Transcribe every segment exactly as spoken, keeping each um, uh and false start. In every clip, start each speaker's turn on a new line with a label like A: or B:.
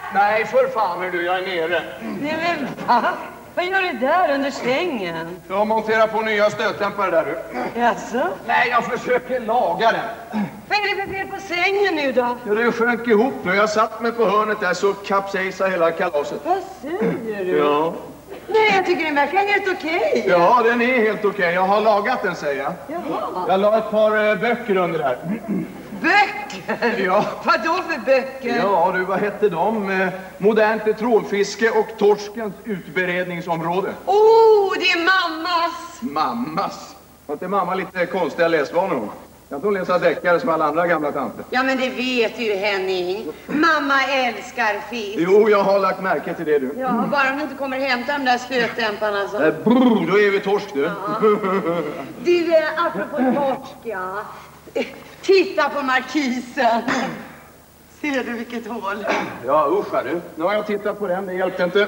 A: Nej, för fan är du, jag är nere.
B: Nej men va? Vad gör du där under sängen?
A: Jag monterar på nya stötdämpare där du.
B: Jaså?
A: Nej, jag försöker laga den.
B: Vad är det för fel på sängen nu då?
A: Ja, det sjönk ihop nu. Jag satt mig på hörnet där så kapsejsade hela kalaset.
B: Vad säger du?
A: Ja.
B: Nej, jag tycker den verkar helt okej.
A: Ja, den är helt okej. Jag har lagat den, säger jag.
B: Jaha.
A: Jag la ett par eh, böcker under där.
B: Böcker?
A: Ja.
B: Vad då för böcker?
A: Ja, du, vad hette de? Eh, modernt trålfiske och torskens utberedningsområde.
B: Åh, oh, det är mammas.
A: Mammas? Har inte mamma lite konstiga läsvanor? Jag tror läsa deckare som alla andra gamla tanter.
B: Ja, men det vet du, Henning. Mamma älskar fisk.
A: Jo, jag har lagt märke till det, du.
B: Ja, bara hon inte kommer hämta de där stötdämparna så.
A: Äh, brr, då är vi torsk, du.
B: Ja. Du, eh, apropå torsk, ja. Titta på markisen. Ser du vilket hål?
A: Ja, usch, du. Nu har jag tittat på den, det hjälpte inte.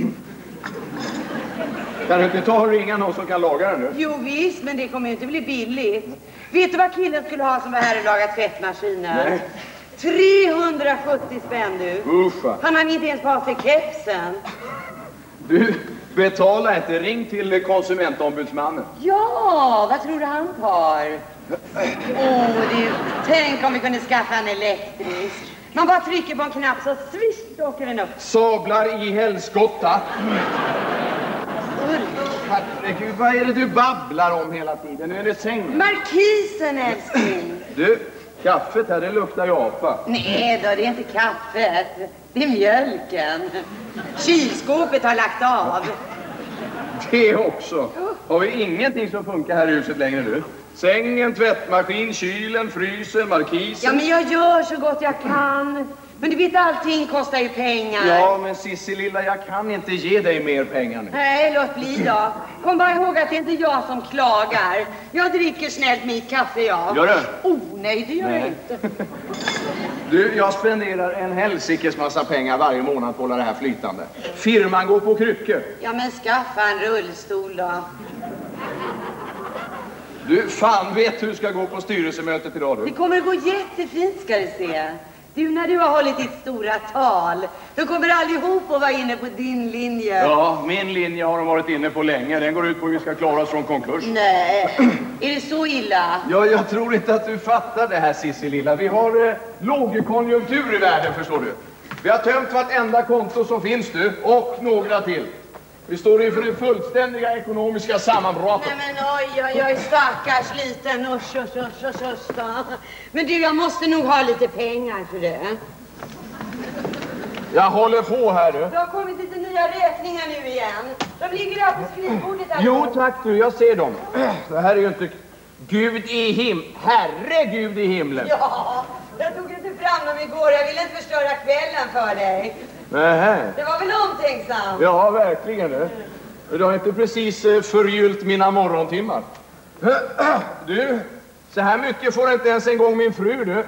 A: Kan du inte ta och ringa någon som kan laga den nu?
B: Jo visst, men det kommer ju inte bli billigt. Vet du vad killen skulle ha som var här och lagat tvättmaskiner?
A: Nej.
B: trehundrasjuttio spänn du.
A: Usch.
B: Han har inte ens på sig kepsen.
A: Du, betala inte. Ring till konsumentombudsmannen.
B: Ja, vad tror du han tar? Åh, du, tänk om vi kunde skaffa en elektrisk. Man bara trycker på en knapp så swish åker den upp.
A: Sablar i helskotta. Herregud, vad är det du babblar om hela tiden? Nu är det sängen.
B: Markisen, älskling.
A: Du, kaffet här, det luktar ju apa.
B: Nej då, det är inte kaffet. Det är mjölken. Kylskåpet har lagt av.
A: Det också. Har vi ingenting som funkar här i huset längre nu? Sängen, tvättmaskin, kylen, frysen, markisen.
B: Ja, men jag gör så gott jag kan. Men du vet, allting kostar ju pengar.
A: Ja, men Sissi lilla, jag kan inte ge dig mer pengar nu.
B: Nej, låt bli då. Kom bara ihåg att det är inte jag som klagar. Jag dricker snällt mitt kaffe, jag.
A: Gör du?
B: Oh, nej, det gör
A: Nej.
B: jag inte.
A: Du, jag spenderar en helsikes massa pengar varje månad på att hålla det här flytande. Firman går på kryckor.
B: Ja, men skaffa en rullstol då.
A: Du, fan vet hur du ska gå på styrelsemötet idag, du.
B: Det kommer att gå jättefint, ska du se. Du, när du har hållit ditt stora tal, då kommer allihop att vara inne på din linje.
A: Ja, min linje har de varit inne på länge. Den går ut på hur vi ska klara oss från konkurs.
B: Nej, är det så illa?
A: Ja, jag tror inte att du fattar det här, Sissi lilla. Vi har eh, lågkonjunktur i världen, förstår du. Vi har tömt vartenda konto som finns nu, och några till. Vi står inför det fullständiga ekonomiska sammanbrottet.
B: Nej men oj, oj, oj, stackars liten, usch, usch, usch, usch, usch då. Men du, jag måste nog ha lite pengar för det.
A: Jag håller på här, du.
B: Det har kommit lite nya räkningar nu igen. De ligger där på skrivbordet där.
A: Jo, tack du, jag ser dem. Det här är ju inte... Gud i him... Herregud i himlen.
B: Ja, jag tog inte fram dem igår. Jag ville inte förstöra kvällen för dig.
A: Nähä.
B: Det var väl omtänksamt?
A: Ja, verkligen det. Du har inte precis eh, förgyllt mina morgontimmar. Du, så här mycket får inte ens en gång min fru, du.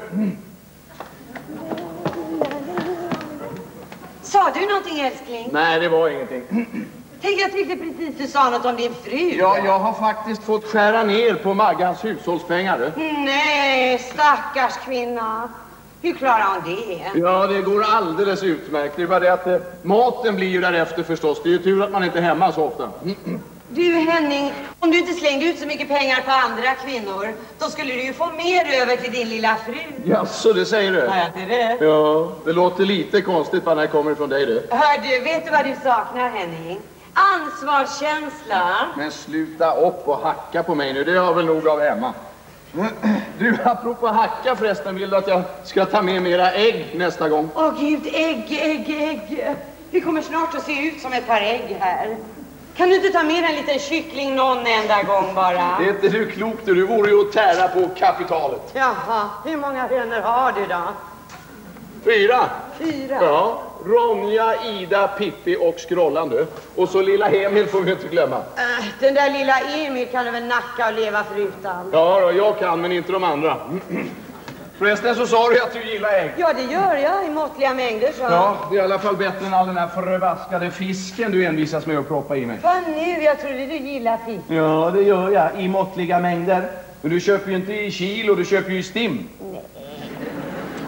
B: Sa du någonting, älskling?
A: Nej, det var ingenting.
B: Tänk, jag tyckte precis du sa något om din fru.
A: Ja, jag har faktiskt fått skära ner på Maggans hushållspengar, du.
B: Nej, stackars kvinna. Hur klarar hon det?
A: Ja, det går alldeles utmärkt. Det är bara det att eh, maten blir ju därefter förstås. Det är ju tur att man inte är hemma så ofta.
B: Du, Henning, om du inte slängde ut så mycket pengar på andra kvinnor, då skulle du ju få mer över till din lilla fru.
A: Jaså, det säger du?
B: Ja, det är det.
A: Ja, det låter lite konstigt bara när det kommer från dig, du.
B: Hör du, vet du vad du saknar, Henning? Ansvarskänsla.
A: Men sluta upp och hacka på mig nu, det har jag väl nog av hemma. Du, apropå hacka förresten, vill du att jag ska ta med mera ägg nästa gång?
B: Åh gud, ägg, ägg, ägg. Vi kommer snart att se ut som ett par ägg här. Kan du inte ta med en liten kyckling någon enda gång bara?
A: Det är inte du klokt, du vore ju att tära på kapitalet.
B: Jaha, hur många hönor har du då?
A: Fyra.
B: Fyra?
A: Ja, Ronja, Ida, Pippi och Skrollan, du. Och så lilla Emil får vi inte glömma.
B: Äh, den där lilla Emil kan du väl nacka och leva förutan?
A: Ja då, jag kan, men inte de andra. Förresten så sa du att du gillar ägg.
B: Ja, det gör jag i måttliga mängder, så.
A: Ja, det är i alla fall bättre än all den här förvaskade fisken du envisas med att proppa i mig.
B: Vad nu? Jag trodde du gillar fisk.
A: Ja, det gör jag, i måttliga mängder. Men du köper ju inte i kilo, du köper ju i stim.
B: Nej.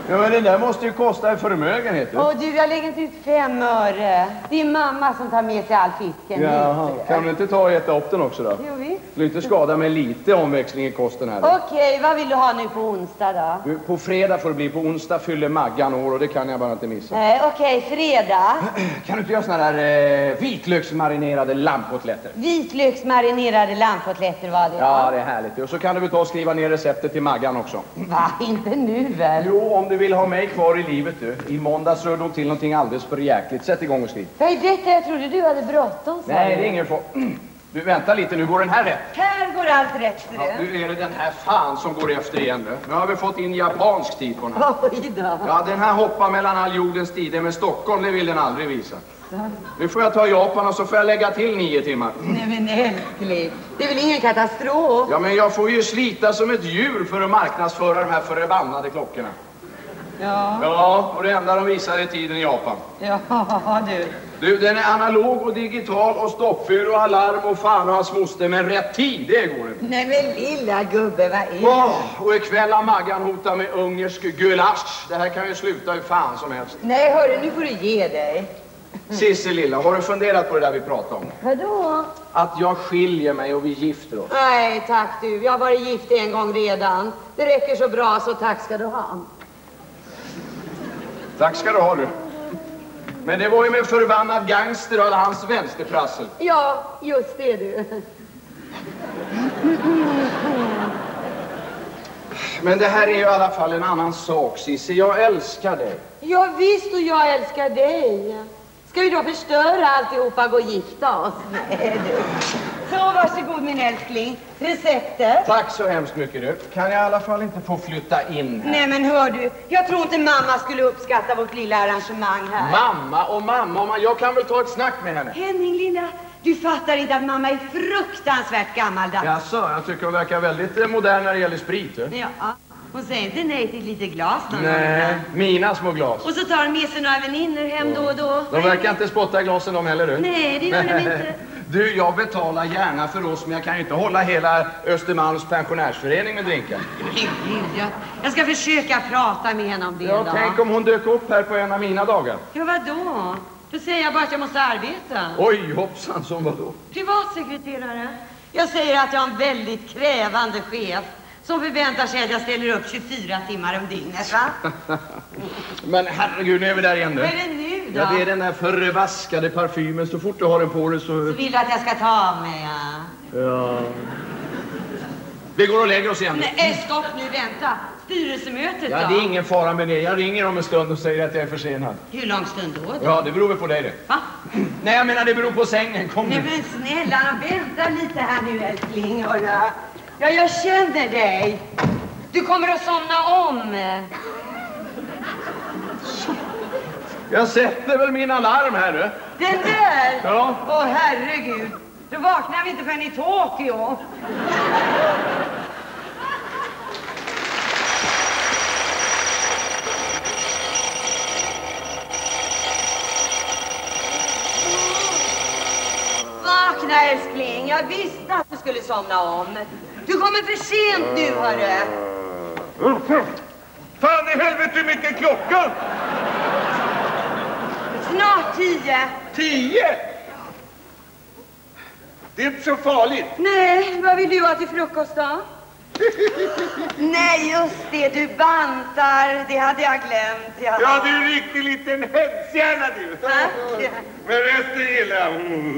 A: Ja, men det där måste ju kosta en förmögenhet.
B: Åh du, jag lägger inte ut fem öre. Det är mamma som tar med sig all fisken.
A: Jaha, kan du inte ta och äta upp den också då?
B: Jo, visst.
A: Du inte skada med lite omväxling i kosten här.
B: Okej, okay, vad vill du ha nu på onsdag då?
A: Du, på fredag får det bli. På onsdag fyller Maggan år och det kan jag bara inte missa.
B: Nej, okej, okay, fredag.
A: Kan du inte göra såna där eh, vitlöksmarinerade lammkotletter?
B: Vitlöksmarinerade lammkotletter var det?
A: Ja, det är härligt. Och så kan du väl ta och skriva ner receptet till Maggan också.
B: Va, inte nu väl?
A: Jo, om du vill ha mig kvar i livet du. I måndags rör de till någonting alldeles för jäkligt. Sätt igång och skriv.
B: Vad är detta? Jag trodde du hade bråttom.
A: Nej, det är ingen för... Du, vänta lite, nu går den här rätt.
B: Här går allt rätt,
A: ja, nu är det den här fan som går efter igen nu. Nu har vi fått in japansk tid på den här.
B: Oj då.
A: Ja, den här hoppar mellan all jordens tider, men Stockholm, det vill den aldrig visa. Nu får jag ta Japan och så får jag lägga till nio timmar.
B: Nej men älskling, det är väl ingen katastrof?
A: Ja, men jag får ju slita som ett djur för att marknadsföra de här förbannade klockorna.
B: Ja.
A: Ja, och det enda de visar är tiden i Japan.
B: Ja, du.
A: Du, den är analog och digital och stoppfyr och alarm och fan och hans moster, men rätt tid, det går inte.
B: Nej men lilla gubbe, vad är det?
A: Oh, och ikväll har Maggan hotat med ungersk gulasch. Det här kan ju sluta hur fan som helst.
B: Nej, hörru, nu får du ge dig.
A: Cissi lilla, har du funderat på det där vi pratade om?
B: Vadå?
A: Att jag skiljer mig och vi gifter oss.
B: Nej, tack du. Jag har varit gift en gång redan. Det räcker så bra, så tack ska du ha.
A: Tack ska du ha, du. Men det var ju med förbannad gangster och alla hans vänsterprassel.
B: Ja, just det du.
A: Men det här är ju i alla fall en annan sak, Cissi. Jag älskar dig.
B: Ja, visst, och jag älskar dig. Ska vi då förstöra alltihopa och gå och gifta oss? Nej, du. Så, varsågod min älskling. Receptet.
A: Tack så hemskt mycket, du. Kan jag i alla fall inte få flytta in här?
B: Nej, men hör du. Jag tror inte mamma skulle uppskatta vårt lilla arrangemang här.
A: Mamma och mamma och mamma. Jag kan väl ta ett snack med henne.
B: Henning, lilla. Du fattar inte att mamma är fruktansvärt gammaldags.
A: Jaså, jag tycker hon verkar väldigt modern när det gäller sprit. Du.
B: Ja, hon säger inte nej till ett litet glas någon
A: Nej,
B: gång.
A: mina små glas.
B: Och så tar de med sig några väninnor hem då och då.
A: De verkar inte spotta i glasen de heller, du.
B: Nej, det gör de inte.
A: Du, jag betalar gärna för oss, men jag kan ju inte hålla hela Östermalms pensionärsförening med drinkar.
B: Gud, jag, jag ska försöka prata med henne om det
A: Ja,
B: då.
A: tänk om hon dök upp här på en av mina dagar.
B: Ja, vadå? Då säger jag bara att jag måste arbeta.
A: Oj, hoppsan, som vadå?
B: Privatsekreterare. Jag säger att jag har en väldigt krävande chef som förväntar sig att jag ställer upp tjugofyra timmar om dygnet, va?
A: Men herregud, nu är vi där igen nu.
B: Vad är det nu då?
A: Ja, det är den där förvaskade parfymen. Så fort du har den på dig så...
B: Så vill du att jag ska ta av mig, ja?
A: Ja... Vi går och lägger oss igen.
B: Nej, stopp nu, vänta. Styrelsemötet
A: Ja,
B: då?
A: det är ingen fara med det. Jag ringer om en stund och säger att jag är försenad.
B: Hur lång stund då? då?
A: Ja, det beror väl på dig det.
B: Va?
A: Nej, jag menar det beror på sängen. Kom
B: Nej,
A: nu.
B: men snälla, vänta lite här nu, älskling. Hörra. Ja, jag känner dig. Du kommer att somna om.
A: Jag sätter väl min alarm här nu.
B: Den där?
A: Ja.
B: Åh, herregud. Då vaknar vi inte förrän i Tokyo. Vakna, älskling. Jag visste att du skulle somna om. Du kommer för sent nu, hörru.
A: Fan i helvete, hur mycket är klockan?
B: Snart tio.
A: Tio? Det är inte så farligt.
B: Nej, vad vill du ha till frukost då? Nej, just det, du bantar. Det hade jag glömt. Ja,
C: Ja, du är en riktig liten hemshjärna du.
B: Tack.
C: Men resten gillar jag.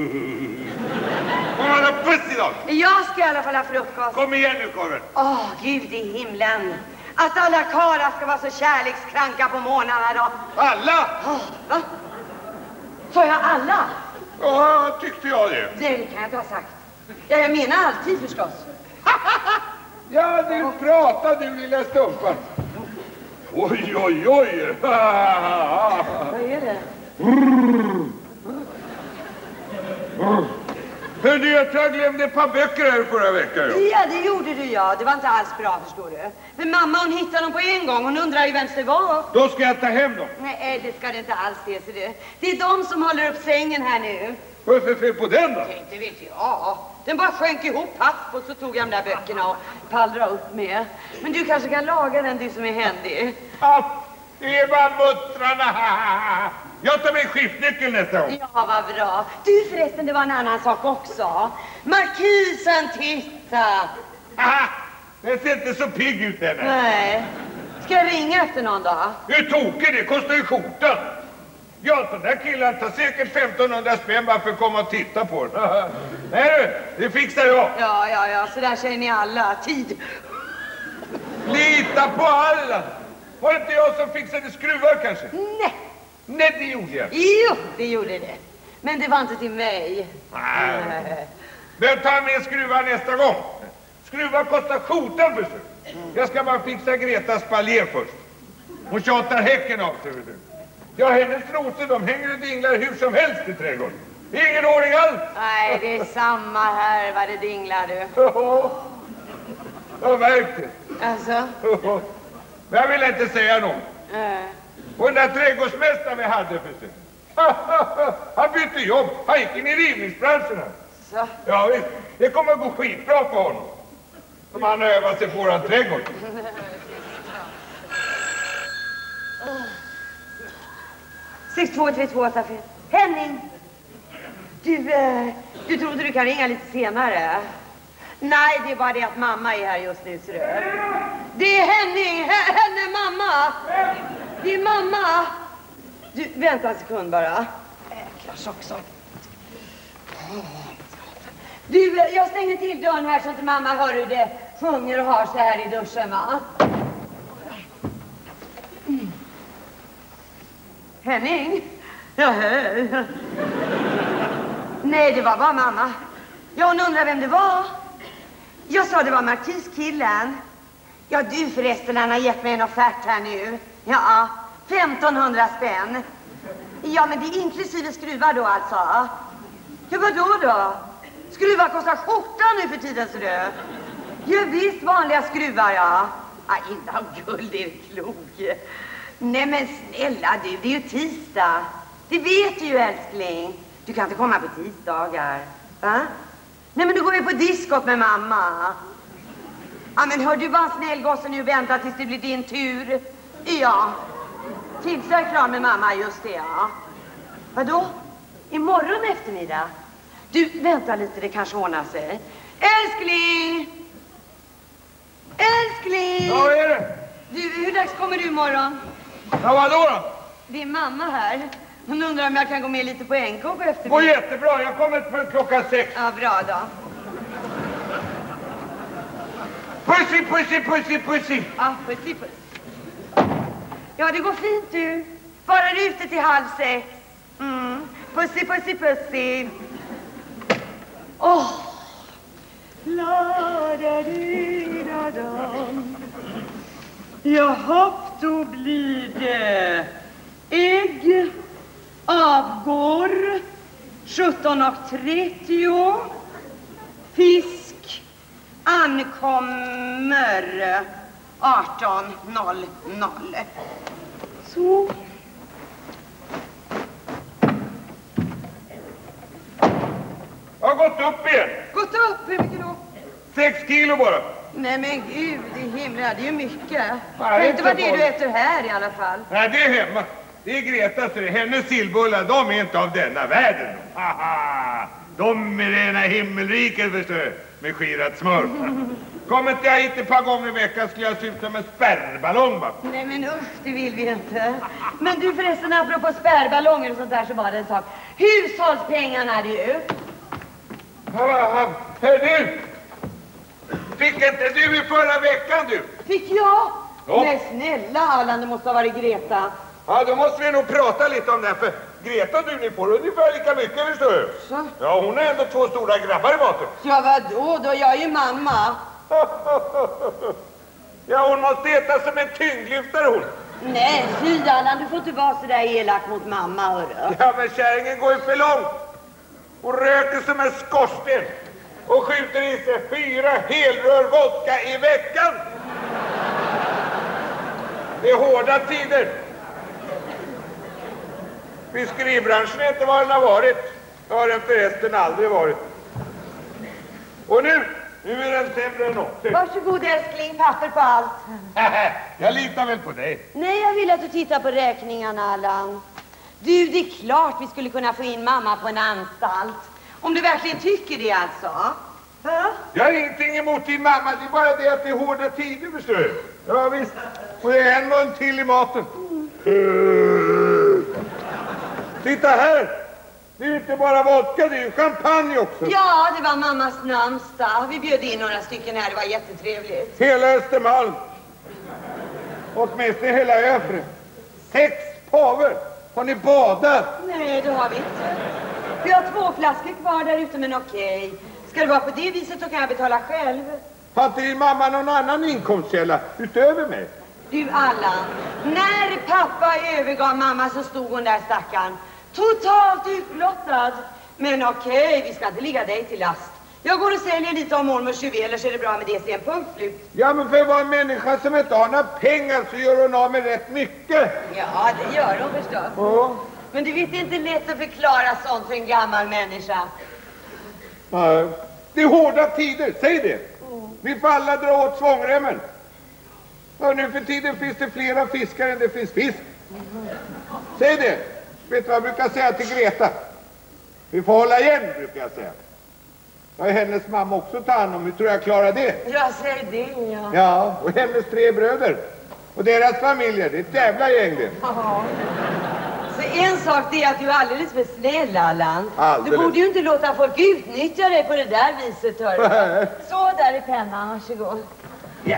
C: Får man ha puss idag?
B: Jag ska i alla fall ha frukost.
C: Kom igen nu, korven.
B: Åh, Gud i himlen. Att alla karlar ska vara så kärlekskranka på morgnarna då.
C: Alla?
B: Åh, va? Sa jag alla?
C: Ja, tyckte jag det.
B: Nej, det kan jag inte ha sagt. Ja, jag menar alltid förstås.
C: Ja, du pratar du lilla stumpan. Oj, oj, oj.
B: Vad är det?
C: Hörde jag att jag glömde ett par böcker här förra veckan.
B: Ja, det gjorde du, ja. Det var inte alls bra, förstår du. Men mamma, hon hittade dem på en gång. Hon undrar ju vem det var.
C: Då ska jag ta hem dem.
B: Nej, det ska det inte alls, det, ser du. Det är de som håller upp sängen här nu.
C: Vad är det för fel på den då?
B: Inte vet jag. Den bara sjönk ihop papp och så tog jag de där böckerna och pallrade upp med. Men du kanske kan laga den, du som är händig.
C: Ah, Det är bara muttrarna. Jag tar med skiftnyckeln nästa gång.
B: Ja, vad bra. Du förresten, det var en annan sak också. Markisen, titta.
C: Aha, den ser inte så pigg ut ännu.
B: Nej. Ska jag ringa efter någon då?
C: Hur tokig, det kostar ju skjortan. Ja, den där killen tar säkert femtonhundra spänn bara för att komma och titta på den. Nej du, det fixar jag.
B: Ja, ja, ja, så där säger ni alla. Tid.
C: Lita på alla. Var det inte jag som fixade skruvar kanske?
B: Nej.
C: Nej, det gjorde jag.
B: Jo, det gjorde det. Men det var inte till mig.
C: Nej. Men ta med skruvar nästa gång. Skruvar kostar skjortan för sig. Jag ska bara fixa Gretas paljer först. Hon tjatar häcken av sig, vet du. Ja, hennes rosor, de hänger och dinglar hur som helst i trädgården. Ingen ordning alls.
B: Nej, det är samma här vad det dinglar du.
C: Jag märkte.
B: Alltså?
C: Men jag vill inte säga något.
B: Äh.
C: Och den där trädgårdsmästaren vi hade för sig. Han bytte jobb. Han gick in i rivningsbranschen.
B: Så?
C: Ja visst, det kommer att gå skitbra för honom. Som han har övat sig på våran trädgård.
B: sex två tre två åtta fyra. Henning! Du, eh, du trodde du kan ringa lite senare? Nej, det är bara det att mamma är här just nu, ser du. Det är Henning! H- henne, mamma! Det är mamma! Du, vänta en sekund bara. Äcklas också. Du, jag stänger till dörren här så att mamma hör hur det sjunger och har så här i duschen, va? Mm. Henning? Ja, nej, det var bara mamma. Ja, hon undrar vem det var. Jag sa det var Markiskillen. Ja, du förresten, han har gett mig en offert här nu. Ja, femtonhundra spänn. Ja, men det är inklusive skruvar då alltså. Ja, vadå då? Skruvar kostar skjortan nu för tiden, så du. Ja, visst, vanliga skruvar, ja. Ja, inte av guld, är klok. Nej, men snälla du, det är ju tisdag. Det vet du ju, älskling. Du kan inte komma på tisdagar. Va? Nej, men du går ju på diskot med mamma. Ja, men hör du bara snäll gosse nu, vänta tills det blir din tur. Ja. Tills jag är klar med mamma, just det, ja. Vadå? Imorgon eftermiddag? Du, vänta lite, det kanske ordnar sig. Älskling! Älskling!
C: Ja, vad är det?
B: Du, hur dags kommer du imorgon?
C: Ja, vadå då?
B: Det är mamma här. Hon undrar om jag kan gå med lite på N K på eftermiddag.
C: Går jättebra, jag kommer för klockan sex.
B: Ja, bra då.
C: Pussy, pussy, pussy, pussy.
B: Ja, pussy, puss. Ja, det går fint du. Bara du ute till halv sex. Mm. Pussy, pussy, pussy. Åh! Oh. La da di da dam. Ja, hopp, då blir det ägg avgår sjutton och trettio. Fisk ankommer arton noll noll. Så.
C: Jag har gått upp igen.
B: Gått upp, hur mycket då?
C: Sex kilo bara.
B: Nej men gud i himlen, det är ju mycket.
C: Nej,
B: det kan
C: det är
B: inte vara
C: inte
B: det du
C: farligt.
B: äter här i alla fall.
C: Nej, det är hemma. Det är Greta, så det är hennes sillbullar. De är inte av denna världen. Haha. De är rena himmelriket, förstår du. Med skirat smör. Kommer inte jag hit ett par gånger i veckan skulle jag se ut som en spärrballong, va?
B: Nej men usch, det vill vi inte. Men du förresten, apropå spärrballonger och sånt där, så var det en sak. Hushållspengarna du.
C: Hör du? Fick inte du i förra veckan, du?
B: Fick jag?
C: Ja.
B: Nej snälla Allan, det måste ha varit Greta.
C: Ja, då måste vi nog prata lite om det här, för Greta och du, ni får ungefär lika mycket, förstår du?
B: Så?
C: Ja, hon är ändå två stora grabbar i maten.
B: Ja vadå då? Jag är ju mamma.
C: Ja, hon måste äta som en tyngdlyftare, hon.
B: Nej, fy Allan, du får inte vara så där elak mot mamma, hörru.
C: Ja, men kärringen går ju för långt. Hon röker som en skorsten och skjuter i sig fyra helrör vodka i veckan. Det är hårda tider. Fiskeribranschen är inte vad den har varit. Det har den förresten aldrig varit. Och nu Nu är den sämre än någonsin.
B: Varsågod älskling, papper på allt.
C: Jag litar väl på dig.
B: Nej, jag vill att du tittar på räkningarna, Allan. Du, det är klart vi skulle kunna få in mamma på en anstalt. Om du verkligen tycker det alltså. Ha?
C: Jag har ingenting emot din mamma, det är bara det att det är hårda tider, förstår du. Ja visst, och det är en mun till i maten. Mm. Titta här, det är ju inte bara vodka, det är ju champagne också.
B: Ja, det var mammas namnsdag. Vi bjöd in några stycken här, det var jättetrevligt.
C: Hela Östermalm. Åtminstone hela Övre. Sex paver. Har ni badat?
B: Nej, det har vi inte. Vi har två flaskor kvar där ute, men okej. Ska det vara på det viset så kan jag betala själv.
C: Har inte din mamma någon annan inkomstkälla utöver mig?
B: Du Allan, när pappa övergav mamma så stod hon där stackaren. Totalt utblottad. Men okej, vi ska inte ligga dig till last. Jag går och säljer lite om mormors juveler så är det bra med det, sen punkt slut.
C: Ja, men för att vara en människa som inte har några pengar så gör hon av med rätt mycket.
B: Ja, det gör hon förstås.
C: Ja.
B: Men du vet, det är inte lätt att förklara sånt för en gammal människa.
C: Ja, det är hårda tider, säg det. Vi får alla dra åt svångremmen. Ja, nu för tiden finns det flera fiskar än det finns fisk. Säg det. Vet du vad jag brukar säga till Greta? Vi får hålla igen, brukar jag säga. Ja, hennes mamma också tar hand om. Hur tror jag klarar det?
B: Jag säger det, ja.
C: Ja, och hennes tre bröder. Och deras familjer. Det är ett jävla gäng det.
B: Ja. Så en sak det är att du är alldeles för snäll, Allan.
C: Alldeles.
B: Du borde ju inte låta folk utnyttja dig på det där viset, hör. Så, där är pennan, varsågod.
C: Ja.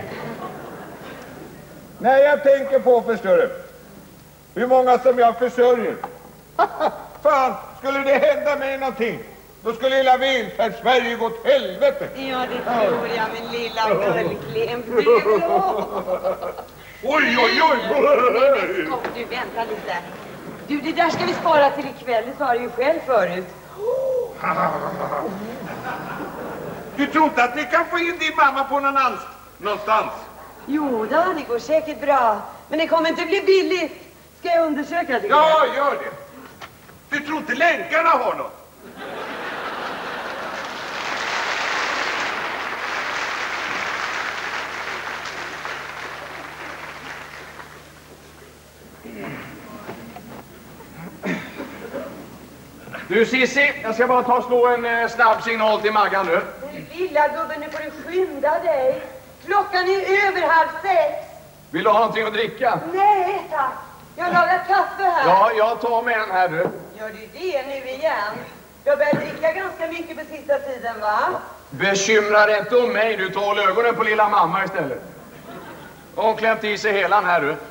C: Nej, jag tänker på, förstår du. Hur många som jag försörjer. Fan, skulle det hända mig någonting, då skulle hela välfärdssverige gå åt helvete.
B: Ja, det tror jag, min lilla gullklimp.
C: Oj, oj, oj.
B: Stopp, du, vänta lite. Du, det där ska vi spara till ikväll, det sa du ju själv förut.
C: Du tror inte att ni kan få in din mamma på någon ans någonstans?
B: Jo då, det går säkert bra. Men det kommer inte bli billigt. Ska jag undersöka det?
C: Ja, gör det. Du tror inte länkarna har något?
A: Du Sissi, jag ska bara ta och slå en eh, snabb signal till Maggan nu.
B: Men lilla gubben, nu får du skynda dig. Klockan är över halv sex.
A: Vill du ha någonting att dricka?
B: Nej, tack. Jag har lagat kaffe här.
A: Ja, jag tar med en här nu.
B: Gör du det nu igen? Jag börjar dricka ganska mycket på sista tiden, va?
A: Bekymra dig inte om mig, du tar håll ögonen på lilla mamma istället. Hon klämt i sig helan här du.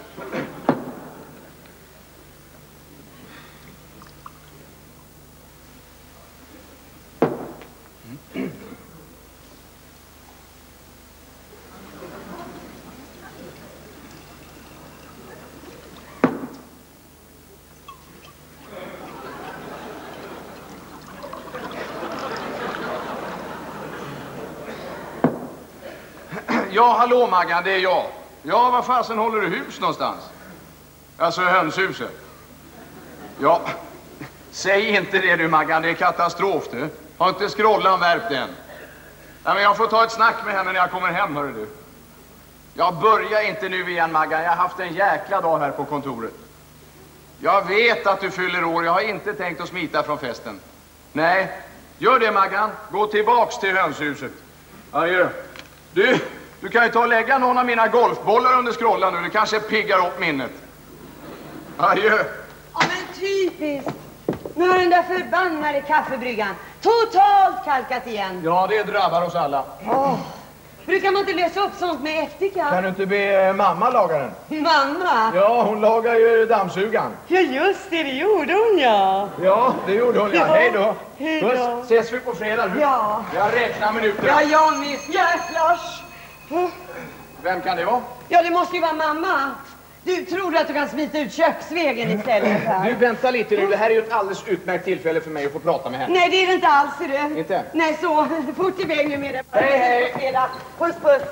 A: Ja, hallå Maggan, det är jag. Ja, vad fasen håller du hus någonstans? Alltså hönshuset. Ja, säg inte det du Maggan, det är katastrof du. Har inte scrollan värpt än? Ja, men jag får ta ett snack med henne när jag kommer hem, hörru du. Jag börjar inte nu igen Maggan, jag har haft en jäkla dag här på kontoret. Jag vet att du fyller år, jag har inte tänkt att smita från festen. Nej, gör det Maggan, gå tillbaks till hönshuset. Adjö. Du, du kan ju ta och lägga någon av mina golfbollar under scrollan nu, det kanske piggar upp minnet. Adjö.
B: Ja, men typiskt. Nu har den där förbannade kaffebryggan totalt kalkat igen.
A: Ja, det drabbar oss alla.
B: Åh, brukar man inte lösa upp sånt med efterkant?
A: Kan du inte be eh, mamma laga den?
B: Mamma?
A: Ja, hon lagar ju dammsugan.
B: Ja, just det, det gjorde hon, ja.
A: Ja, det gjorde hon, ja.
B: Ja,
A: Hej då.
B: hej då.
A: Puss, ses vi på fredag du?
B: Ja.
A: Jag räknar minuter.
B: Ja, jag miss jäklars.
A: Vem kan det vara?
B: Ja, det måste ju vara mamma. Du tror att du kan smita ut köksvägen istället här.
A: Du, vänta lite nu. Det här är ju ett alldeles utmärkt tillfälle för mig att få prata med henne.
B: Nej, det är det inte alls, ser du.
A: Inte?
B: Nej, så. Fort iväg nu med det.
A: Hej, hej.
B: Puss, puss.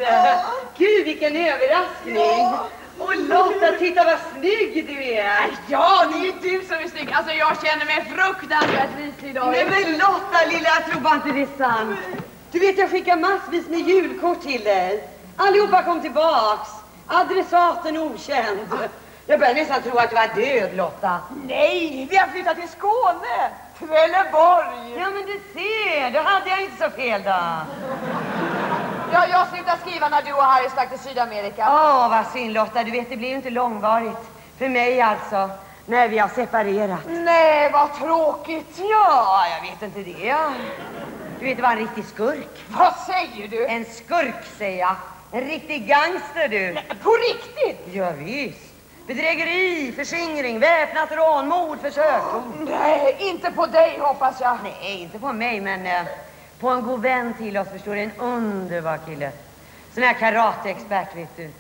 B: Ja. Gud, vilken överraskning. Ja. Och Lotta, titta vad snygg du är.
D: Ja, det är du som är snygg. Alltså, jag känner mig fruktansvärt risig idag.
B: Nej, men Lotta, lilla, jag tror bara inte det är sant. Du vet, jag skickar massvis med julkort till dig. Allihopa kom tillbaks. Adressaten okänd. Jag börjar nästan tro att du var död, Lotta.
D: Nej, vi har flyttat till Skåne. Trelleborg.
B: Ja, men du ser, då hade jag inte så fel då.
D: Ja, jag slutade skriva när du och Harry stack till Sydamerika.
B: Åh, vad synd, Lotta. Du vet, det blir ju inte långvarigt. För mig alltså, när vi har separerat.
D: Nej, vad tråkigt.
B: Ja, jag vet inte det. Du vet, det var en riktig skurk.
D: Vad säger du?
B: En skurk, säger jag. En riktig gangster, du.
D: Nej, på riktigt?
B: Ja, visst. Bedrägeri, förskingring, väpnat rån, mordförsök.
D: Nej, inte på dig, hoppas jag.
B: Nej, inte på mig, men eh, på en god vän till oss, förstår du. En underbar kille. Sån här karateexpert, vet du.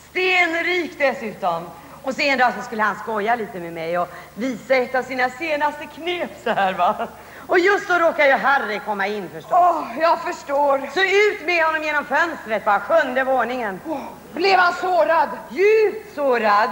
B: Stenrik dessutom. Och sen en dag så skulle han skoja lite med mig och visa ett av sina senaste knep så här, va. Och just då råkar ju Harry komma in, förstås.
D: Åh, oh, jag förstår.
B: Så ut med honom genom fönstret, bara sjunde våningen.
D: Oh, blev han sårad?
B: Djupt sårad.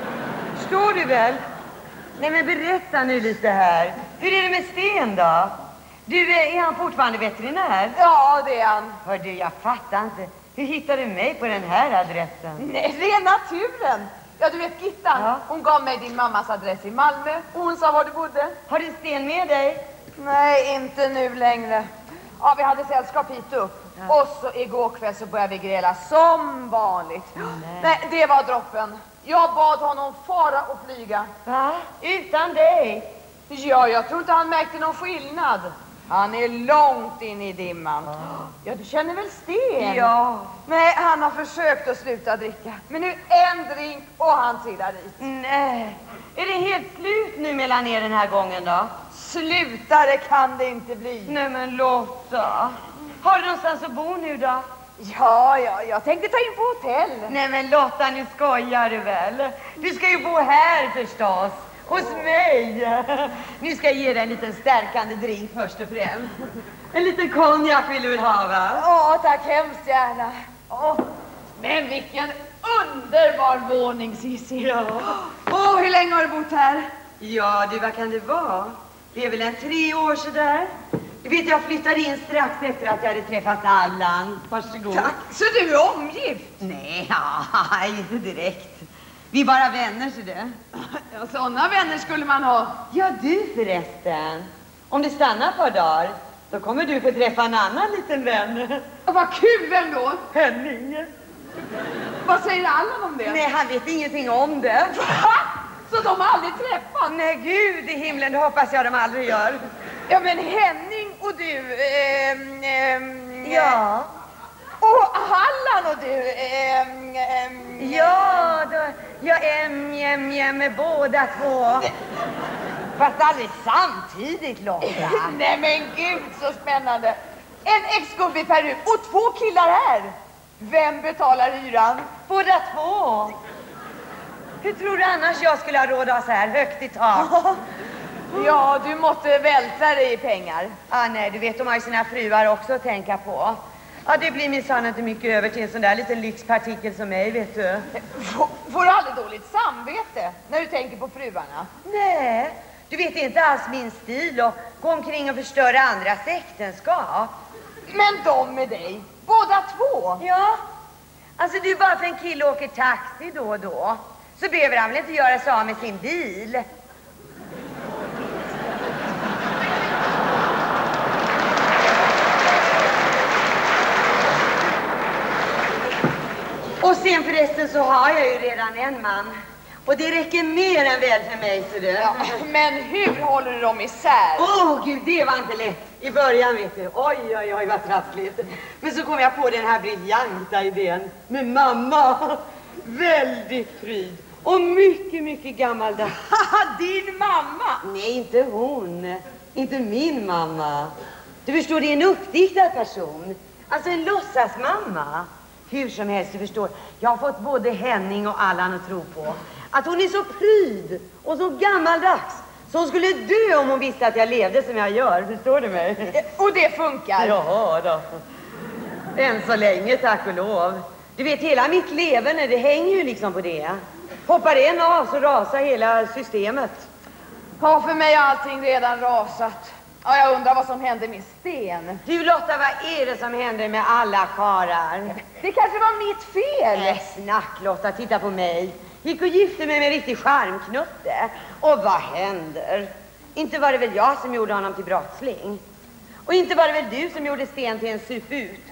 B: Förstår du väl? Nej, men berätta nu lite här. Hur är det med Sten då? Du, är han fortfarande veterinär?
D: Ja, det är han.
B: Hör du, jag fattar inte. Hur hittade du mig på den här adressen?
D: Nej, det är naturen. Ja, du vet Gittan, ja. Hon gav mig din mammas adress i Malmö och hon sa var du bodde.
B: Har du Sten med dig?
D: Nej, inte nu längre. Ja, vi hade sällskap hit upp. Ja. Och så igår kväll så började vi gräla som vanligt. Nej. Nej, det var droppen. Jag bad honom fara och flyga.
B: Va? Utan dig?
D: Ja, jag tror inte han märkte någon skillnad. Han är långt in i dimman. Oh. Ja, du känner väl Sten?
B: Ja.
D: Nej, han har försökt att sluta dricka. Men nu en drink och han trillar dit.
B: Nej. Är det helt slut nu mellan er den här gången då?
D: Slutare kan det inte bli.
B: Nej, men Lotta. Har du någonstans att bo nu då?
D: Ja, ja, jag tänkte ta in på hotell.
B: Nej, men Lotta, nu skojar du väl? Du ska ju bo här förstås. Hos mig. Nu ska jag ge dig en liten stärkande drink först och främst. En liten konjak vill du väl ha, va?
D: Ja, tack hemskt gärna. Åh, men vilken underbar våning, Cissi.
B: Ja.
D: Åh, hur länge har du bott här?
B: Ja, du, vad kan det vara? Det är väl en tre år så där. Du vet, jag flyttade in strax efter att jag hade träffat Allan. Varsågod.
D: Tack. Så du är omgift?
B: Nej, ja, inte direkt. Vi är bara vänner, så det.
D: Ja, sådana vänner skulle man ha.
B: Ja, du förresten. Om du stannar på dagar, då kommer du få träffa en annan liten vän.
D: Vad kul, vem då?
B: Henning.
D: Vad säger Allan om det?
B: Nej, han vet ingenting om det.
D: Va? Så de har aldrig träffat?
B: Nej, gud i himlen, det hoppas jag de aldrig gör.
D: Ja, men Henning och du... Ähm, ähm,
B: ja.
D: Och Allan och du... Ähm, ähm,
B: ja, då, jag äm, jäm, jäm med båda två. Fast aldrig samtidigt, Lotta.
D: Nej, men gud, så spännande. En ex-gubbe i Peru och två killar här. Vem betalar hyran?
B: Båda två. Hur tror du annars jag skulle ha råd att ha så här högt i tak?
D: Ja, du måste vältra dig i pengar.
B: Ah, nej, du vet, de har ju sina fruar också att tänka på. Ja, det blir minsann inte mycket över till en sån där liten lyxpartikel som mig, vet du.
D: Får du aldrig dåligt samvete när du tänker på fruarna?
B: Nej, du vet, det är inte alls min stil att gå omkring och förstöra andras äktenskap.
D: Men de med dig, båda två?
B: Ja, alltså du, bara för en kille åker taxi då och då, så behöver han väl inte göra sig av med sin bil. Och sen förresten så har jag ju redan en man. Och det räcker mer än väl för mig, så du.
D: Ja, men hur håller du dem isär?
B: Åh, oh, gud, det var inte lätt. I början, vet du. Oj, oj, oj, vad trassligt. Men så kom jag på den här briljanta idén med mamma. Väldigt pryd. Och mycket, mycket gammaldags.
D: Din mamma?
B: Nej, inte hon. Inte min mamma. Du förstår, det är en uppdiktad person. Alltså en låtsasmamma. Hur som helst, du förstår. Jag har fått både Henning och Allan att tro på att hon är så pryd och så gammaldags. Så hon skulle dö om hon visste att jag levde som jag gör. Förstår du mig?
D: Och det funkar?
B: Ja då. Än så länge, tack och lov. Du vet, hela mitt levande, det hänger ju liksom på det. Hoppar en av så rasar hela systemet.
D: Ja, för mig har allting redan rasat. Ja, jag undrar vad som hände med Sten.
B: Du Lotta, vad är det som händer med alla karar?
D: Det kanske var mitt fel.
B: Nej, snack Lotta, titta på mig. Gick och gifte mig med en riktig charmknutte. Och vad händer? Inte var det väl jag som gjorde honom till brottsling. Och inte var det väl du som gjorde Sten till en suput.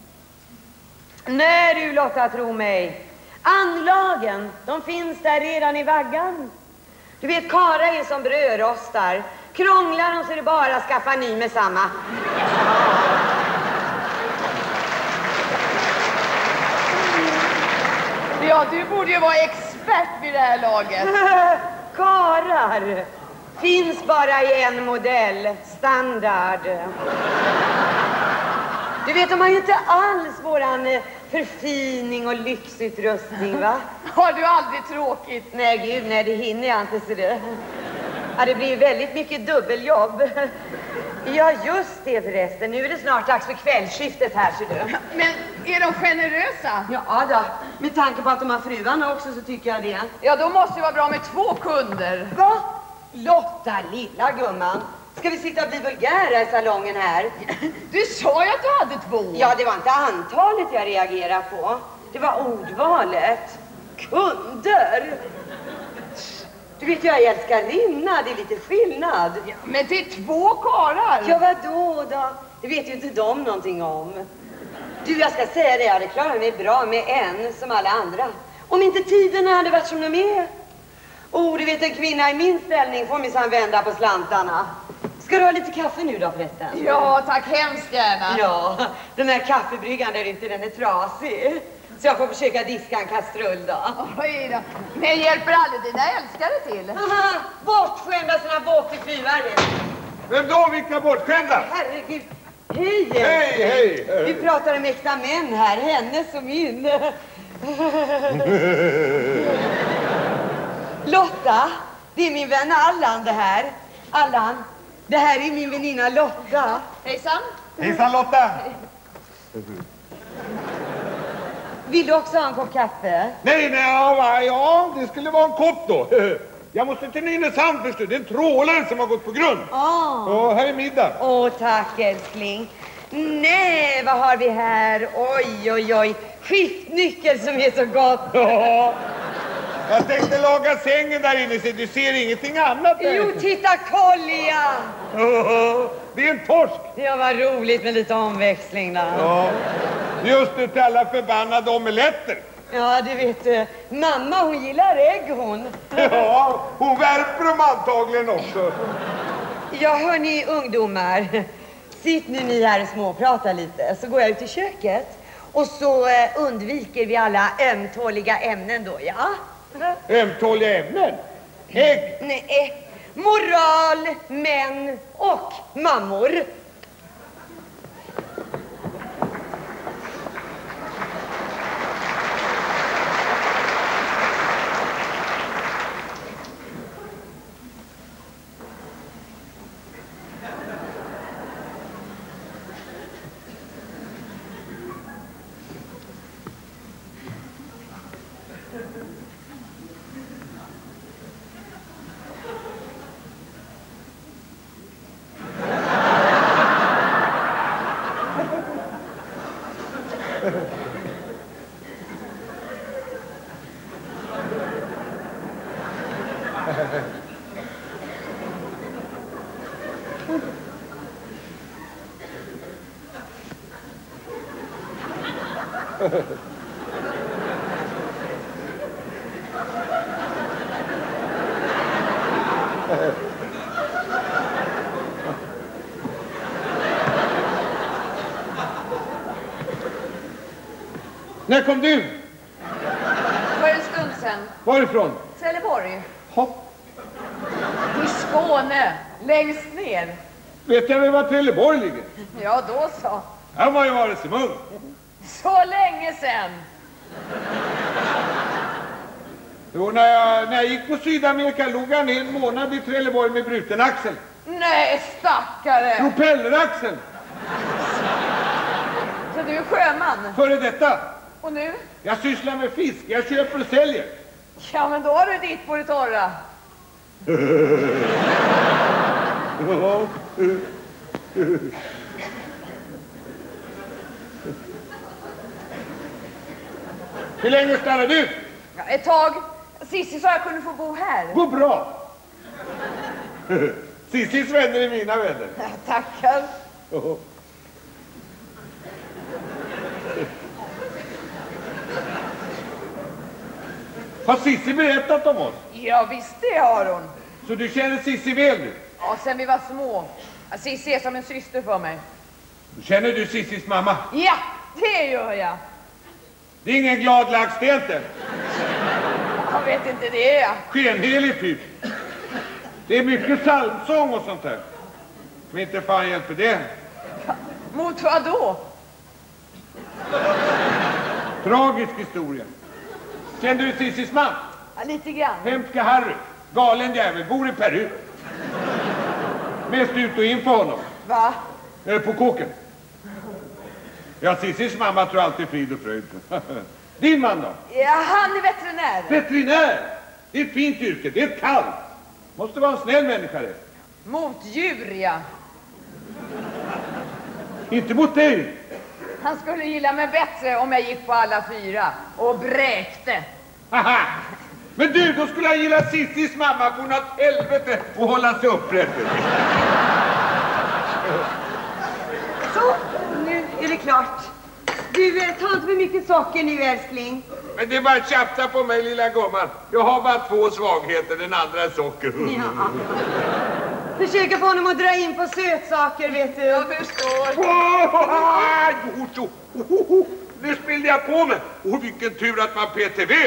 B: Nej du Lotta, tro mig. Anlagen, de finns där redan i vaggan. Du vet, kara är som brödrostar. Krånglar de så är det bara att skaffa ny med samma.
D: Ja, du borde ju vara expert vid det här laget.
B: Karar finns bara i en modell, standard. Du vet, de har ju inte alls våran förfining och lyxutrustning, va?
D: Har du aldrig tråkigt?
B: Nej, gud, nej, det hinner jag inte, så det. Ja, det blir väldigt mycket dubbeljobb. Ja, just det förresten. Nu är det snart dags för kvällsskiftet här, ser du.
D: Men är de generösa?
B: Ja då, med tanke på att de har fruarna också så tycker jag det.
D: Ja, då måste det vara bra med två kunder.
B: Va? Lotta, lilla gumman. Ska vi sitta och bli vulgära i salongen här?
D: Du sa ju att du hade två.
B: Ja, det var inte antalet jag reagerade på. Det var ordvalet. Kunder. Du vet, jag älskar Rinna, det är lite skillnad.
D: Ja, men det är två karar.
B: Ja, vadå då? Det vet ju inte de någonting om. Du, jag ska säga det, jag hade klarat mig bra med en som alla andra. Om inte tiderna hade varit som de är. Oh, du vet, en kvinna i min ställning får minsann vända på slantarna. Ska du ha lite kaffe nu då förresten?
D: Ja, tack hemskt gärna.
B: Ja, den här kaffebryggan där ute, den är trasig. Så jag får försöka diska en kastrull då.
D: Oj då. Men hjälper aldrig dina älskare till?
B: Aha, bortskämda såna båtfruar.
C: Vem då? Vilka bortskämda?
B: Herregud. Hej!
C: Hej, hej!
B: Vi pratar om äkta män här, hennes och min. Lotta, det är min vän Allan det här. Allan, det här är min väninna Lotta.
D: Hejsan.
C: Hejsan Lotta!
B: Vill du också ha en kopp kaffe?
C: Nej, nej, ja, ja, det skulle vara en kopp då. Jag måste till Nynäshamn först. Det är en trålare som har gått på grund.
B: Ja.
C: Och här är middag.
B: Åh, tack älskling. Nej, vad har vi här? Oj, oj, oj. Skiftnyckel som är så gott.
C: Ja. Jag tänkte laga sängen där inne så du ser ingenting annat där.
B: Jo, titta, kolja.
C: Det är en torsk.
B: Ja, vad roligt med lite omväxling då.
C: Ja. Just det, till alla förbannade omeletter.
B: Ja, du vet, eh, mamma hon gillar ägg hon.
C: Ja, hon värper dem antagligen också.
B: Ja, hörni ungdomar. Sitt nu ni här och småprata lite, så går jag ut i köket. Och så eh, undviker vi alla ömtåliga ämnen då, ja?
C: Ömtåliga ämnen? Ägg?
B: Nej, moral, män och mammor.
C: När kom du?
D: För en stund sedan.
C: Varifrån?
D: Trelleborg.
C: Hopp.
D: I Skåne. Längst ner.
C: Vet jag väl var Trelleborg ligger?
D: Ja, då så.
C: Han var ju varit som ung.
D: Så länge sedan.
C: Jo, när jag, när jag gick på Sydamerika låg han en månad i Trelleborg med bruten axel.
D: Nej, stackare.
C: Propelleraxeln.
D: Så du är sjöman.
C: Före detta.
D: Och nu?
C: Jag sysslar med fisk. Jag köper och säljer.
D: Ja, men då har du ditt på det torra.
C: Hur länge stannar du?
D: Ja, ett tag. Sissi sa jag kunde få bo här.
C: Gå bra. Sissis vänner är mina vänner.
D: Ja, tackar.
C: Har Sissi berättat om oss?
D: Ja, visst det har hon.
C: Så du känner Sissi väl nu?
D: Ja, sen vi var små. Ja, Sissi är som en syster för mig.
C: Känner du Sissis mamma?
D: Ja, det gör jag.
C: Det är ingen glad lax, det är inte.
D: Jag vet inte det. Ja.
C: Skenhelig typ. Det är mycket psalmsång och sånt här. Men inte fan hjälper det.
D: Mot vad då?
C: Tragisk historia. Kände du Sissis man?
D: Ja, lite grann.
C: Hemska Harry. Galen jävel. Bor i Peru. Mest ut och in på honom.
D: Va?
C: Eller på kåken. Ja, Sissis mamma tror alltid frid och fröjd. Din man då?
D: Ja, han är veterinär.
C: Veterinär. Det är ett fint yrke. Det är ett kall. Måste vara en snäll människa det.
D: Mot djur, ja.
C: Inte mot dig.
D: Han skulle gilla mig bättre om jag gick på alla fyra och bräkte.
C: Haha. Men du, då skulle jag gilla Sissis mamma på något helvete och hålla sig upprätt.
B: Så, nu är det klart. Du, eh, ta inte för mycket socker nu, älskling.
C: Men det är bara att tjafsa på mig, lilla gumman. Jag har bara två svagheter, den andra är socker.
B: Ja. Försöker få honom att dra in på sötsaker, vet du.
D: Jag förstår.
C: Oh, oh, oh, oh. Nu spillde jag på mig. Och vilken tur att man P T V.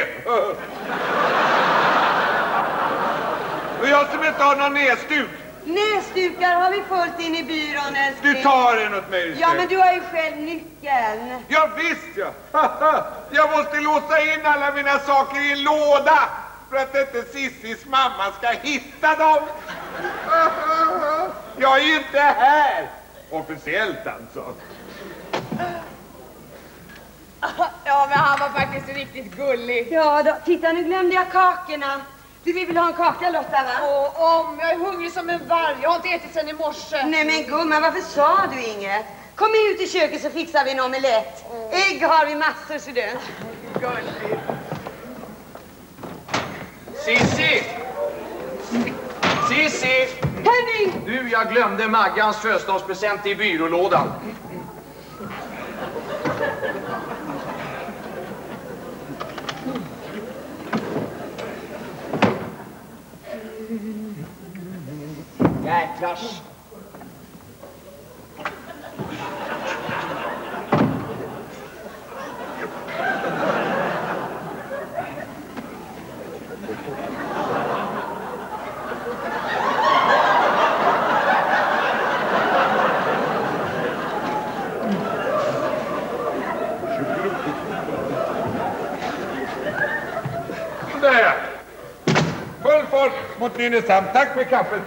C: Och jag som inte har någon näsduk.
B: Näsdukar har vi fullt in i byrån, älskling.
C: Du tar en åt mig.
B: Ja, men du har ju själv nyckeln.
C: Ja, visst ja. Jag måste låsa in alla mina saker i en låda. För att inte Sissis mamma ska hitta dem. Jag är ju inte här. Officiellt alltså.
D: Ja, men han var faktiskt riktigt gullig.
B: Ja då, titta nu glömde jag kakorna. Du vill väl ha en kaka, Lotta, va?
D: Och om jag är hungrig som en varg. Jag har inte ätit sen i morse.
B: Nej men gumman, varför sa du inget? Kom ut i köket så fixar vi en omelett. Ägg har vi massor, så du.
D: Gullig.
A: Sissi! Sissi!
B: Henning!
A: Du, jag glömde Maggans födelsedagspresent i byrålådan. Jäklars.
C: Där. Full fart mot Nynäshamn. Tack för kaffet.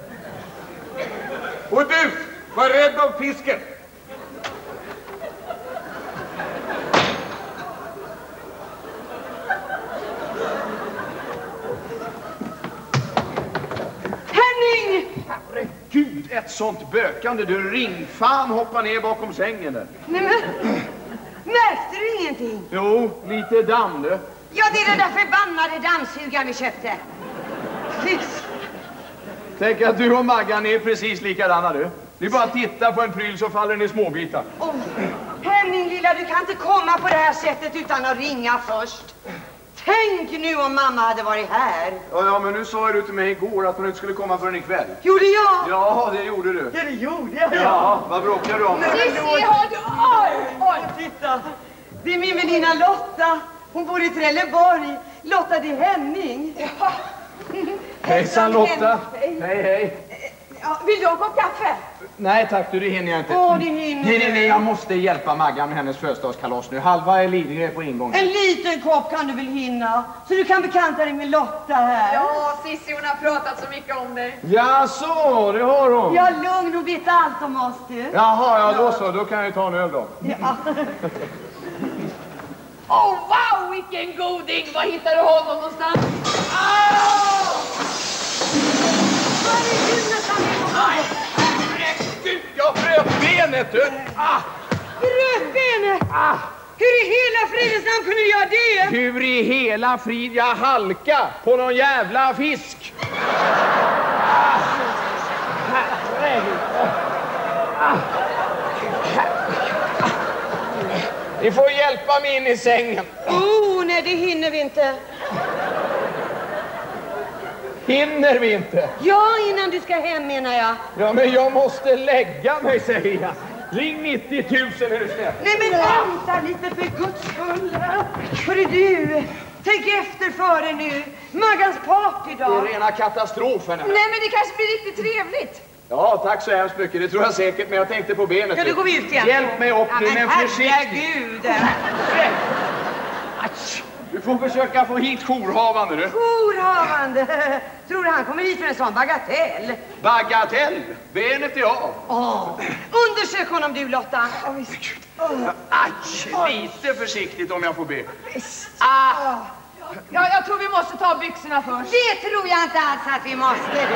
C: Och du, var rädd om fisken.
B: Henning!
A: Herregud, ett sånt bökande. Du, ringfan hoppar ner bakom sängen där.
B: Nej men, märkte du ingenting?
A: Jo, lite damm du.
B: Ja, det är den där förbannade dammsugaren vi köpte. Fys.
A: Tänk att du och Maggan är precis likadana du. Det är bara att titta på en pryl så faller den i småbitar.
B: Oh, Henning lilla, du kan inte komma på det här sättet utan att ringa först. Tänk nu om mamma hade varit här.
A: Ja, ja, men nu sa du till mig igår att hon inte skulle komma förrän ikväll.
B: Gjorde jag?
A: Ja, det gjorde du.
B: Ja, det gjorde jag.
A: Ja, vad bråkar du om?
D: Sissi, har du... Oj, oj.
B: Titta, det är min väninna Lotta. Hon bor i Trelleborg. Lotta, det är Henning.
D: Ja.
A: Hejsan Lotta. Hej, hej.
D: Ja, vill du ha en kopp kaffe?
A: Nej tack du, det hinner jag inte.
B: Åh, det hinner
A: nej, nej,
B: du.
A: nej, jag måste hjälpa Maggan med hennes födelsedagskalas nu. Halva är Lidingö på ingång.
B: En liten kopp kan du väl hinna? Så du kan bekanta dig med Lotta här.
D: Ja, Cissi, hon har pratat så mycket om dig.
A: Ja, så, det har hon.
B: Ja, lugn, du vet allt om oss, du.
A: Jaha, ja då så, då kan jag ta en öl då.
B: Ja.
D: Åh, oh, wow, vilken goding! Var hittar du honom någonstans? Ah!
B: Var är huvudet han är på?
A: Nej, herregud, jag bröt benet du. Ah,
B: Bröt benet!
A: ah.
B: Hur i hela fridens namn kunde du göra det?
A: Hur i hela frid jag halka på någon jävla fisk? Ah, herregud. Ah. Ni får hjälpa mig in i sängen.
B: Oh, nej, det hinner vi inte.
A: Hinner vi inte?
B: Ja, innan du ska hem menar jag.
A: Ja, men jag måste lägga mig, säger jag. Ring nittio tusen är du snäll.
B: Nej, men vänta lite för guds skull. Hörru du, tänk efter före nu. Maggans party
A: Det är
B: idag.
A: rena katastrofen här.
D: Nej, men det kanske blir riktigt trevligt.
A: Ja, tack så hemskt mycket. Det tror jag säkert, men jag tänkte på benet.
B: Ja, då går vi ut igen.
A: Hjälp mig upp
B: Ja,
A: nu,
B: men
A: men försiktigt.
B: herregud.
A: Du får försöka få hit jourhavande, du.
B: Jourhavande. Tror du han kommer hit för en sån bagatell?
A: Bagatell. Benet är av.
B: Åh. Undersök honom du, Lotta.
A: Aj, lite försiktigt om jag får be.
D: Ah. Ja, jag tror vi måste ta byxorna först.
B: Det tror jag inte alls att vi måste. Du.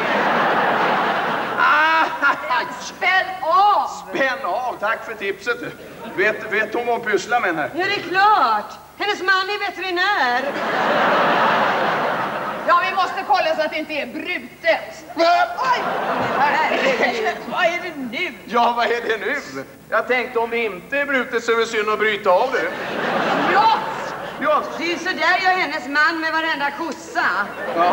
A: Ah,
D: Spänn av!
A: spänn av, tack för tipset. Vet, vet hon vad hon pysslar med här?
B: Ja, det är klart. Hennes man är veterinär.
D: Ja, vi måste kolla så att det inte är brutet.
B: Oj! Herregud. Vad är det nu?
A: Ja, vad är det nu? Jag tänkte om det inte är brutet så är det synd att bryta av det.
D: Ja!
A: Ja,
B: Det är så där gör hennes man med varenda kossa.
A: ja.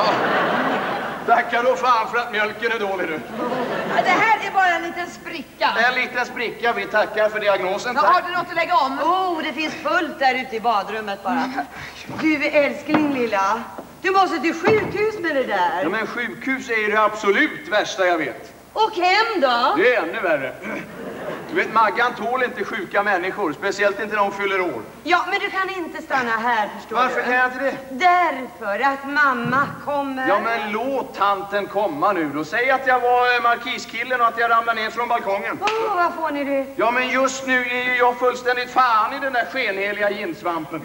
A: Tackar då fan för att mjölken är dålig nu.
D: Det här är bara en liten spricka.
A: En liten spricka, vi tackar för diagnosen.
D: Ja,
A: Tack.
D: har du något att lägga om?
B: Oh, det finns fullt där ute i badrummet bara. Du älskling lilla, du måste till sjukhus med det där.
A: Ja, men sjukhus är det absolut värsta jag vet.
B: Och hem då?
A: Det är ännu värre. Du vet, Maggan tål inte sjuka människor, speciellt inte när de fyller år.
B: Ja, men du kan inte stanna här, förstår
A: Varför
B: du.
A: kan jag inte det?
B: Därför att mamma kommer.
A: Ja, men låt tanten komma nu då. Säg att jag var eh, markiskillen och att jag ramlade ner från balkongen.
B: Åh, vad får ni det?
A: Ja, men just nu är ju jag fullständigt fan i den där skenheliga ginsvampen.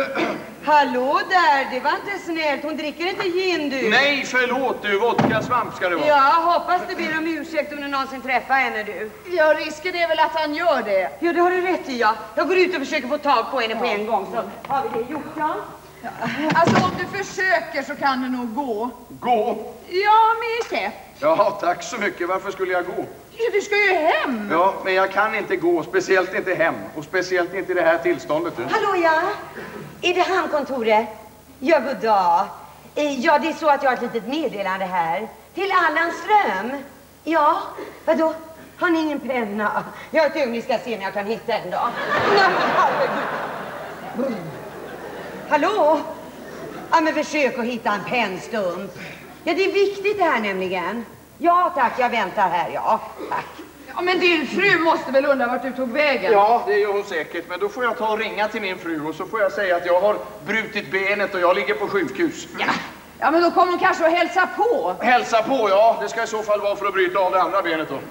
B: Hallå där, det var inte snällt. Hon dricker inte gin, du.
A: Nej, förlåt du. Vodkasvamp ska det vara.
B: Ja, hoppas du ber om ursäkt om du någonsin träffar henne, du.
D: Ja, risken är väl att han gör det.
B: Ja, det har du rätt i, ja. Jag går ut och försöker få tag på henne på en gång, så har vi det gjort, ja.
D: Alltså, om du försöker så kan du nog gå.
A: Gå?
D: Ja, med käpp.
A: Ja, tack så mycket. Varför skulle jag gå?
D: Ja, du ska ju hem.
A: Ja, men jag kan inte gå. Speciellt inte hem. Och speciellt inte i det här tillståndet. Du.
B: Hallå, ja. Är det hamnkontoret? Ja, god dag. Eh, Ja, det är så att jag har ett litet meddelande här. Till Allan Ström. Ja, vadå? Har ni ingen penna? Jag har ett ögonblick ska se om jag kan hitta en då. Nej, men herregud. Hallå? Ja, men försök att hitta en pennstump. Ja, det är viktigt det här nämligen. Ja, tack, jag väntar här, ja. Tack.
D: Ja, men din fru måste väl undra vart du tog vägen?
A: Ja, det gör hon säkert. Men då får jag ta och ringa till min fru och så får jag säga att jag har brutit benet och jag ligger på sjukhus.
D: Ja, ja men då kommer hon kanske att hälsa på.
A: Hälsa på, ja. Det ska i så fall vara för att bryta av det andra benet då.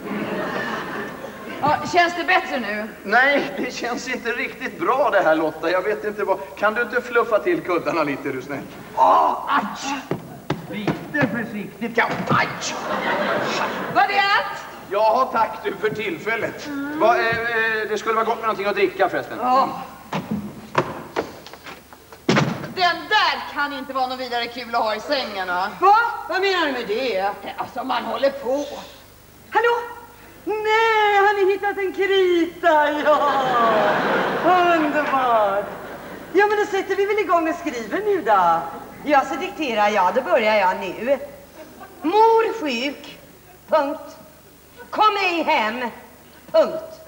D: Ja, känns det bättre nu?
A: Nej, det känns inte riktigt bra det här, Lotta. Jag vet inte vad... Kan du inte fluffa till kuddarna lite, är du snäll? Åh, aj! Lite försiktigt, kan... Aj!
D: Var det allt?
A: Ja, tack du för tillfället. Mm. Va, eh, eh, det skulle vara gott med någonting att dricka förresten.
D: Ja. Den där kan inte vara något vidare kul att ha i sängen, va?
B: Va? Vad menar du med det?
D: Alltså, man håller på.
B: Hallå? Nej, har ni hittat en krita? Ja, underbart. Ja, men då sätter vi väl igång och skriver nu då. Ja, så dikterar jag. Då börjar jag nu. Mor sjuk. Punkt. Kom ej hem. Punkt.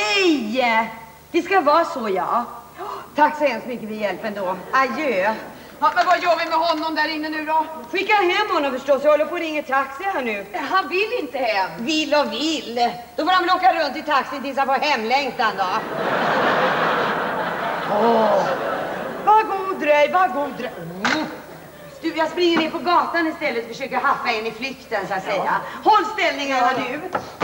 B: Ej. Det ska vara så, ja. Tack så hemskt mycket för hjälpen då. Adjö.
D: Ja, men vad gör vi med honom där inne nu då?
B: Skicka hem honom förstås. Jag håller på att ringa taxi här nu.
D: Han vill inte hem.
B: Vill och vill. Då får han väl åka runt i taxi tills han får hemlängtan då. Åh. Var god dröj, var god dröj. Mm. Du, jag springer ner på gatan istället och försöker haffa in i flykten så att säga. Ja. Håll ställningarna nu.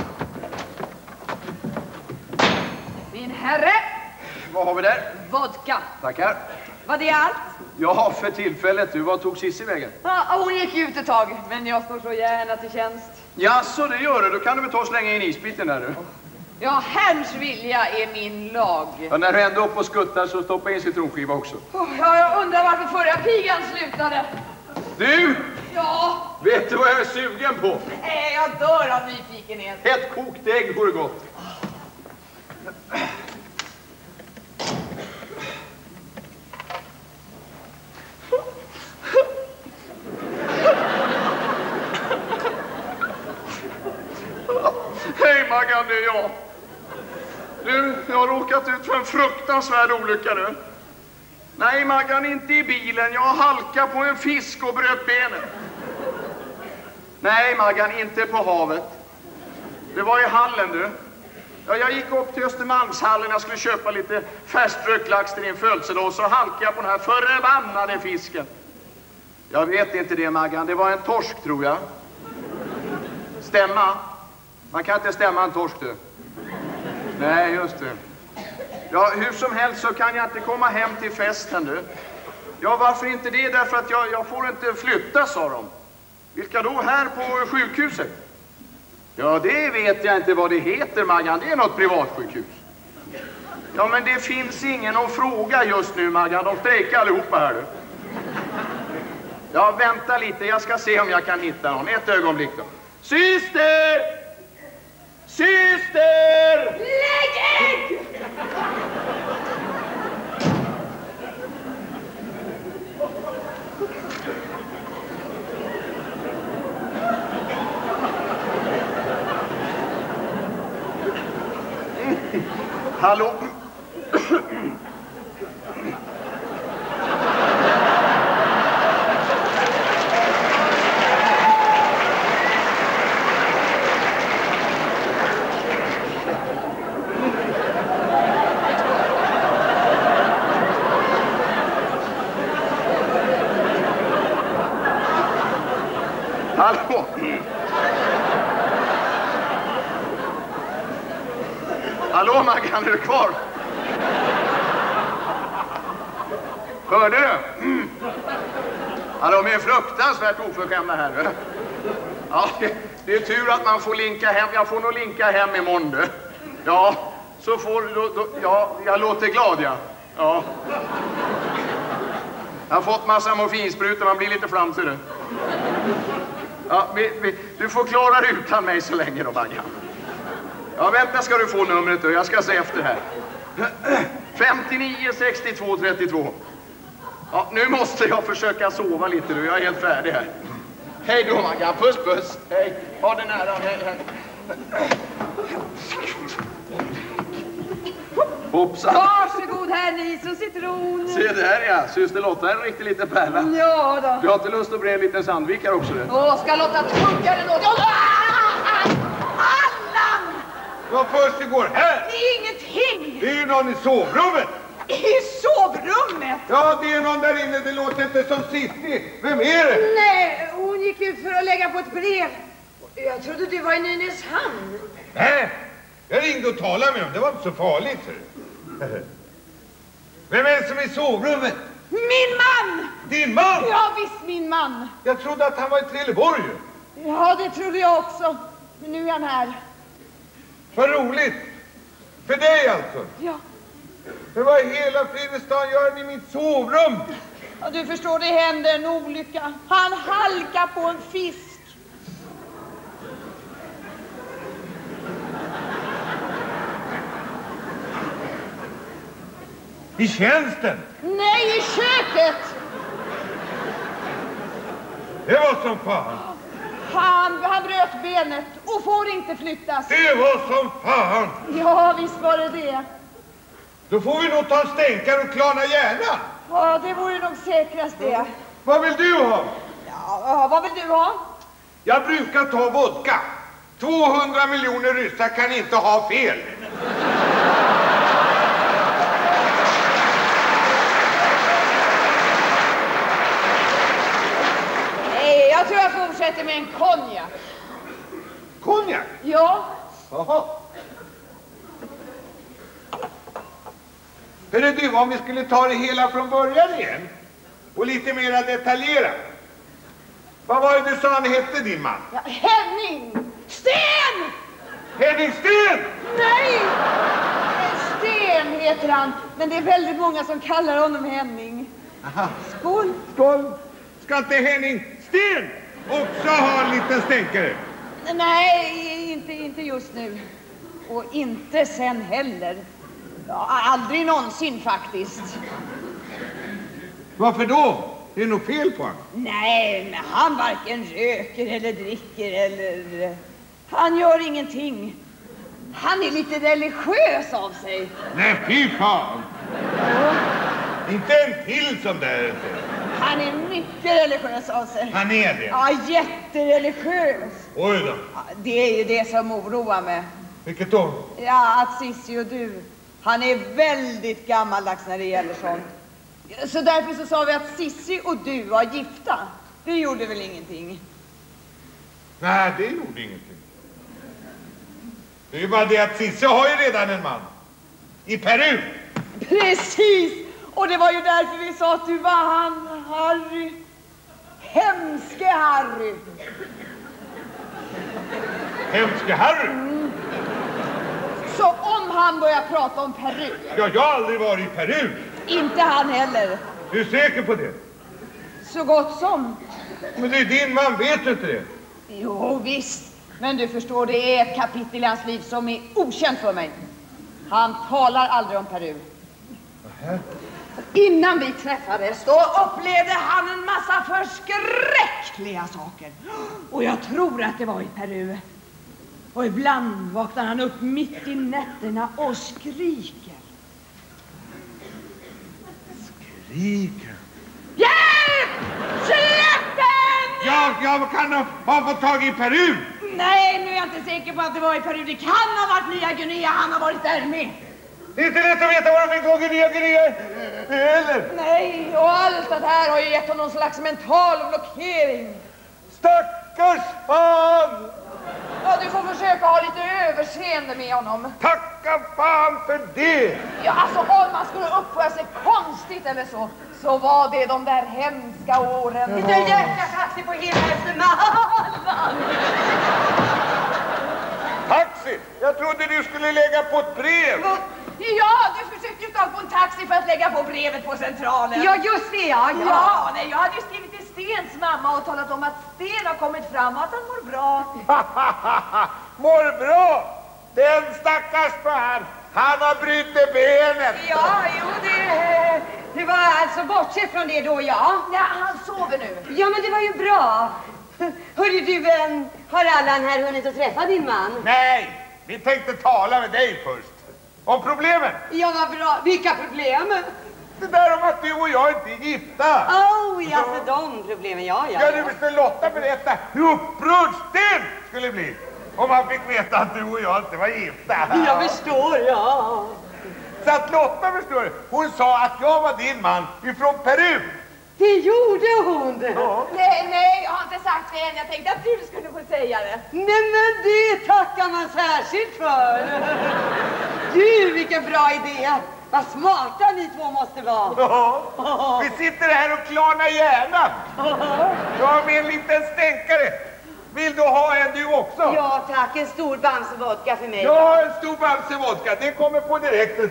D: Min herre.
A: Vad har vi där?
D: Vodka.
A: Tackar.
D: Var det allt?
A: Ja, för tillfället. Du, vad tog Cissi vägen?
D: Ja, hon gick ut ett tag, men jag står så gärna till tjänst.
A: Ja, så det gör det. Då kan du väl ta och slänga in isbiten där nu.
D: Ja, Herrns vilja är min lag.
A: Ja, när du ändå upp och skuttar så stoppa in citronskiva också.
D: Oh, ja, jag undrar varför förra pigan slutade.
A: Du!
D: Ja?
A: Vet du vad jag är sugen på?
D: Nej, jag dör av nyfikenhet.
A: Ett kokt ägg vore gott. Hej Maggan, det är jag. Du, jag har råkat ut för en fruktansvärd olycka nu. Nej Maggan, inte i bilen. Jag halkade på en fisk och bröt benet. Nej Maggan, inte på havet. Det var i hallen du. Ja, jag gick upp till Östermalmshallen. Jag skulle köpa lite färströkt lax till din födelsedag. Och så halkade jag på den här förbannade fisken. Jag vet inte det Maggan. Det var en torsk tror jag. Stämma. Man kan inte stämma en torsk du. Nej, just det. Ja, hur som helst så kan jag inte komma hem till festen du. Ja, varför inte det? Därför att jag, jag får inte flytta, sa de. Vilka då? Här på sjukhuset? Ja, det vet jag inte vad det heter, Maggan. Det är något privatsjukhus. Ja, men det finns ingen att fråga just nu, Maggan. De strejkar allihopa här du. Ja, vänta lite. Jag ska se om jag kan hitta någon. Ett ögonblick då. Syster! Syster!
D: Lägg ägg!
A: Hallå? Hallå? Hallå Maggan, är du kvar? Hörde du? Mm. Ja, de är fruktansvärt oförskämda här. Ja, det, det är tur att man får linka hem. Jag får nog linka hem imorgon. Du. Ja, så får då, då, ja, jag låter glad, ja. Ja. Jag har fått massa morfinsprutor, man blir lite flamsig du. Ja, vi, vi, du får klara utan mig så länge då, Maggan. Ja, vänta ska du få numret då. Jag ska se efter här. femtionio sextiotvå trettiotvå. Ja, nu måste jag försöka sova lite du. Jag är helt färdig här. Hej då, Maggan. Puss, puss. Hej. Ha det nära. Hej, hej. Hoppsan.
D: Varsågod här ni som citron.
A: Se där ja. Syster Lotta är en riktigt liten pärla.
D: Ja då.
A: Du har inte lust att bre en liten sandvikare också det?
D: Åh, ska Lotta tugga eller något? Allan!
C: Vad först igår här?
D: Det är ingenting.
C: Det är ju någon i sovrummet.
D: I sovrummet?
C: Ja, det är någon där inne. Det låter inte som Cissi. Vem är det?
B: Nej, hon gick ut för att lägga på ett brev. Jag trodde du var i Nynäshamn.
C: Nej, jag ringde och talade med dem. Det var inte så farligt. Vem är det som är i sovrummet?
D: Min man!
C: Din man?
D: Ja, visst min man.
C: Jag trodde att han var i Trelleborg.
D: Ja, det trodde jag också. Men nu är han här.
C: Vad roligt. För dig alltså.
D: Ja.
C: Men vad i hela Fridestan gör ni i mitt sovrum?
D: Ja, du förstår, det hände en olycka. Han halkar på en fisk.
C: I tjänsten?
D: Nej, i köket.
C: Det var som fan.
D: Han, han bröt benet och får inte flyttas.
C: Det var som fan.
D: Ja, visst var det det.
C: Då får vi nog ta en stänkare och klarna hjärnan.
D: Ja, det vore nog säkrast det.
C: Mm. Vad vill du ha?
D: Ja, vad vill du ha?
C: Jag brukar ta vodka. tvåhundra miljoner ryssar kan inte ha fel.
D: Nej, jag tror jag fortsätter med en konjak.
C: Konjak?
D: Ja.
C: Jaha. Hörru du, om vi skulle ta det hela från början igen och lite mer detaljerat. Vad var det du sa han hette, din man?
D: Ja, Henning! Sten!
C: Henning Sten!
D: Nej! Sten heter han, men det är väldigt många som kallar honom Henning.
C: Aha.
D: Skål!
C: Skål! Ska inte Henning Sten också ha en liten stänkare?
D: Nej, inte, inte just nu. Och inte sen heller. Ja, aldrig någonsin faktiskt.
C: Varför då? Det är nog fel på honom.
D: Nej, men han varken röker eller dricker eller... Han gör ingenting. Han är lite religiös av sig.
C: Nej, fy fan!
D: Ja.
C: Inte en till som där.
D: Han är mycket religiös av sig.
C: Han är det?
D: Ja, jättereligiös.
C: Oj då.
D: Ja, det är ju det som oroar mig.
C: Vilket då?
D: Ja, att Sissi och du, han är väldigt gammaldags när det gäller sånt. Så därför så sa vi att Sissi och du var gifta. Det gjorde väl ingenting?
C: Nej, det gjorde ingenting. Det är ju bara det att Sissi har ju redan en man. I Peru.
D: Precis! Och det var ju därför vi sa att du var han, Harry. Hemske Harry.
C: Hemske Harry?
D: Mm. Så om han börjar prata om Peru...
C: Ja, jag har aldrig varit i Peru.
D: Inte han heller.
C: Du är säker på det?
D: Så gott som.
C: Men det är din man, vet du inte det?
D: Jo, visst. Men du förstår, det är ett kapitel i hans liv som är okänt för mig. Han talar aldrig om Peru.
C: Aha.
D: Innan vi träffades då upplevde han en massa förskräckliga saker. Och jag tror att det var i Peru. Och ibland vaknar han upp mitt i nätterna och skriker.
C: Skriker?
D: Hjälp! Släpp den!
C: Ja, jag kan ha, ha fått tag i Peru.
D: Nej, nu är jag inte säker på att det var i Peru. Det kan ha varit Nya Guinea, han har varit där med.
C: Det är inte lätt att veta var de fick tag i Nya Guinea. Eller?
D: Nej, och allt det här har ju gett honom någon slags mental blockering.
C: Stackars fan!
D: Ja, du får försöka ha lite överseende med honom.
C: Tacka fan för det!
D: Ja, alltså om man skulle uppföra sig konstigt eller så, så var det de där hemska åren.
B: Det är jäkla taxi på hela Östermalm!
C: Taxi! Jag trodde du skulle lägga på ett brev.
B: Va?
D: Ja, du försökte ju ta på en taxi för att lägga på brevet på centralen.
B: Ja, just det, ja. Ja,
D: Ja, nej, jag hade ju skrivit till Stens mamma och talat om att Sten har kommit fram och att han mår bra.
C: Mår bra! Den stackars fan, han har brutit benet.
B: ja jo, det, det var alltså bortsett från det då, ja.
D: Ja, han sover nu.
B: Ja, men det var ju bra. Hörru du, vän, har Allan här hunnit att träffa din man?
C: Nej, vi tänkte tala med dig först. Om problemen.
B: Ja, vad bra. Vilka problem?
C: Det där om att du och jag inte är gifta.
B: Oh, ja, för de problemen, ja, ja.
C: Ja, du visste Lotta berätta hur upprörd Sten skulle bli om han fick veta att du och jag inte var gifta.
B: Jag förstår, ja.
C: Så att Lotta förstår, hon sa att jag var din man ifrån Peru.
B: Det gjorde hon.
C: Ja.
D: Nej, nej, jag har inte sagt det än. Jag tänkte att du skulle få säga det.
B: Nej, men det tackar man särskilt för. Gud, vilken bra idé. Vad smarta ni två måste vara.
C: Ja. Vi sitter här och klarnar hjärnan. Jag har med en liten stänkare. Vill du ha en du också?
B: Ja, tack. En stor bamsevodka för mig.
C: Ja, en stor bamsevodka. Det kommer på direkt.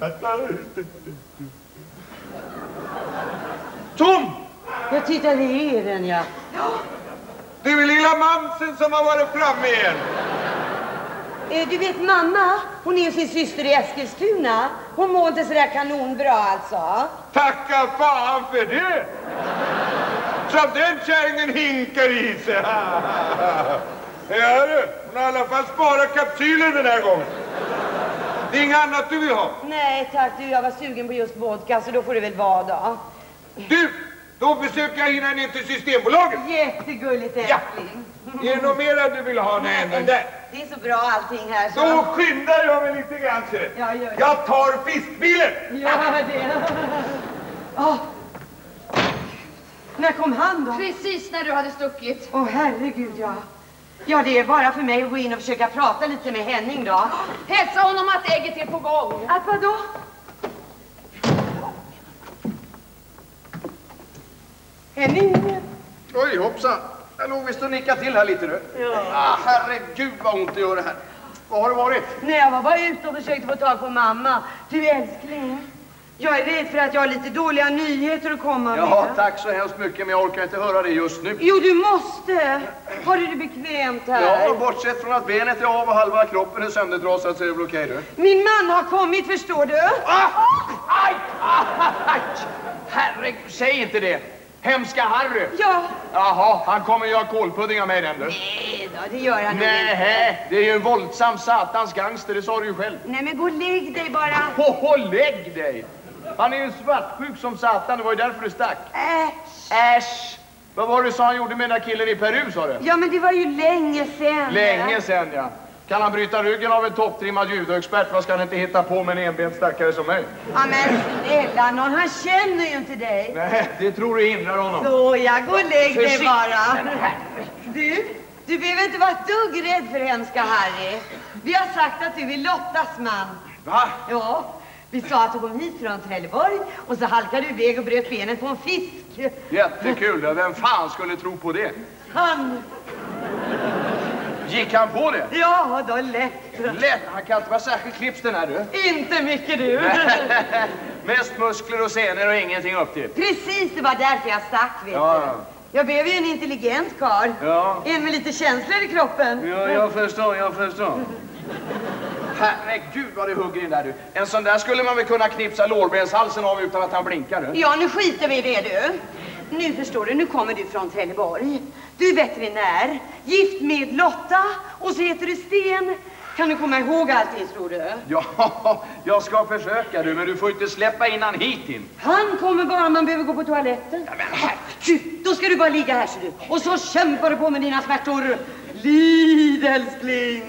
C: Tom!
B: Jag tittar i den, ja.
C: Det är väl lilla Mamsen som har varit framme igen.
B: Eh, Du vet, mamma, hon är sin syster i Eskilstuna. Hon mår inte sådär kanonbra, alltså.
C: Tacka fan för det! Så den kärringen hinkar i sig. Ja, du. Hon har i alla fall sparat kapsylen den här gången. Det är inget annat du vill ha.
B: Nej, tack du. Jag var sugen på just vodka, så då får det väl vara då.
C: Du, då försöker jag hinna ner till Systembolaget.
B: Jättegulligt, älskling.
C: Ja. Är det något mer du vill ha när jag ändå är där?
B: Det är så bra allting här. Så.
C: Då skyndar jag mig lite grann.
B: Ja, gör det.
C: Jag tar fiskbilen.
B: Gör det. Oh. När kom han då?
D: Precis när du hade stuckit.
B: Åh, oh, herregud, ja. Ja, det är bara för mig att gå in och försöka prata lite med Henning då.
D: Hälsa honom att ägget är på gång.
B: Att vadå? Henning?
A: Oj, hoppsan. Jag låg visst och nickade till här lite nu.
B: Ja.
A: Ah, herregud vad ont det gör det här. Vad har det varit?
B: Nej, jag var bara ute och försökte få tag på mamma. Du, älskling. Jag är rädd för att jag har lite dåliga nyheter att komma
A: Ja,
B: med.
A: tack så hemskt mycket, men jag orkar inte höra det just nu.
B: Jo, du måste. Har du det bekvämt här?
A: Ja, bortsett från att benet är av och halva kroppen är söndertrasad så är det väl okej, du?
B: Min man har kommit, förstår du?
A: Ah! Aj! Aj! Herregud, säg inte det. Hemska Harry.
B: Ja.
A: Jaha, han kommer göra kolpudding av mig, den du.
B: Nej då, det gör han
A: Nej, det är ju en våldsam satans gangster, det sa du ju själv.
B: Nej, men gå och lägg dig bara.
A: Hoho, lägg dig! Han är ju svartsjuk som satan, det var ju därför du stack.
B: Äsch.
A: Äsch! Vad var det du sa han gjorde med den där killen i Peru, sa du?
B: Ja, men det var ju länge sen.
A: Länge sen, ja. Kan han bryta ryggen av en topptrimmad judoexpert? Vad ska han inte hitta på med en enbent stackare som mig?
B: Ja, men snälla någon, han känner ju inte dig.
A: Nej, det tror du hindrar honom.
B: Så, jag går och lägg dig
A: Försikt.
B: bara. Du, du behöver inte vara ett dugg rädd för hemska Harry. Vi har sagt att du är Lottas man.
A: Va?
B: Ja, vi sa att du kom hit från Trelleborg och så halkade du iväg och bröt benet på en fisk.
A: Jättekul, ja. Vem fan skulle tro på det?
B: Han.
A: Gick han på det?
B: Ja, då lätt.
A: Lätt, han kan inte vara särskilt klipps den här, du.
B: Inte mycket du.
A: Mest muskler och senor och ingenting upp till.
B: Precis, det var därför jag stack, vet
A: Ja.
B: du. Jag behöver ju en intelligent karl.
A: Ja.
B: En med lite känslor i kroppen.
A: Ja, jag förstår, jag förstår. Herregud vad det hugger in där, du. En sån där skulle man väl kunna knipsa lårbenshalsen av utan att han blinkar, du.
B: Ja, nu skiter vi i det, du. Nu förstår du, nu kommer du från Trelleborg. Du är veterinär, gift med Lotta och så heter du Sten. Kan du komma ihåg allting, tror du?
A: Ja, jag ska försöka, du, men du får inte släppa in han hit in.
B: Han kommer bara om man behöver gå på toaletten.
A: Ja, men här.
B: Du, då ska du bara ligga här, så du. Och så kämpar du på med dina smärtor. Lid, älskling.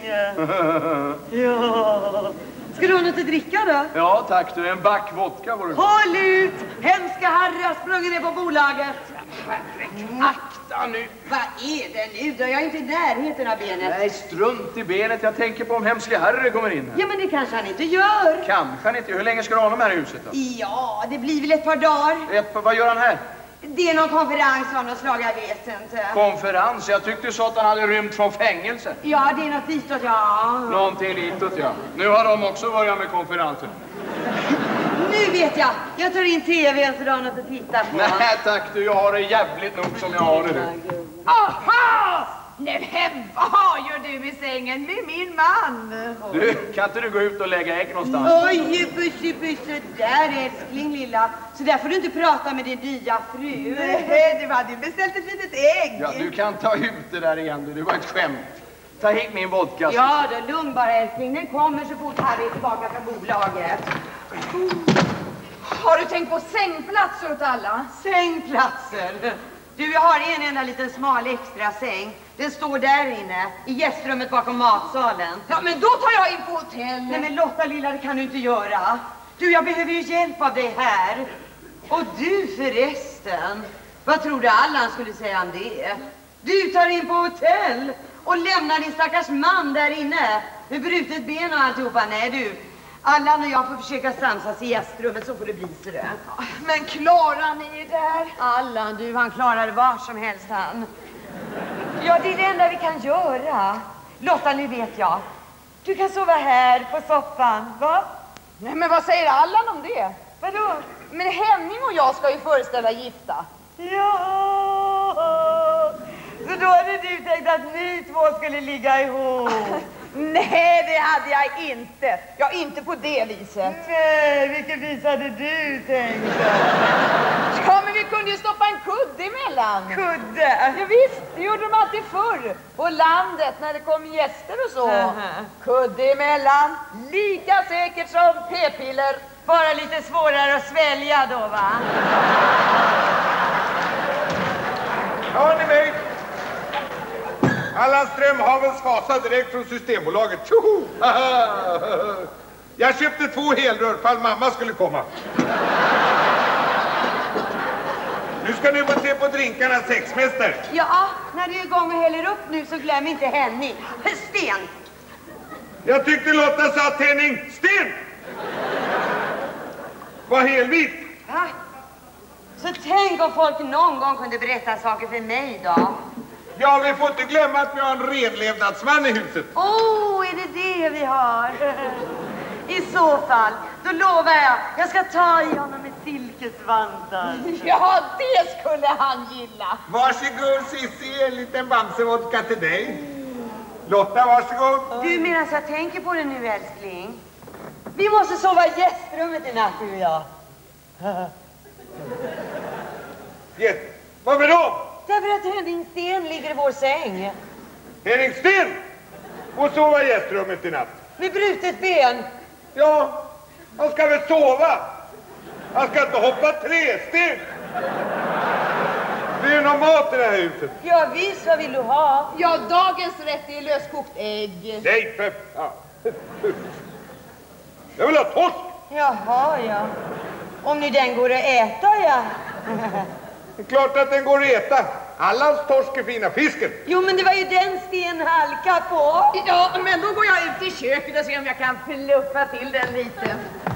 B: Ja. Ska du ha något att dricka då?
A: Ja, tack du. En back vodka var du.
B: Håll ut! Hemska Harry har sprungit ner på bolaget.
A: Akta nu.
B: Vad är det nu då? Jag är inte i närheten av benet.
A: Nej, strunt i benet. Jag tänker på om hemska Harry kommer in här.
B: Ja, men det kanske han inte gör.
A: Kanske han inte. Hur länge ska du ha honom här i huset då?
B: Ja, det blir väl ett par dagar.
A: Ett, vad gör han här?
B: Det är någon konferens av något slag, jag vet inte.
A: Konferens? Jag tyckte du sa att han hade rymt från fängelse.
B: Ja, det är något ditåt, ja.
A: Någonting ditåt, ja. Nu har de också börjat med konferensen.
B: Nu vet jag. Jag tar in tvn så du har något att titta på.
A: Nej tack du, jag har det jävligt nog som jag har det nu.
D: Aha! Nej, men vad gör du i sängen med min man?
A: Du, kan inte du gå ut och lägga ägg någonstans?
B: Oj, pussy, pussy, där älskling lilla. Så där får du inte prata med din nya fru.
D: Nej, du hade ju beställt ett litet ägg.
A: Ja, du kan ta ut det där igen du, det var ett skämt. Ta hit min vodka.
B: Ja, då lugn bara älskling. Den kommer så fort Harry är tillbaka från bolaget.
D: Har du tänkt på sängplatser åt alla?
B: Sängplatser. Du, jag har en enda liten smal extra säng. Den står där inne, i gästrummet bakom matsalen.
D: Ja, men då tar jag in på hotell.
B: Nej, men Lotta lilla, det kan du inte göra. Du, jag behöver ju hjälp av dig här. Och du förresten, vad tror du Allan skulle säga om det? Du tar in på hotell och lämnar din stackars man där inne med brutet ben och alltihopa. Nej du, Allan och jag får försöka samsas i gästrummet, så får det bli så det.
D: Men klarar ni er där?
B: Allan, du, han klarar det var som helst han. Ja, det är det enda vi kan göra. Lotta, nu vet jag. Du kan sova här på soffan, va?
D: Nej, men vad säger Allan om det?
B: Vadå?
D: Men Henning och jag ska ju föreställa gifta.
B: Ja, så då hade du tänkt att ni två skulle ligga ihop.
D: Nej, det hade jag inte. Ja, inte på det viset.
B: Nej, vilket vis hade du tänkt?
D: Ja, men vi kunde ju stoppa en kudde emellan.
B: Kudde?
D: Ja, visst, det gjorde de alltid förr. På landet när det kom gäster och så.
B: Uh-huh.
D: Kudde emellan, lika säkert som p-piller.
B: Bara lite svårare att svälja då, va?
C: Hör ni mig? Allan Strömhavens Vasa direkt från Systembolaget. Tjoho! Jag köpte två helrör fall mamma skulle komma. Nu ska ni bara se på drinkarna, sexmästare.
B: Ja, när du är igång och häller upp nu så glöm inte Henning. Sten!
C: Jag tyckte Lotta sa att Henning Sten var helvit.
B: Va? Så tänk om folk någon gång kunde berätta saker för mig då.
C: Ja, vi får inte glömma att vi har en renlevnadsman i huset.
B: Åh, oh, är det det vi har? I så fall, då lovar jag, jag ska ta i honom med silkesvantar.
D: Ja, det skulle han gilla.
C: Varsågod Cissi, en liten bamsevodka till dig. Lotta, varsågod.
B: Du, medan jag tänker på det nu, älskling. Vi måste sova i gästrummet i natt, du och jag.
C: Yes. Varför då?
B: Därför att Henning Sten ligger i vår säng.
C: Henning Sten får sova i gästrummet i natt.
B: Med brutet ben.
C: Ja, han ska väl sova. Han ska inte hoppa tre steg. Det är någon mat i det här huset.
B: Ja, visst, vad vill du ha?
D: Ja, dagens rätt är löskokt ägg.
C: Nej, för... Ja. Jag vill ha torsk.
B: Jaha, ja. Om nu den går att äta, ja.
C: Det är klart att den går att äta. Allans torsk är fina fisken.
B: Jo, men det var ju den Sten halka på.
D: Ja, men då går jag ut i köket och ser om jag kan fluffa till den lite.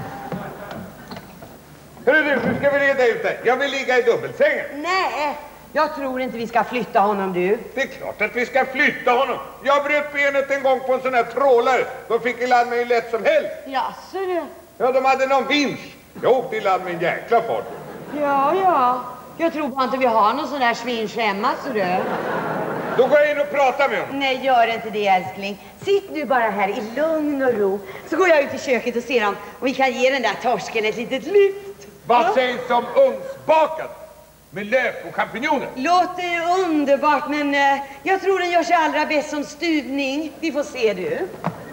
C: Hörru du, nu ska vi reda ut det. Jag vill ligga i dubbelsängen.
B: Nej, jag tror inte vi ska flytta honom, du.
C: Det är klart att vi ska flytta honom. Jag bröt benet en gång på en sån här trålare. De fick i land med hur lätt som helst.
B: Jaså du?
C: Ja, de hade någon vinsch. Jag åkte i land med en jäkla fart.
B: Ja, ja. Jag tror bara inte vi har någon sån där svinsch hemma, så du.
C: Då går jag in och pratar med honom.
B: Nej, gör inte det, älskling. Sitt nu bara här i lugn och ro. Så går jag ut i köket och ser om, om vi kan ge den där torsken ett litet lyft.
C: Vad
B: Ja.
C: sägs om ugnsbakad? Med lök och champinjoner.
B: Låter underbart, men eh, jag tror den gör sig allra bäst som stuvning. Vi får se, du.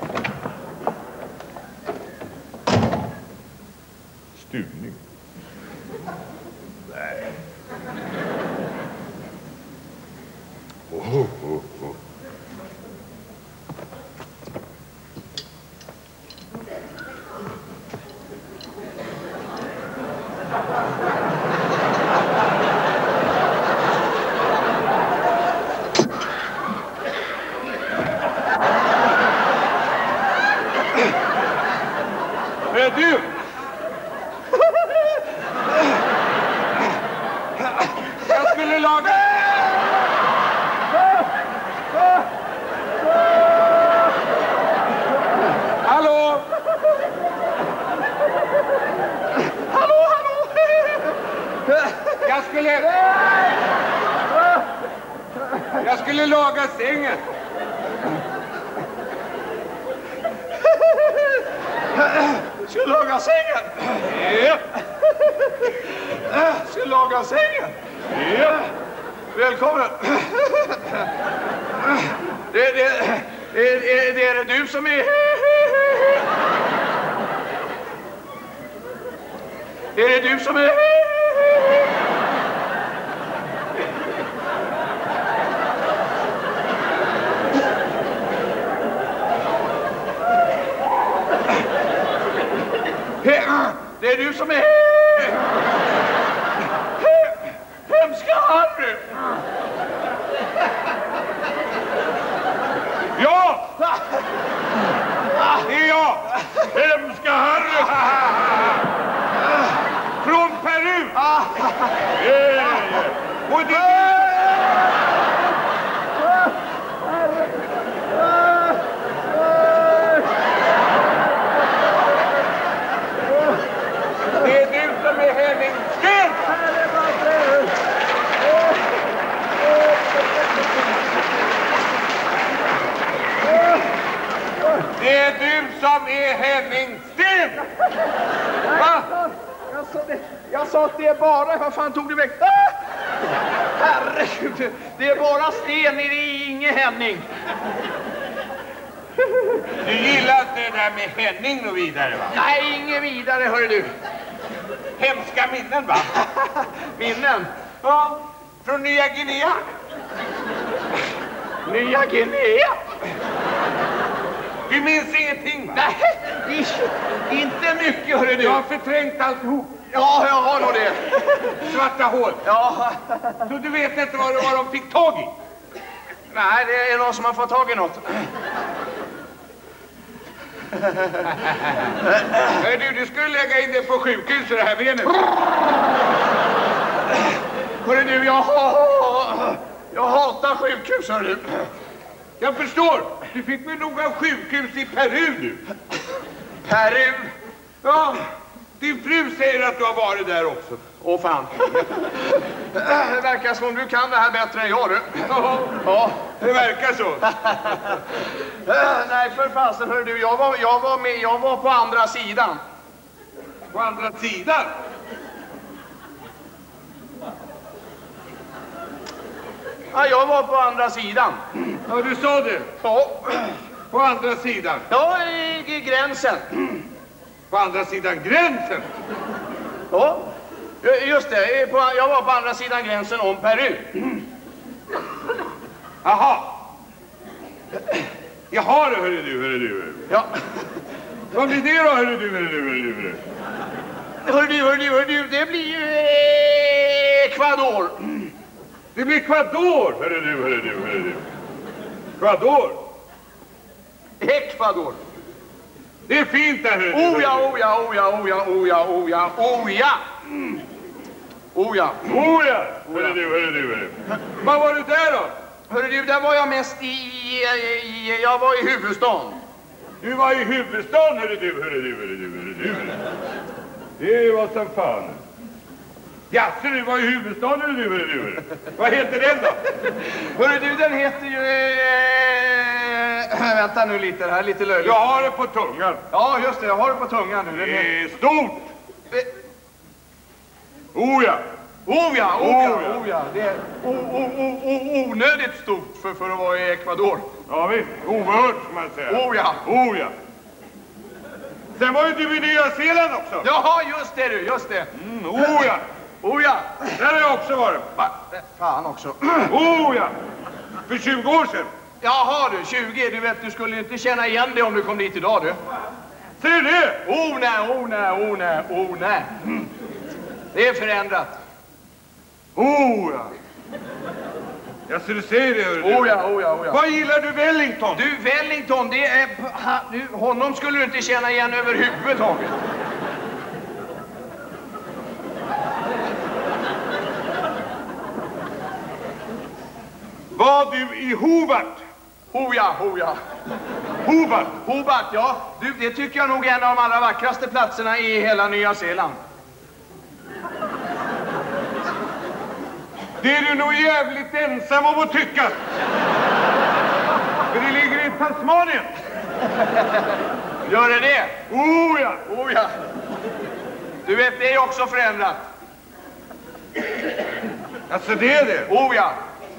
C: Stuvning? Nej. Oh, oh, oh. Men du! Jag skulle laga... Hallå? Hallå, hallå! Jag skulle... Jag skulle laga sängen. Ska laga sängen? Ja. Ska laga sängen? Ja. Välkommen. Det, det, det, det är det du som är... Det är det du som är... Det är du som är... Hemska Harry! Ja! Det är jag! Hemska Harry! Från Peru! Och det... Det är du som är Henning Sten! Det är du som är Henning Sten! Va?
A: Jag sa, det, jag sa att det är bara... Vad fan tog du väck? Ah! Herregud, det är bara Sten, det är ingen Henning.
C: Du gillar inte det där med Henning och vidare, va?
A: Nej, inget vidare, hör du.
C: Hemska minnen, va?
A: Minnen?
C: Ja, från Nya Guinea.
A: Nya Guinea?
C: Du minns ingenting, va?
A: Nej, inte mycket, hör du.
C: Jag har förträngt alltihop.
A: Ja, jag har nog det.
C: Svarta hål.
A: Ja.
C: Så du vet inte vad det var de fick tag i?
A: Nej, det är någon som har fått tag i något.
C: Hör du, du skulle lägga in det på sjukhus, det här benet.
A: Hörru du, jag, ha, jag hatar sjukhus, hörru.
C: Jag förstår. Du fick väl nog av sjukhus i Peru, du.
A: Peru?
C: Ja, din fru säger att du har varit där också.
A: Åh fan. Det verkar som du kan det här bättre än jag, du.
C: Ja,
A: Ja.
C: det verkar så.
A: Nej, för fasen, hörru du, jag var, jag var med, jag var på andra sidan.
C: På andra sidan?
A: Ja, jag var på andra sidan.
C: Ja, du sa det.
A: Ja,
C: På andra sidan.
A: ja i, i gränsen.
C: På andra sidan gränsen.
A: Ja, just det, på, jag var på andra sidan gränsen om Peru.
C: Jaha. Jaha, hörru du, hörru du. Hörru.
A: Ja.
C: Vad blir det då, hörru du, hörru du, hörru du?
A: Hörru du, hörru du, hörru du, det blir ju Ecuador.
C: Det blir Ecuador, hörru du, hörru du, hörru du. Ecuador.
A: Ecuador.
C: Det är fint där, hörru du.
A: Oh ja, oh ja, oh ja, oh ja, oh ja, oh ja, oh ja. Oh ja.
C: Oh ja, hörru du, hörru du, hörru. Vad var du där då?
A: Hörru du, där var jag mest i, i, i jag var i huvudstaden.
C: Du var i huvudstaden, hörru du, hörru du, hörru du, hörru du. Det var som fan. Jaså, du var i huvudstaden, hörru du, hörru du, hörru. Vad heter den då?
A: Hörru du, den heter ju... Eh, vänta nu lite, det här är lite löjligt.
C: Jag har det på tungan.
A: Ja, just det, jag har det på tungan nu. Den
C: Det
A: heter...
C: är stort. Oh ja.
A: Oh ja, oh ja,
C: Oh ja.
A: oh ja. Det är o, o, o, o, onödigt stort för, för att vara i Ecuador.
C: Ja visst, oerhört som man säger.
A: Oh ja.
C: Oh ja. Sen var ju du i Nya Zeeland också.
A: Jaha, just det du, just det.
C: Mm, oh ja.
A: Oh ja.
C: Där har jag också varit.
A: Va? Fan också.
C: Oh ja. För tjugo år sedan.
A: Jaha du, tjugo, du vet, du skulle inte känna igen det om du kom dit idag du.
C: Ser du det?
A: Oh nej, oh nej, oh nej, oh nej. Det är förändrat.
C: Oh ja. Ja, så du säger det, hörru du.
A: Oh ja, oh ja, oh ja.
C: Vad gillar du Wellington?
A: Du, Wellington, det är... Ha, du, honom skulle du inte känna igen överhuvudtaget.
C: Var du i Hobart?
A: Oh ja, oh ja.
C: Hobart?
A: Hobart, ja. Du, det tycker jag nog är en av de allra vackraste platserna i hela Nya Zeeland.
C: Det är du nog jävligt ensam om att tycka. För det ligger i Tasmanien.
A: Gör det det?
C: Oh ja.
A: Oh ja. Du vet, det är också förändrat.
C: Alltså det är det.
A: Oh ja.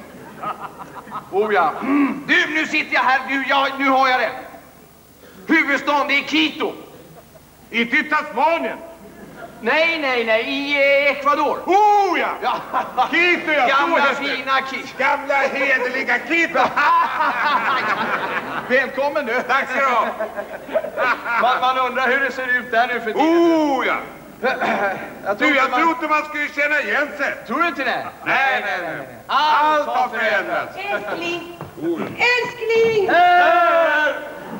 A: Oh ja. Mm. Du, nu sitter jag här. Du, ja, nu har jag det. Huvudstaden, det är Quito.
C: Inte i Tasmanien.
A: Nej, nej, nej. I eh, Ecuador.
C: Oh ja.
A: Ja.
C: Quito, ja.
A: Gamla
C: Så heter det.
A: fina Quito.
C: Gamla hederliga Quito.
A: Välkommen du.
C: Tack ska du ha.
A: Man, man undrar hur det ser ut där nu för tiden.
C: Oh ja.
A: Jag
C: Du, jag
A: man...
C: trodde man skulle känna igen sig.
A: Tror du inte det?
C: Nej, nej, nej.
A: Allt,
C: Allt har förändrats.
B: Älskling! Älskling!
A: Här!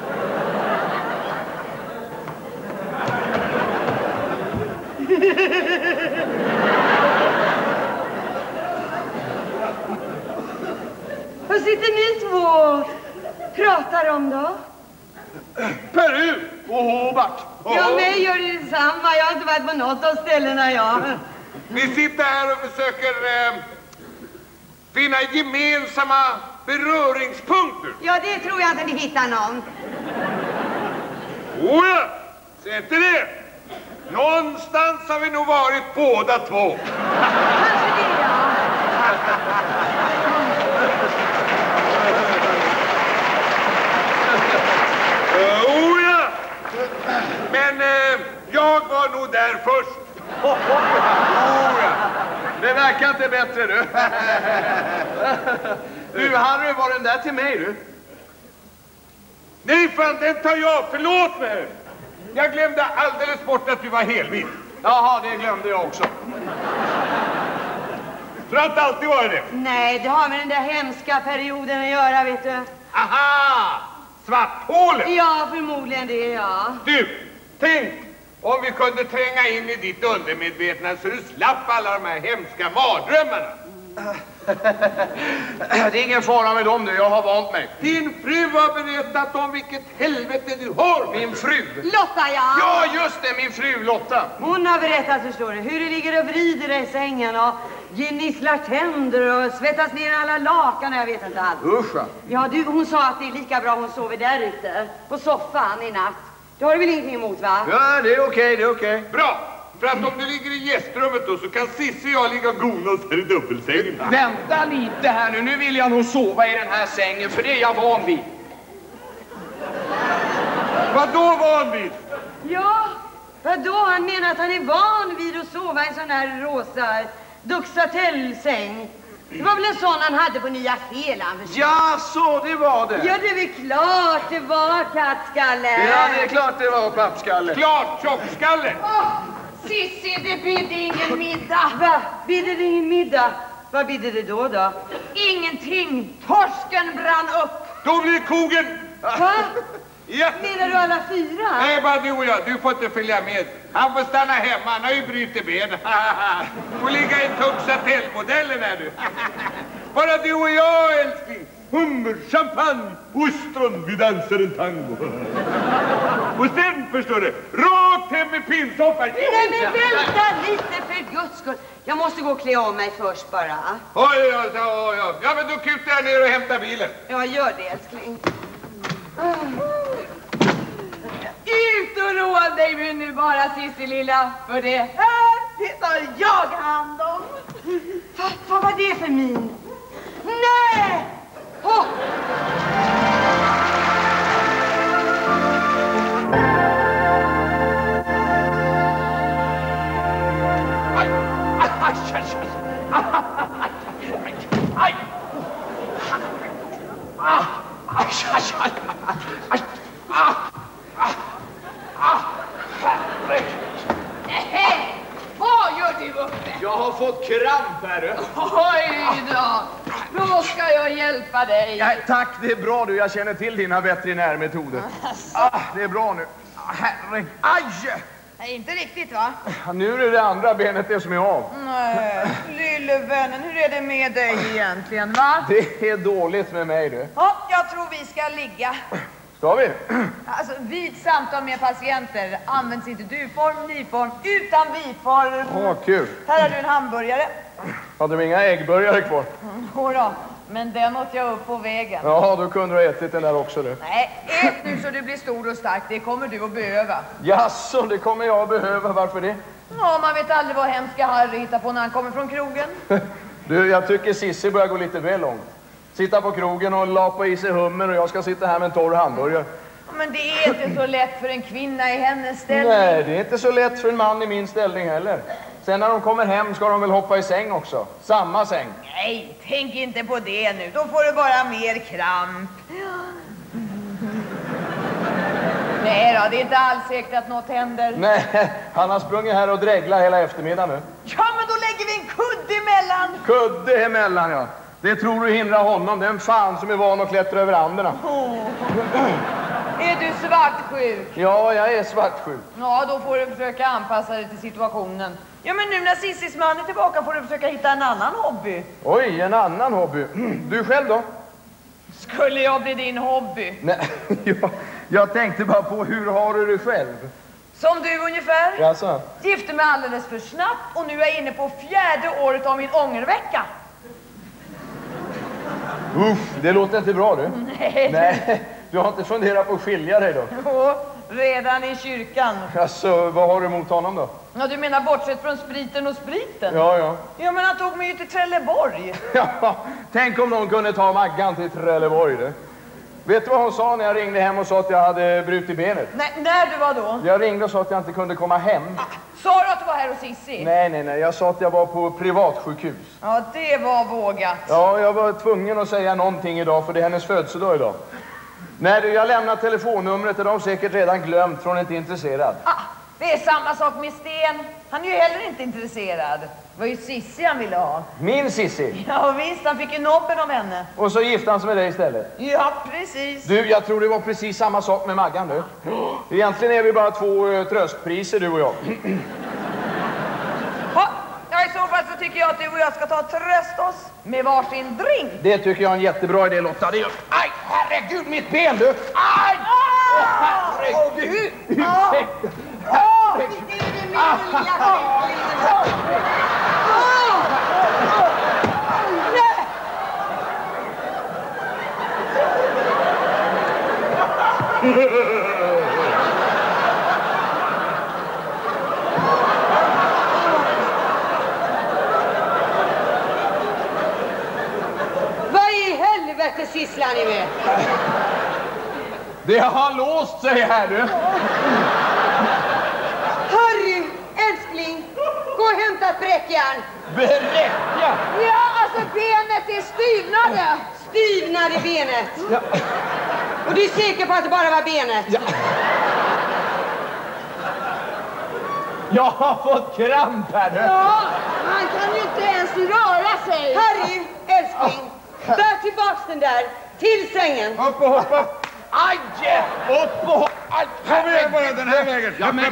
B: Vad sitter ni två pratar om då?
A: Peru och Hobart.
B: Ja, mig gör det detsamma. Jag har inte varit på något av ställena, jag.
C: Vi sitter här och försöker eh, finna gemensamma beröringspunkter.
B: Ja, det tror jag inte ni hittar någon.
C: Oh ja, säg inte det. Någonstans har vi nog varit båda två.
B: Kanske det, ja.
C: där först.
A: Oh, ja. Det verkar inte bättre, du. Du, Harry, var den där till mig, du?
C: Nej, fan, den tar jag. Förlåt mig. Jag glömde alldeles bort att du var helvit.
A: Jaha, det glömde jag också.
C: Så det har inte alltid varit det.
B: Nej, det har med den där hemska perioden att göra, vet du.
C: Aha! Svarthålet!
B: Ja, förmodligen det, ja.
C: Du, tänk om vi kunde tränga in i ditt undermedvetna så du slapp alla de här hemska mardrömmarna.
A: Det är ingen fara med dem, du. Jag har vant mig.
C: Din fru har berättat om vilket helvete du har.
A: Min fru?
B: Lotta, ja.
A: Ja, just det, min fru Lotta.
B: Hon har berättat, förstår du, hur du ligger och vrider dig i sängen och gnisslar tänder och svettas ner alla lakan, jag vet inte allt.
A: Uscha.
B: Ja, du, hon sa att det är lika bra hon sover där ute, på soffan i natt. Det har du väl ingenting emot, va?
A: Ja, det är okej, det är okej.
C: Bra! För att om du ligger i gästrummet då så kan Cissi och jag ligga och gona oss här i dubbelsängen.
A: Vänta lite här nu, nu vill jag nog sova i den här sängen, för det är jag van vid.
C: Vadå van vid?
B: Ja, vadå? Han menar att han är van vid att sova i en sån här rosa Duxatellsäng. Det var väl en sån han hade på Nya Zeeland.
A: Ja, så det var det.
B: Ja, det är väl klart det var, kattskalle.
A: Ja, det är klart det var, pappskalle.
C: Klart, tjockskalle!
D: Åh, Sissi, det bidde ingen middag.
B: Va? Bidde det ingen middag? Vad bidde det då då?
D: Ingenting. Torsken brann upp.
C: Då blir kogen...
B: Va?
C: Ja.
B: Menar du alla fyra?
C: Nej, bara du och jag. Du får inte följa med. Han får stanna hemma. Han har ju brutit ben. Får ligga i Tuxatellmodellen här du. Bara du och jag, älskling. Hummer, champagne, ostron. Vi dansar en tango. Och sen, förstår du, rakt hem med pinsoppan.
B: Nej, men vänta lite för guds skull. Jag måste gå och klä om mig först bara.
C: Oj, oj, oj, oj. Ja, men då kutar jag ner och hämtar bilen.
B: Ja, gör det, älskling. Ut och roa dig nu bara, Sissi lilla. För det här, det tar jag hand om. Vad, vad var det för min? Nej! Oh.
A: Aj, aj, aj, aj, aj. Ah, aj, aj, aj, aj. Ah, ah, ah, herregud.
D: Nej, vad gör du uppe?
A: Jag har fått kramp här, du.
D: Oj då. Då ska jag hjälpa dig.
A: Ja, tack, det är bra du. Jag känner till dina veterinärmetoder. Ah, det är bra nu. Ah, herregud. Aj!
D: Nej, inte riktigt, va?
A: Nu är det det andra benet det som är av.
D: Nej, lille vännen, hur är det med dig egentligen, va?
A: Det är dåligt med mig, du.
D: Ja, jag tror vi ska ligga.
A: Ska vi?
D: Alltså, vid samtal med patienter används inte du-form, ni-form, utan vi-form.
A: Åh, kul.
D: Här har du en hamburgare.
A: Hade de inga äggburgare kvar?
D: Jodå, men den åt jag upp på vägen.
A: Ja, då kunde du ha ätit den där också, du.
D: Nej, ät nu så du blir stor och stark. Det kommer du att behöva.
A: Jaså, det kommer jag att behöva. Varför det?
D: Ja, man vet aldrig vad hemska Harry hittar på när han kommer från krogen.
A: Du, jag tycker Sissi börjar gå lite väl långt. Sitta på krogen och lapa i sig hummer och jag ska sitta här med en torr hamburgare.
D: Men det är inte så lätt för en kvinna i hennes ställning.
A: Nej, det är inte så lätt för en man i min ställning heller. Sen när de kommer hem ska de väl hoppa i säng också. Samma säng.
D: Nej, tänk inte på det nu. Då får du bara mer kramp. Nej då, det är inte alls säkert att något händer.
A: Nej, han har sprungit här och dreglat hela eftermiddagen nu.
D: Ja, men då lägger vi en kudde emellan.
A: Kudde emellan, ja. Det tror du hindrar honom. Det är en fan som är van att klättra över anderna.
D: Oh. Är du svartsjuk?
A: Ja, jag är svartsjuk.
D: Ja, då får du försöka anpassa dig till situationen. Ja, men nu när Sissis man är tillbaka får du försöka hitta en annan hobby.
A: Oj, en annan hobby. Du själv då?
D: Skulle jag bli din hobby?
A: Nej, jag, jag tänkte bara på hur har du det själv?
D: Som du ungefär.
A: Jaså?
D: Gifte mig alldeles för snabbt och nu är jag inne på fjärde året av min ångervecka.
A: Uff, det låter inte bra du.
D: Nej.
A: Nej, du har inte funderat på att skilja dig då?
D: Jo, redan i kyrkan.
A: Alltså, vad har du emot honom då?
D: Ja, du menar bortsett från spriten och spriten?
A: Ja, ja.
D: Ja, men han tog mig ju till Trelleborg.
A: Ja, tänk om någon kunde ta Maggan till Trelleborg du. Vet du vad hon sa när jag ringde hem och sa att jag hade brutit benet?
D: Nej, när du var då?
A: Jag ringde och sa att jag inte kunde komma hem.
D: Ah, sa du att du var här hos Sissi?
A: Nej, nej, nej. Jag sa att jag var på privatsjukhus.
D: Ja, det var vågat.
A: Ja, jag var tvungen att säga någonting idag för det är hennes födelsedag idag. Nej, du, jag lämnar telefonnumret, det har de säkert redan glömt för hon är inte intresserad.
D: Ah, det är samma sak med Sten. Han är ju heller inte intresserad. Det var ju Sissi han ville ha.
A: Min Sissi?
D: Ja visst, han fick ju nobben av henne.
A: Och så gifte han sig med dig istället?
D: Ja, precis.
A: Du, jag tror det var precis samma sak med Maggan nu. Egentligen är vi bara två uh, tröstpriser, du och jag.
D: Ha, ja, i så fall så tycker jag att du och jag ska ta och trösta oss med varsin drink.
A: Det tycker jag är en jättebra idé, Lotta. Det gör... Aj, herregud, mitt ben, du! Aj! Åh, herregud! Ursäkta!
B: Vad i helvete sysslar ni med?
A: Det har låst sig här, du.
B: Harry, älskling, gå och hämta ett bräckjärn.
A: Bräckjärn?
D: Ja, alltså benet är styvnade.
B: Styvnade benet.
A: Ja.
B: Och du är säker på att det bara var benet?
A: Ja. Jag har fått kramp här, du.
D: Ja, han kan ju inte ens röra sig.
B: Harry, älskling, bär tillbaks den där till sängen.
A: Upp och hoppa. Aj! Upp och hoppa. Aj!
C: Kom igen bara den här vägen.
A: Ja, men...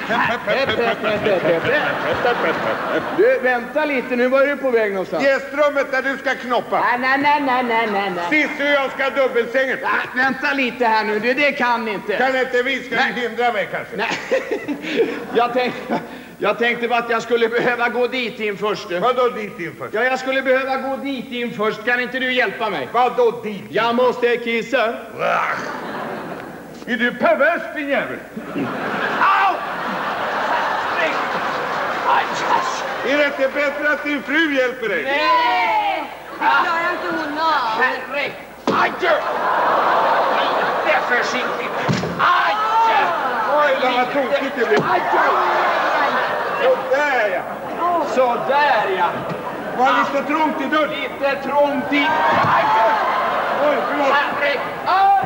A: Du, vänta lite nu. Var är du på väg någonstans?
C: Gästrummet där du ska knoppa.
A: Nej, nej, nej, nej, nej, nej.
C: Sissi och jag ska ha dubbelsängen.
A: Nej, vänta lite här nu. Det, det kan inte.
C: Kan inte vi? Ska ni hindra mig kanske?
A: Nej. jag, tänkte, jag tänkte bara att jag skulle behöva gå dit in först.
C: Vadå dit in först?
A: Ja, jag skulle behöva gå dit in först. Kan inte du hjälpa mig?
C: Vadå dit?
A: Jag måste kissa.
C: Är du pervers, din jävel?
A: Au! Aj,
C: Är det inte bättre att din fru hjälper dig?
B: Nej, det klarar inte hon av.
A: herre! Aj! Lite försiktigt. Aj!
C: Oj, vad tokigt det blir.
A: Aj!
C: Sådär ja.
A: Sådär ja.
C: Var lite trångt i dörren.
A: Lite trångt i... Aj!
C: Oj, förlåt.
A: Herre! Aj!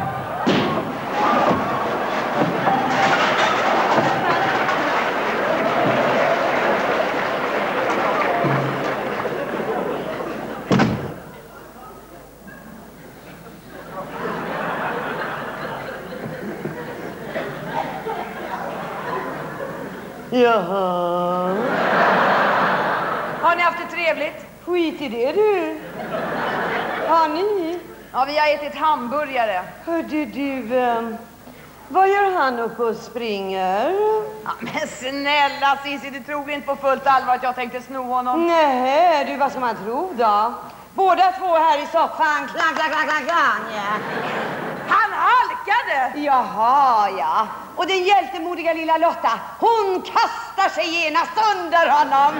B: Jaha.
D: Har ni haft det trevligt?
B: Skit i det, du. Har ni?
D: Ja, vi har ätit hamburgare.
B: Hörde du, eh, vad gör han uppe och springer?
D: Ja, men snälla Sissi, du tror inte på fullt allvar att jag tänkte sno honom?
B: Nej, du, vad ska man tro då? Båda två här i soffan, klang, klang, klang, klang, klang.
D: Han halkade!
B: Jaha, ja. Och den hjältemodiga lilla Lotta, hon kastar sig genast under honom.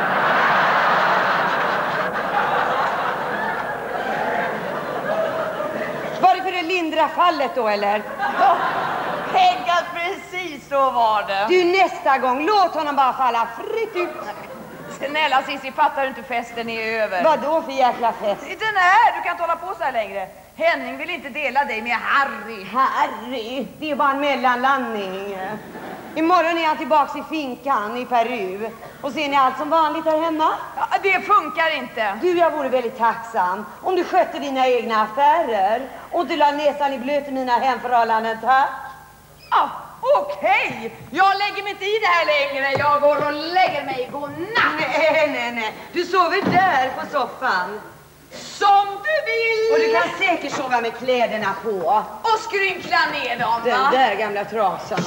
B: Var det för att lindra fallet då, eller?
D: Ja, tänk att precis så var det.
B: Du, nästa gång, låt honom bara falla fritt ut.
D: Snälla Sissi, fattar du inte festen är över?
B: Vad då för jäkla fest?
D: Den är, du kan inte hålla på så här längre. Henning vill inte dela dig med Harry.
B: Harry, det är bara en mellanlandning. Imorgon är han tillbaks i finkan i Peru. Och ser ni allt som vanligt här hemma?
D: Ja, det funkar inte.
B: Du, jag vore väldigt tacksam om du skötte dina egna affärer och du la näsan i blöt i mina hemförhållanden, tack.
D: Ja, okej. Okay. Jag lägger mig inte i det här längre. Jag går och lägger mig. God natt.
B: Nej, nej, nej. Du sover där på soffan.
D: Som du vill.
B: Och du kan säkert sova med kläderna på.
D: Och skrynkla ner dem,
B: Den
D: va?
B: där gamla trasan.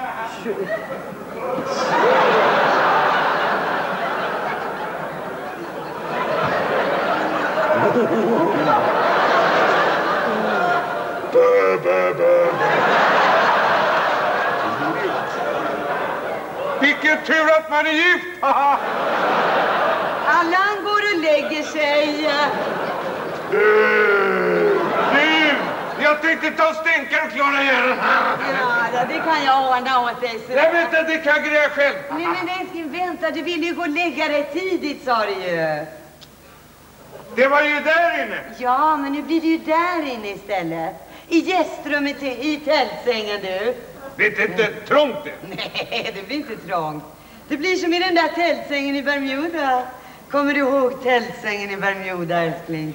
C: Bö, bö, bö. Vilken tur att man är gift!
B: Allan går och lägger sig.
C: Du, du, jag Jag tänkte ta stänkare och klara hjärnan.
B: Ja, det kan jag ordna åt dig. Så.
C: Jag vet att det kan greja själv.
B: Nej, men älskling, vänta. Du vill ju gå och lägga dig tidigt, sa du ju.
C: Det var ju där inne.
B: Ja, men nu blir det ju där inne istället. I gästrummet i, i tältsängen, du.
C: Det är inte trångt det.
B: Nej, det blir inte trångt. Det blir som i den där tältsängen i Bermuda. Kommer du ihåg tältsängen i Bermuda, älskling?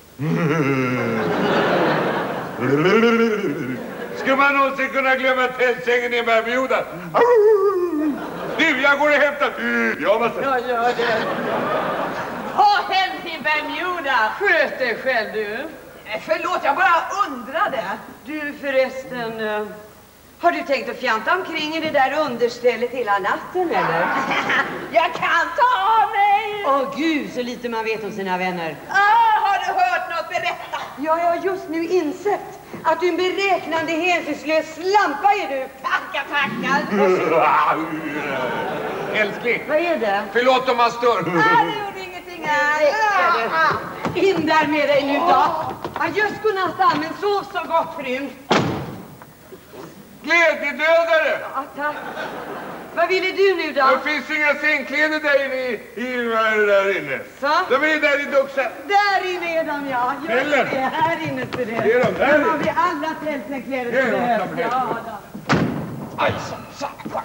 C: Ska man någonsin kunna glömma tältsängen i Bermuda? Du, jag går och hämtar. Jag måste...
B: Jag gör det.
D: Vad hände i Bermuda?
B: Sköt dig själv, du.
D: Förlåt, jag bara undrade.
B: Du förresten, uh, har du tänkt att fjanta omkring i det där understället hela natten, eller?
D: Jag kan ta av mig.
B: Åh oh, gud, så lite man vet om sina vänner.
D: Ah, har du hört något? Berätta.
B: Ja, jag har just nu insett att du är en beräknande hänsynslös slampa är du.
D: Tackar, tackar.
C: Älskling.
B: Vad är det?
C: Förlåt om man stör.
D: Ah, det gjorde ingenting.
B: Ah, ah. In där med dig nu då. Adjöss godnatt, men sov så gott, frun.
C: Glädjedödare!
B: Ja, tack. Vad ville du nu då?
C: Det finns inga sängkläder där inne i, i där inne.
B: Så?
C: De är där i duxen.
B: Där inne är de, ja. Just
C: Eller?
B: det, här inne ser det.
C: Det är de där
B: Här
C: inne.
B: har vi alla tältsängkläder
C: Det är
B: som
C: de
B: behövs.
C: som
B: Ja, då.
C: Aj, så, så.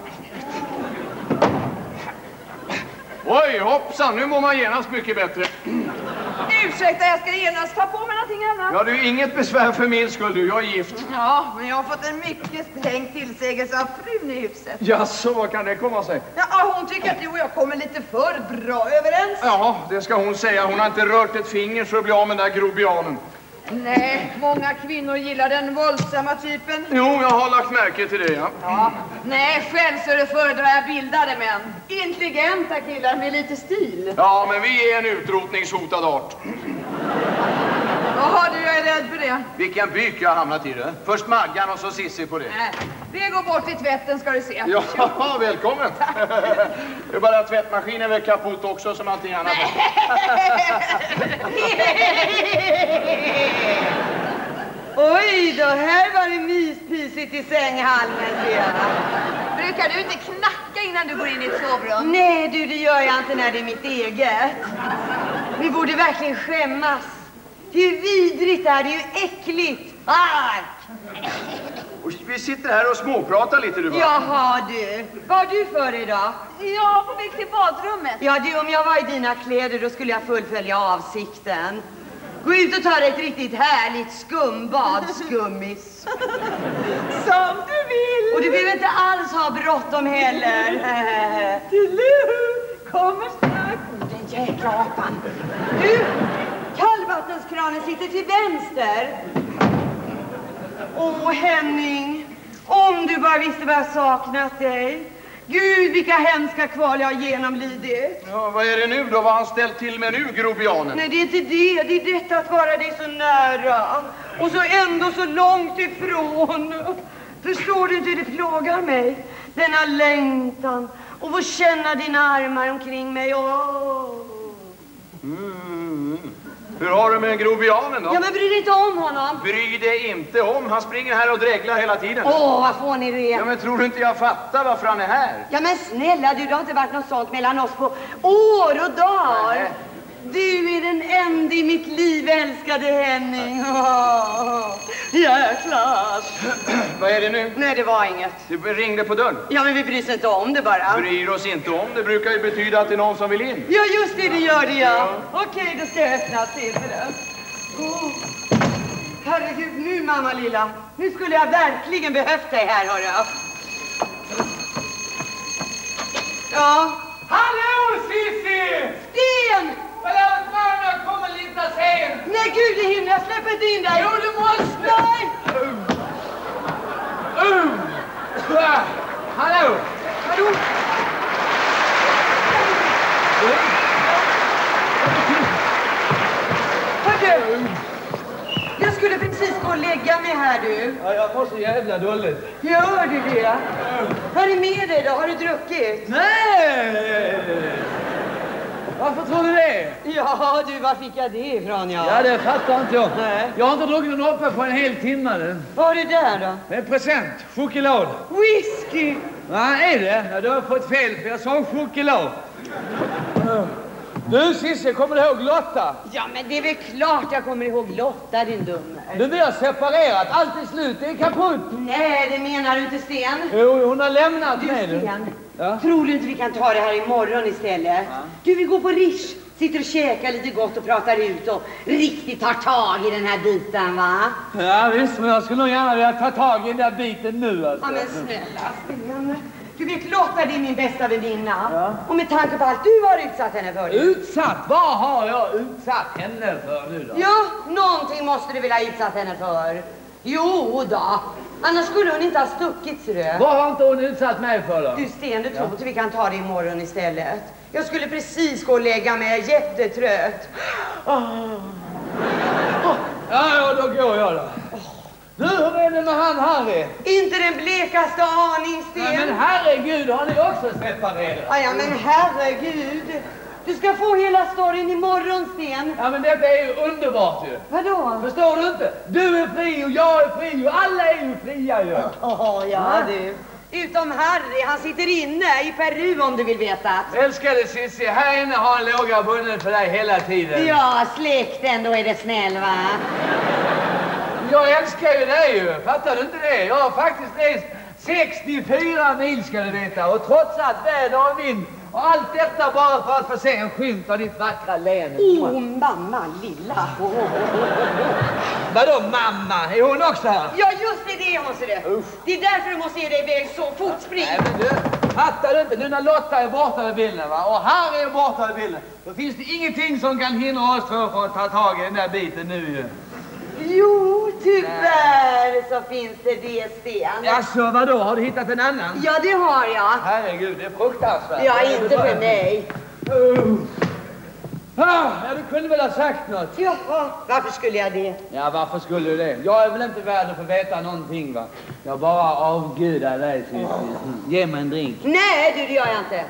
A: Oj, hoppsan, nu mår man genast mycket bättre.
D: Ursäkta, jag ska genast ta på mig någonting annat.
A: Ja, du är inget besvär för min skull, du. Jag är gift.
D: Ja, men jag har fått en mycket sträng tillsägelse av frun i huset.
A: Ja, så vad kan det komma sig?
D: Ja, hon tycker att du och jag kommer lite för bra överens.
A: Ja, det ska hon säga. Hon har inte rört ett finger för att bli av med den där grobianen.
D: Nej, många kvinnor gillar den våldsamma typen.
A: Jo, jag har lagt märke till det, ja.
D: Ja, nej, själv så är det föredrar jag bildade män. Intelligenta killar med lite stil.
A: Ja, men vi är en utrotningshotad art.
D: Jaha, du, jag är rädd för det.
A: Vilken byk jag har hamnat i det. Först Maggan och så Sissi på det.
D: Nej, det går bort i tvätten ska du se.
A: Ja, välkommen. Det är bara att tvättmaskinen är väl kaputt också som allting annat.
B: Oj då, här var det myspysigt i sänghalmen, ser jag.
D: Brukar du inte knacka innan du går in i ett sovrum?
B: Nej du, det gör jag inte när det är mitt eget. Vi borde verkligen skämmas. Det är ju vidrigt där, det är ju äckligt. Ark!
A: Och vi sitter här och småpratar lite, du bara.
B: Jaha du, vad har du för dig då?
D: Ja, på väg till badrummet.
B: Ja du, om jag var i dina kläder då skulle jag fullfölja avsikten. Gå ut och ta dig ett riktigt härligt skumbad, skummis.
D: Som du vill.
B: Och du behöver inte alls ha bråttom heller.
D: Kommer strax.
B: Den jäkla apan. Du, kallvattenskranen sitter till vänster. Åh Henning, om du bara visste vad jag saknat dig. Gud, vilka hemska kval jag har genomlidit.
A: Ja, vad är det nu då? Vad har han ställt till med nu, grobianen?
B: Nej, det är inte det. Det är detta att vara dig så nära. Och så ändå så långt ifrån. Förstår du inte hur det plågar mig? Denna längtan. Och få känna dina armar omkring mig. Åh.
A: Mm. Hur har du med grobianen då?
B: Ja, men bry dig inte om honom.
A: Bry dig inte om. Han springer här och dreglar hela tiden.
B: Åh, vad får ni det?
A: Ja, men tror du inte jag fattar varför han är här?
B: Ja, men snälla du, det har inte varit något sånt mellan oss på år och dagar.
A: Nej.
B: Du är den enda i mitt liv, älskade Henning. Åh, jäklar.
A: Vad är det nu?
B: Nej, det var inget.
A: Du ringde på dörren.
B: Ja, men vi bryr oss inte om det bara.
A: Bryr oss inte om. Det brukar ju betyda att det är någon som vill in.
B: Ja, just det, det gör det, ja. Okej, då ska jag öppna till för det. Åh, herregud, nu mamma lilla. Nu skulle jag verkligen behövt dig här, hörru. Ja.
C: Hallå, Sissi!
B: Sten!
C: Förlåt, mamma, kommer lite sent.
B: Nej, gud i himlen, jag släpper inte in dig.
C: Jo, du måste.
B: Nej!
C: Uh. Uh. Hallå!
B: Hallå? Hördu, jag skulle precis gå och lägga mig här, du.
E: Ja, jag var så jävla dåligt.
B: Gör du det? Vad är det med dig då? Har du druckit?
E: Nej! Varför tror du det?
B: Ja, du, var fick jag det ifrån, ja?
E: Ja, det fattar inte jag.
B: Nej.
E: Jag har inte druckit den uppe på en hel timme nu.
B: Vad är det där då?
E: Det är en present. Choklad.
B: Whisky!
E: Vad är det? Ja, du har fått fel, för jag sa choklad. Du, Cissi, kommer du ihåg Lotta?
B: Ja, men det är väl klart jag kommer ihåg Lotta, din dumme.
E: Du, vi har separerat. Allt är slut. Det är kaputt.
B: Nej, det menar du inte, Sten.
E: Jo, hon har lämnat
B: Du,
E: mig. Du.
B: Sten,
E: Ja?
B: tror du inte vi kan ta det här imorgon istället?
E: Ja.
B: Du, vi går på Rish, sitter och käkar lite gott och pratar ut och riktigt tar tag i den här biten, va?
E: Ja, visst, men jag skulle nog gärna vilja ta tag i den där biten nu, alltså.
B: Ja, men snälla, Sten. Du vet, Lotta, det är min bästa väninna.
E: Ja.
B: Och med tanke på allt du har utsatt henne för.
E: Utsatt? Vad har jag utsatt henne för nu då?
B: Ja, någonting måste du väl ha utsatt henne för. Jo då. Annars skulle hon inte ha stuckit, ser du.
E: Vad har inte hon utsatt mig för då?
B: Du, Sten, du tror inte vi kan ta det imorgon istället. Jag skulle precis gå och lägga mig, jättetrött. Oh.
E: Ja, ja, då går jag då. Du, hur är det med han Harry?
B: Inte den blekaste aning, Sten.
E: Nej, men herregud, har ni också separerat?
B: Ja, ja, men herregud. Du ska få hela storyn imorgon, Sten.
E: Ja, men detta är ju underbart ju.
B: Vadå?
E: Förstår du inte? Du är fri och jag är fri och alla är ju fria ju.
B: Åh, ja, du. Utom Harry, han sitter inne i Peru om du vill veta.
E: Älskade Cissi, här inne har en låga bunden för dig hela tiden.
B: Ja, släkten, då är det snäll, va?
E: Jag älskar ju dig ju, fattar du inte det? Jag har faktiskt rest sextiofyra mil ska du veta och trotsat väder och vind och allt detta bara för att få se en skymt av ditt vackra län.
B: Åh, oh, mamma lilla. Oh, oh, oh.
E: Vadå mamma? Är hon också här?
B: Ja, just det, det är hon, ser du. Det är därför du måste ge dig iväg så fort, spring.
E: Nej, men du, fattar du inte? Nu när Lotta är borta ur bilden, va? Och Harry är borta ur bilden, då finns det ingenting som kan hindra oss för att ta tag i den där biten nu ju.
B: Jo, tyvärr så finns det det, Sten.
E: Jaså, vadå? Har du hittat en annan?
B: Ja, det har jag.
E: Herregud, det är fruktansvärt.
B: Ja, inte för mig.
E: Uh. Ah, ja, du kunde väl ha sagt något?
B: Jaha, varför skulle jag det?
E: Ja, varför skulle du det? Jag är väl inte värd att få veta någonting, va? Jag bara avgudar dig, Cissi. Mm. Ge mig en drink.
B: Nej, du, det gör jag inte.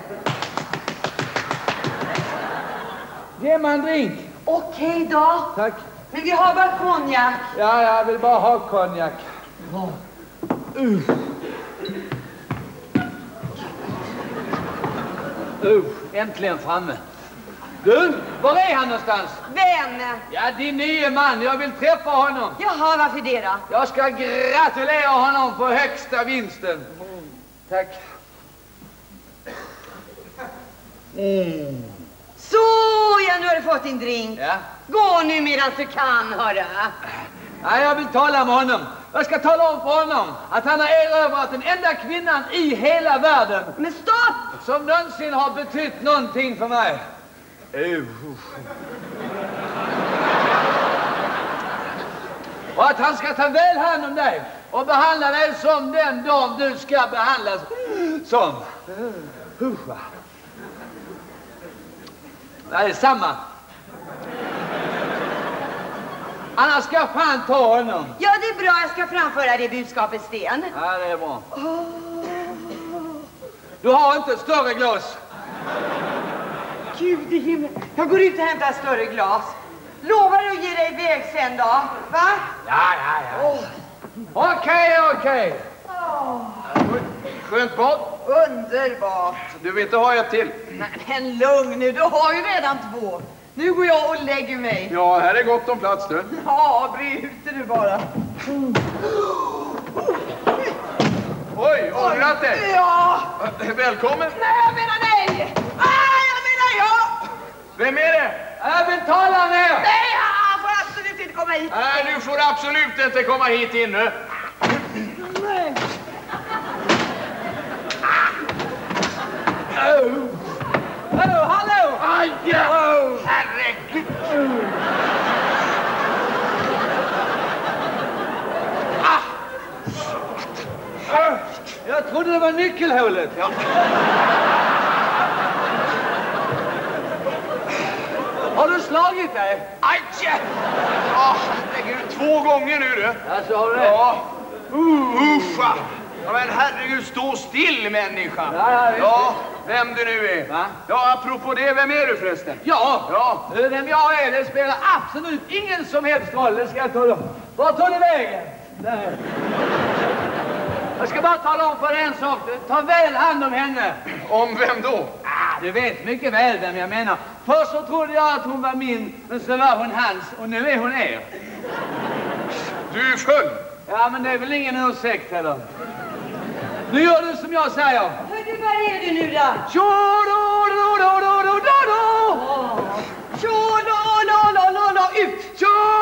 E: Ge mig en drink.
B: Okej då.
E: Tack.
B: Men vi har bara konjak.
E: Ja, jag vill bara ha konjak. Uh. Uh, äntligen framme. Du, var är han någonstans?
B: Vem?
E: Ja, din nye man. Jag vill träffa honom.
B: Jaha, varför det då?
E: Jag ska gratulera honom på högsta vinsten. Tack. Mm.
B: Så, ja, nu har du fått din drink.
E: Ja.
B: Gå nu medan du kan, hörru.
E: Ja, jag vill tala med honom. Jag ska tala om för honom att han har erövrat den enda kvinnan i hela världen
B: Men stopp!
E: som någonsin har betytt någonting för mig. Uh. Och att han ska ta väl hand om dig och behandla dig som den dam du ska behandlas som. Uh. Det är samma. Annars ska fan ta honom.
B: Ja, det är bra. Jag ska framföra det budskapet, Sten.
E: Ja, det är bra. Du har inte större glas.
B: Gud i himmel. Jag går ut och hämtar större glas. Lovar du att ge dig iväg sen då? Va?
E: Ja, ja, ja. Okej, okej.
A: Skönt bad.
D: Underbart.
A: Du vill inte ha ett till?
D: Men lugn nu, du har ju redan två. Nu går jag och lägger mig.
A: Ja, här är gott om plats du.
D: Ja, bryter du bara.
A: Oj, ångrat dig.
D: Ja.
A: Välkommen.
D: Nej, jag menar nej. Ah, jag menar ja.
A: Vem är det?
E: Jag vill tala med er.
D: Nej, han får absolut inte komma hit.
A: Nej, du får absolut inte komma hit inne.
D: Nej.
E: Oh. Hallå, hallå!
A: Aj, oh. Herregud.
E: Ah. Jag trodde det var nyckelhålet. Ja. Har du slagit dig?
A: Aj! Ah, herregud, två gånger nu du.
E: Ja, så har du det.
A: Ja. Uh, uffa. Ja, men herregud, stå still människa.
E: Ja, ja,
A: ja, vem du nu är.
E: Va?
A: Ja, apropå det, vem är du förresten?
E: Ja,
A: Ja.
E: vem jag är, det spelar absolut ingen som helst roll. Det ska jag tala om. Var tar ni vägen? Där. Jag ska bara tala om för en sak. Ta väl hand om henne.
A: Om vem då?
E: Ah, du vet mycket väl vem jag menar. Först så trodde jag att hon var min, men så var hon hans och nu är hon er.
A: Du är full.
E: Ja, men det är väl ingen ursäkt heller. Nu gör du som jag säger.
B: Hördu, var är du nu då?
E: Tjo-do-do-do-do-do-do-do!
B: Tjo-lo-lo-lo-lo-lo, ut!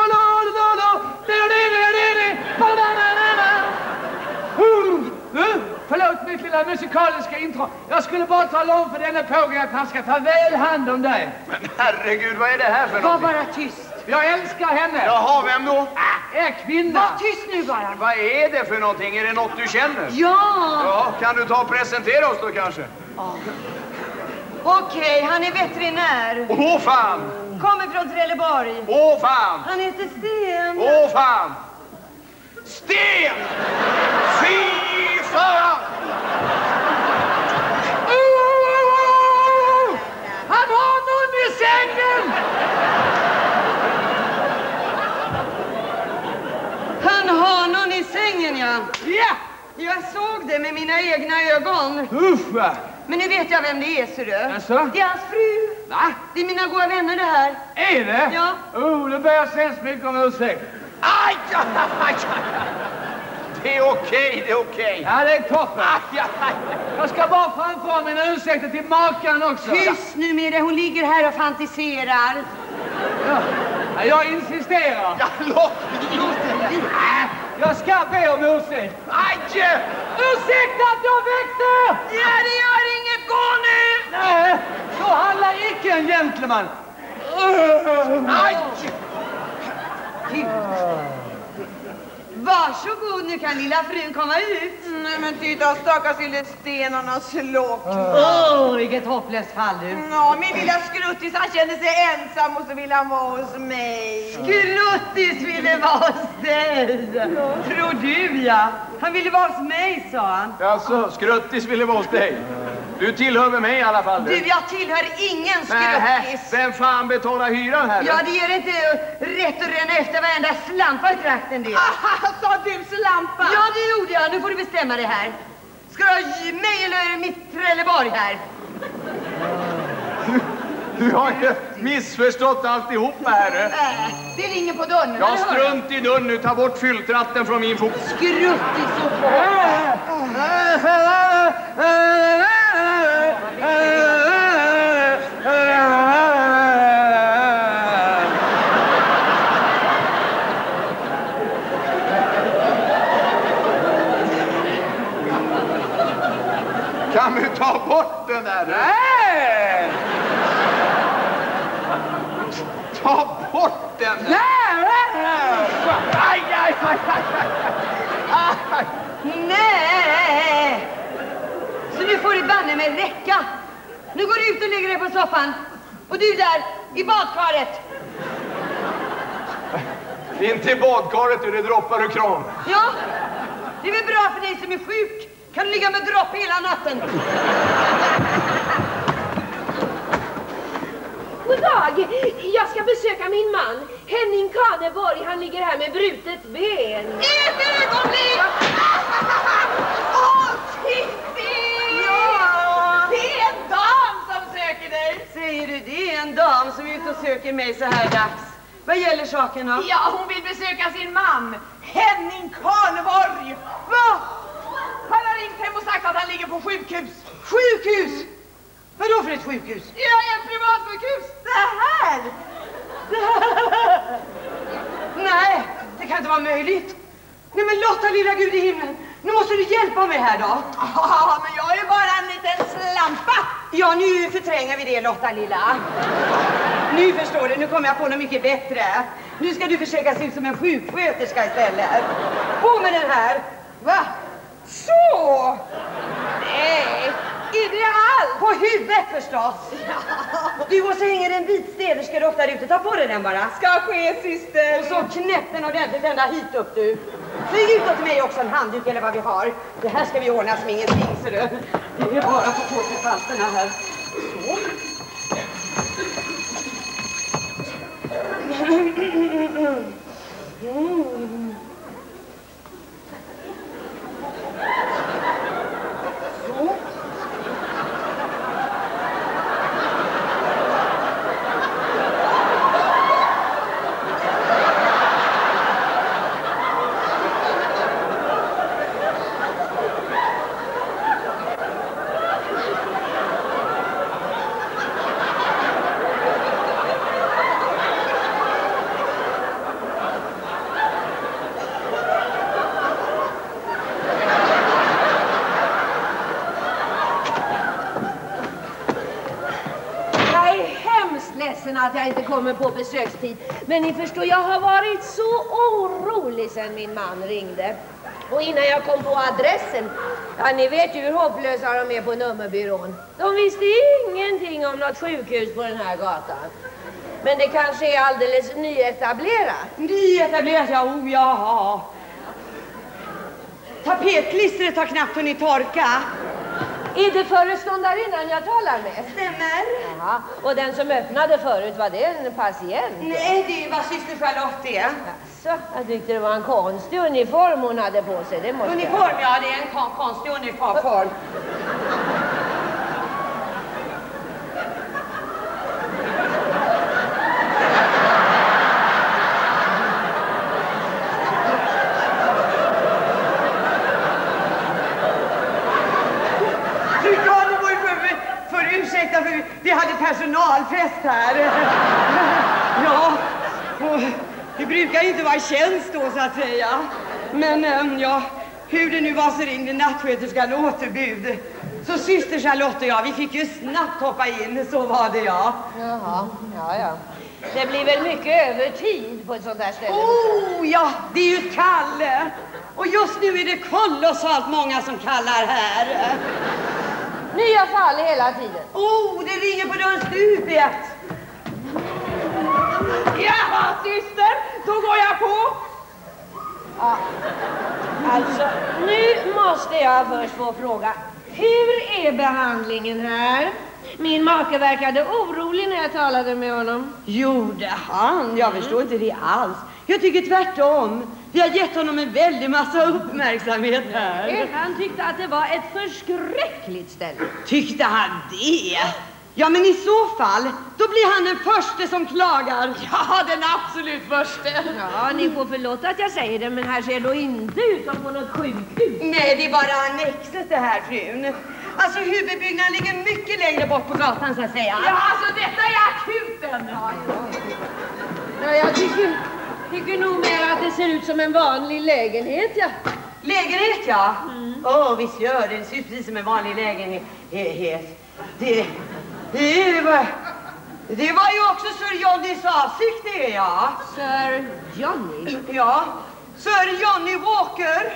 E: Nu, förlåt mitt lilla musikaliska intro. Jag skulle bara tala om för denne pågen att han ska ta väl hand om dig.
A: Men herregud, vad är det här för
B: Var
A: någonting?
B: bara tyst.
E: Jag älskar henne.
A: Jaha, vem då?
E: Är kvinna.
B: Var tyst nu bara.
A: Vad är det för någonting? Är det något du känner?
B: Ja.
A: Ja, kan du ta och presentera oss då kanske?
B: Okej, han är veterinär.
A: Åh fan!
B: Kommer från Trelleborg.
A: Åh fan!
B: Han heter Sten.
A: Åh fan! Sten! Fy fan!
E: Han har någon i sängen!
B: Han har någon i sängen, ja.
E: Ja!
B: Jag såg det med mina egna ögon.
E: Usch va!
B: Men nu vet jag vem det är, ser du.
E: Jaså?
B: Det är hans fru.
E: Va?
B: Det är mina goda vänner det här.
E: Är det?
B: Ja.
E: Oh, nu ber jag så hemskt mycket om ursäkt.
A: Aj, aj, aj, aj. Det är okej, det är okej.
E: Ja, det är toppen.
A: Aj, aj, aj.
E: Jag ska bara framföra mina ursäkter till makan också.
B: Tyst nu med det, hon ligger här och fantiserar.
E: Ja. Ja, jag insisterar.
A: Ja, låt
E: Äh, Jag ska be om ursäkt.
A: Aj!
E: Ursäkta att jag väckte!
B: Ja, det gör inget, gå nu!
E: Nej, så handlar icke en gentleman.
A: Aj!
B: Varsågod, nu kan lilla frun komma ut.
D: Nej men titta, stackars lille Sten, han har slått.
B: Åh, oh, vilket hopplöst fall du.
D: Ja, min lilla skruttis, han kände sig ensam och så ville han vara hos mig.
B: Skruttis ville vara hos dig. Tror du, ja. Han ville vara hos mig, sa han.
A: Alltså, Skruttis ville vara hos dig. Du tillhör väl mig i alla fall?
B: Du, jag tillhör ingen skruttis.
A: Vem fan betalar hyran här?
B: Ja, det ger inte rätt att ränna efter varenda slampa i trakten det.
D: Aha, sa du slampa?
B: Ja, det gjorde jag. Nu får du bestämma det här. Ska du ha mig eller mitt Trelleborg här?
A: Du har ju missförstått alltihopa här. Du.
B: Äh, det ringer på dörren.
A: Ja,
B: eller hör
A: strunt i dörren nu. Ta bort fylltratten från min fot.
B: du? Skruttis och på.
A: Kan du ta bort den där?
E: Nej!
A: Ta bort den!
E: Nej!
A: Aj, aj, aj, aj, aj.
B: Nej! Så nu får det banne mig räcka. Nu går du ut och lägger dig på soffan. Och du där, i badkaret.
A: Det är inte i badkaret hur det droppar ur kran.
B: Ja, det är väl bra för dig som är sjuk. Kan du ligga med dropp hela natten?
F: God dag! Jag ska besöka min man, Henning Kaneborg. Han ligger här med brutet ben.
B: Ett ögonblick! Åh, Titti! Ja!
D: Det är en dam som söker dig.
B: Säger du, det är en dam som är ute och söker mig så här dags. Vad gäller saken då?
D: Ja, hon vill besöka sin man, Henning Kaneborg.
B: Va?
D: Han har ringt hem och sagt att han ligger på sjukhus.
B: Sjukhus? Vadå för ett sjukhus?
D: Ja, ett privatsjukhus.
B: Det här! Det här! Nej, det kan inte vara möjligt. Nej men Lotta, lilla Gud i himlen. Nu måste du hjälpa mig här då.
D: Ja, men jag är ju bara en liten slampa.
B: Ja, nu förtränger vi det, Lotta lilla. Nu förstår du, nu kommer jag på något mycket bättre. Nu ska du försöka se ut som en sjuksköterska istället. På med den här. Va?
D: Så! Nej, är det allt?
B: På huvudet förstås. Du, och så hänger en vit städerska upp där ute. Ta på dig den bara.
D: Ska ske, syster.
B: Och så knäpp den ordentligt ända hit upp du. Flyg utåt till mig också en handduk eller vad vi har. Det här ska vi ordna som ingenting, så det. Det är bara på på sig fanterna här. Så. Mm. Så.
F: Att jag inte kommer på besökstid. Men ni förstår, jag har varit så orolig sedan min man ringde. Och innan jag kom på adressen, ja ni vet ju hur hopplösa de är på nummerbyrån. De visste ingenting om något sjukhus på den här gatan. Men det kanske är alldeles nyetablerat.
B: Nyetablerat, ja, oh ja. Tapetklistret har knappt hunnit torka.
F: Är det föreståndarinnan jag talar med?
B: Stämmer.
F: Jaha. Och den som öppnade förut, var det en patient?
B: Nej, det var syster Charlotte det.
F: Så, jag tyckte det var en konstig uniform hon hade på sig. Det måste
B: uniform,
F: jag...
B: ja, det är en kon konstig uniform. Ursäkta, för vi hade personalfest här. Ja, och det brukar inte vara tjänst då så att säga. Men ja, hur det nu var så ringde nattsköterskan återbud. Så syster Charlotte och jag, vi fick ju snabbt hoppa in, så var det ja.
F: Jaha, ja ja. Det blir väl mycket övertid på ett sånt här ställe.
B: Oh ja, det är ju Kalle. Och just nu är det kolossalt många som kallar här.
F: Nya fall hela tiden.
B: Oh, det ringer på dörrstupet.
F: Jaha, syster, då går jag på. Ja, alltså, nu måste jag först få fråga. Hur är behandlingen här? Min make verkade orolig när jag talade med honom.
B: Gjorde han? Jag förstår inte det alls. Jag tycker tvärtom. Vi har gett honom en väldig massa uppmärksamhet här.
F: Han tyckte att det var ett förskräckligt ställe.
B: Tyckte han det? Ja, men i så fall, då blir han den första som klagar. Ja, den absolut första.
F: Ja, ni får förlåta att jag säger det, men här ser då inte ut som på något sjukhus.
B: Nej, det är bara annexet det här, frun. Alltså, huvudbyggnaden ligger mycket längre bort på gatan, så att säga.
F: Ja, alltså, detta är akuten. Ja, ja. Ja, jag tycker... Tycker nog mer att det ser ut som en vanlig lägenhet, ja.
B: Lägenhet, ja? Åh, mm. oh, visst gör det. Det ser ut som en vanlig lägenhet. Det, det, var, det var ju också Sir Johnnys avsikt, det, ja.
F: Sir Johnny?
B: Ja, Sir Johnny Walker.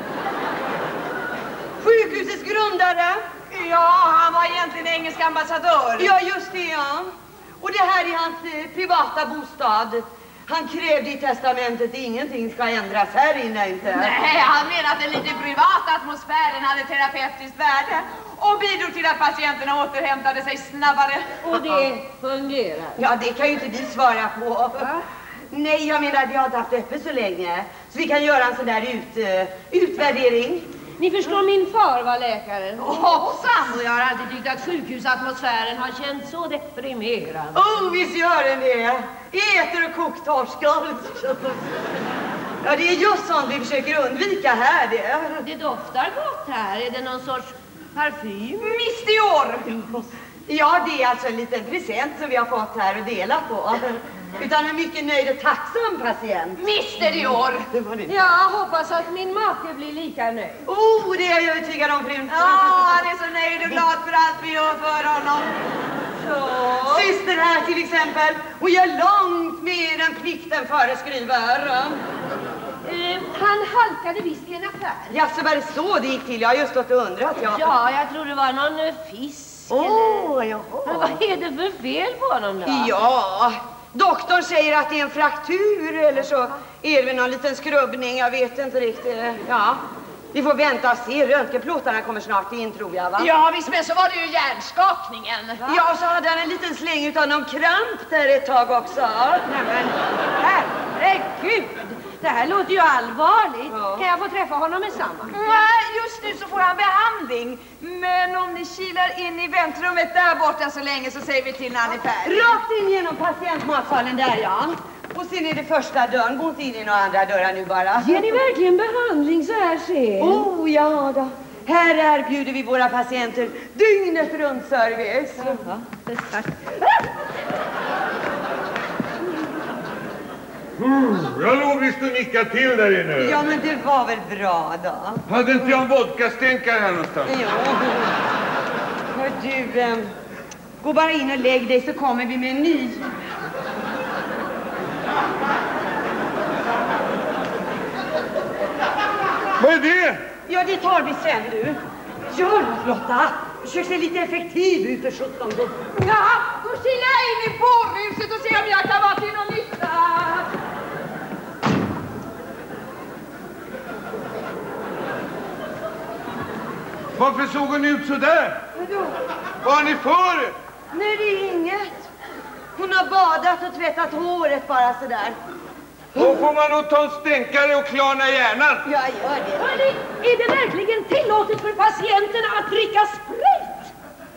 B: Sjukhusets grundare.
D: Ja, han var egentligen engelsk ambassadör.
B: Ja, just det, ja. Och det här är hans eh, privata bostad. Han krävde i testamentet ingenting ska ändras här inne inte.
D: Nej, han menade att den lite privata atmosfären hade terapeutiskt värde och bidrog till att patienterna återhämtade sig snabbare.
F: Och det fungerar?
B: Ja, det kan ju inte vi svara på. Va? Nej, jag menar vi har inte haft öppet så länge. Så vi kan göra en sån där ut, uh, utvärdering.
F: Ni förstår, min far var läkare.
B: Hoppsan!
F: Och jag har alltid tyckt att sjukhusatmosfären har känts så deprimerande.
B: Oh, visst gör den det. Äter och koktorskar. Ja, det är just sånt vi försöker undvika här. Det,
F: det doftar gott här. Är det någon sorts parfym?
B: Mistior! Ja, det är alltså en liten present som vi har fått här och dela på. Utan en mycket nöjd och tacksam patient.
D: Mister Dior!
F: Jag hoppas att min make blir lika nöjd.
B: Oh, det är jag övertygad om, frun.
D: Ja, han är så nöjd och glad för allt vi gör för honom.
B: Så. Syster här till exempel, hon gör långt mer än plikten föreskriver.
F: Uh, han halkade visst i en affär.
B: Ja, så var det så det gick till. Jag har just stått och undrat. Ja,
F: ja jag tror det var någon fisk.
B: Åh, oh,
F: eller... Vad är det för fel på honom då?
B: Ja, Doktorn säger att det är en fraktur eller så är det någon liten skrubbning, jag vet inte riktigt. Ja, vi får vänta och se. Röntgenplåtarna kommer snart in, tror jag, va?
D: Ja, visst, men så var det ju hjärnskakningen.
B: Va? Ja, och så hade han en liten släng utav någon kramp där ett tag också.
F: Nej, men herregud, det här låter ju allvarligt.
B: Ja.
F: Kan jag få träffa honom med samma?
D: Nej, just nu så får han behandling. Men om ni kilar in i väntrummet där borta så länge så säger vi till när han är färdig.
B: Rakt in genom patientmatsalen där, ja. Och sen är det första dörren. Gå inte in i några andra dörrar nu bara.
F: Ger ni verkligen behandling så här sent?
B: Oh, ja då. Här erbjuder vi våra patienter dygnet runt service.
F: Jaha, tack.
C: Uh, jag låg visst och nickade till där inne.
B: Ja, men det var väl bra då.
C: Hade inte jag en vodkastänkare här någonstans?
B: Jo. Hör du, eh, gå bara in och lägg dig så kommer vi med en ny.
C: Vad är det?
B: Ja, det tar vi sen, du. Gör något, Lotta. Försök se lite effektiv ut för sjutton.
D: Ja, då kilar jag in i bårhuset och ser om jag kan vara till någon nytta.
C: Varför såg hon ut så där?
B: Vadå?
C: Vad har ni för?
B: Nej, det är inget. Hon har badat och tvättat håret bara sådär.
C: Då får man nog ta en stänkare och klarna hjärnan.
B: Ja, gör det.
F: Hörrni, är det verkligen tillåtet för patienterna att dricka sprit?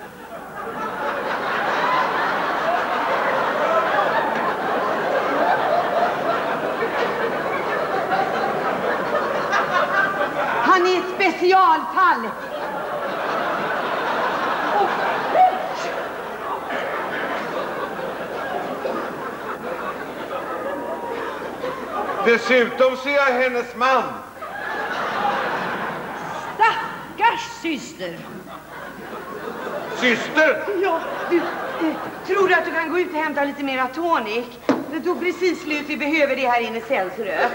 B: Han är ett specialfall.
C: Dessutom ser jag hennes man.
F: Stackars syster.
C: Syster?
B: Ja, du, eh, tror du att du kan gå ut och hämta lite mera tonic? Det tog precis slut, vi behöver det här inne sen, ser du.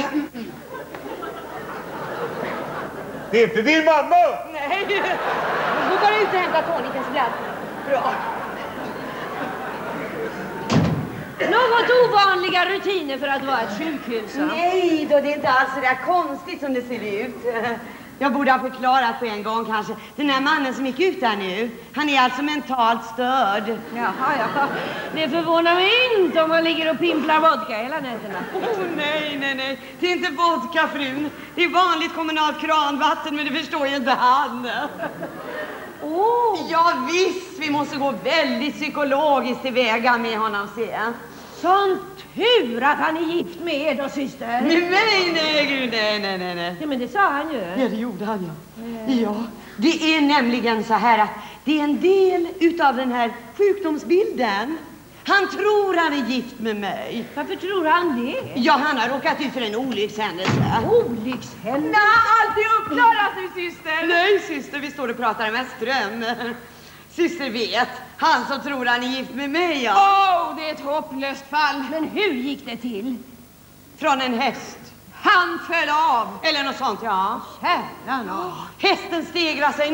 C: Det är inte din mamma.
B: Nej, gå bara ut och hämta tonicen så blir allt bra.
F: Något ovanliga rutiner för att vara ett sjukhus. Va?
B: Nej då, det är inte alls så där konstigt som det ser ut. Jag borde ha förklarat på en gång kanske. Den här mannen som gick ut där nu, han är alltså mentalt störd.
F: Jaha, ja. Det förvånar mig inte om man ligger och pimplar vodka hela nätterna.
B: Oh, nej, nej, nej. Det är inte vodka, frun. Det är vanligt kommunalt kranvatten, men det förstår ju inte han.
F: Oh.
B: Ja, visst. Vi måste gå väldigt psykologiskt tillväga med honom, se.
F: Sån tur att han är gift med er då, syster.
B: Med mig? Nej, gud, nej, nej, nej, nej.
F: Ja, men det sa han ju.
B: Ja, det gjorde han, ja. Ja, det är nämligen så här att det är en del utav den här sjukdomsbilden. Han tror han är gift med mig.
F: Varför tror han det?
B: Ja, han har råkat ut för en olyckshändelse.
F: Olyckshändelse?
D: Nej, allt är uppklarat nu, syster.
B: Nej, syster, vi står och pratar med Ström. Syster vet, han som tror han är gift med mig, ja.
D: Åh, oh, det är ett hopplöst fall.
F: Men hur gick det till?
B: Från en häst.
D: Han föll av.
B: Eller något sånt, ja.
F: Kära nån.
B: Hästen stegrade sig.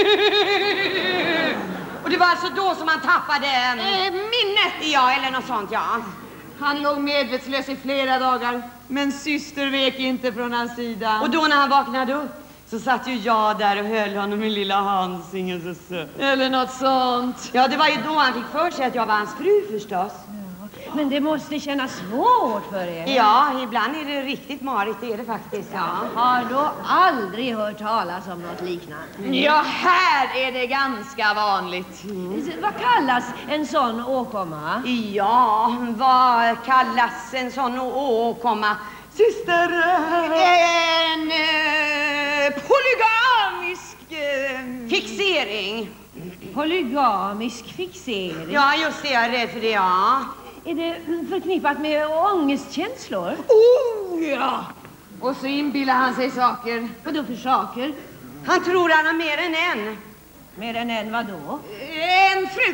B: Och det var alltså då som han tappade...
D: Eh, minnet.
B: Ja, eller något sånt, ja.
D: Han låg medvetslös i flera dagar.
B: Men syster vek inte från hans sida. Och då när han vaknade upp så satt ju jag där och höll honom i lilla Hansingen så söt.
D: Eller något sånt.
B: Ja, det var ju då han fick för sig att jag var hans fru förstås.
F: Men det måste kännas svårt för er.
B: Ja, ibland är det riktigt marigt, det är det faktiskt, ja.
F: Har då aldrig hört talas om något liknande.
D: Ja, här är det ganska vanligt.
F: Mm. Vad kallas en sån åkomma?
B: Ja, vad kallas en sån åkomma? Syster...
D: En eh, polygamisk... Eh,
B: Fixering.
F: Polygamisk fixering.
B: Ja, just det, jag är rädd för det, ja.
F: Är det förknippat med ångestkänslor?
D: oh, ja. Och så inbillar han sig saker.
F: Vad då för saker?
B: Han tror han har mer än en.
F: Mer än en vad då?
D: En fru.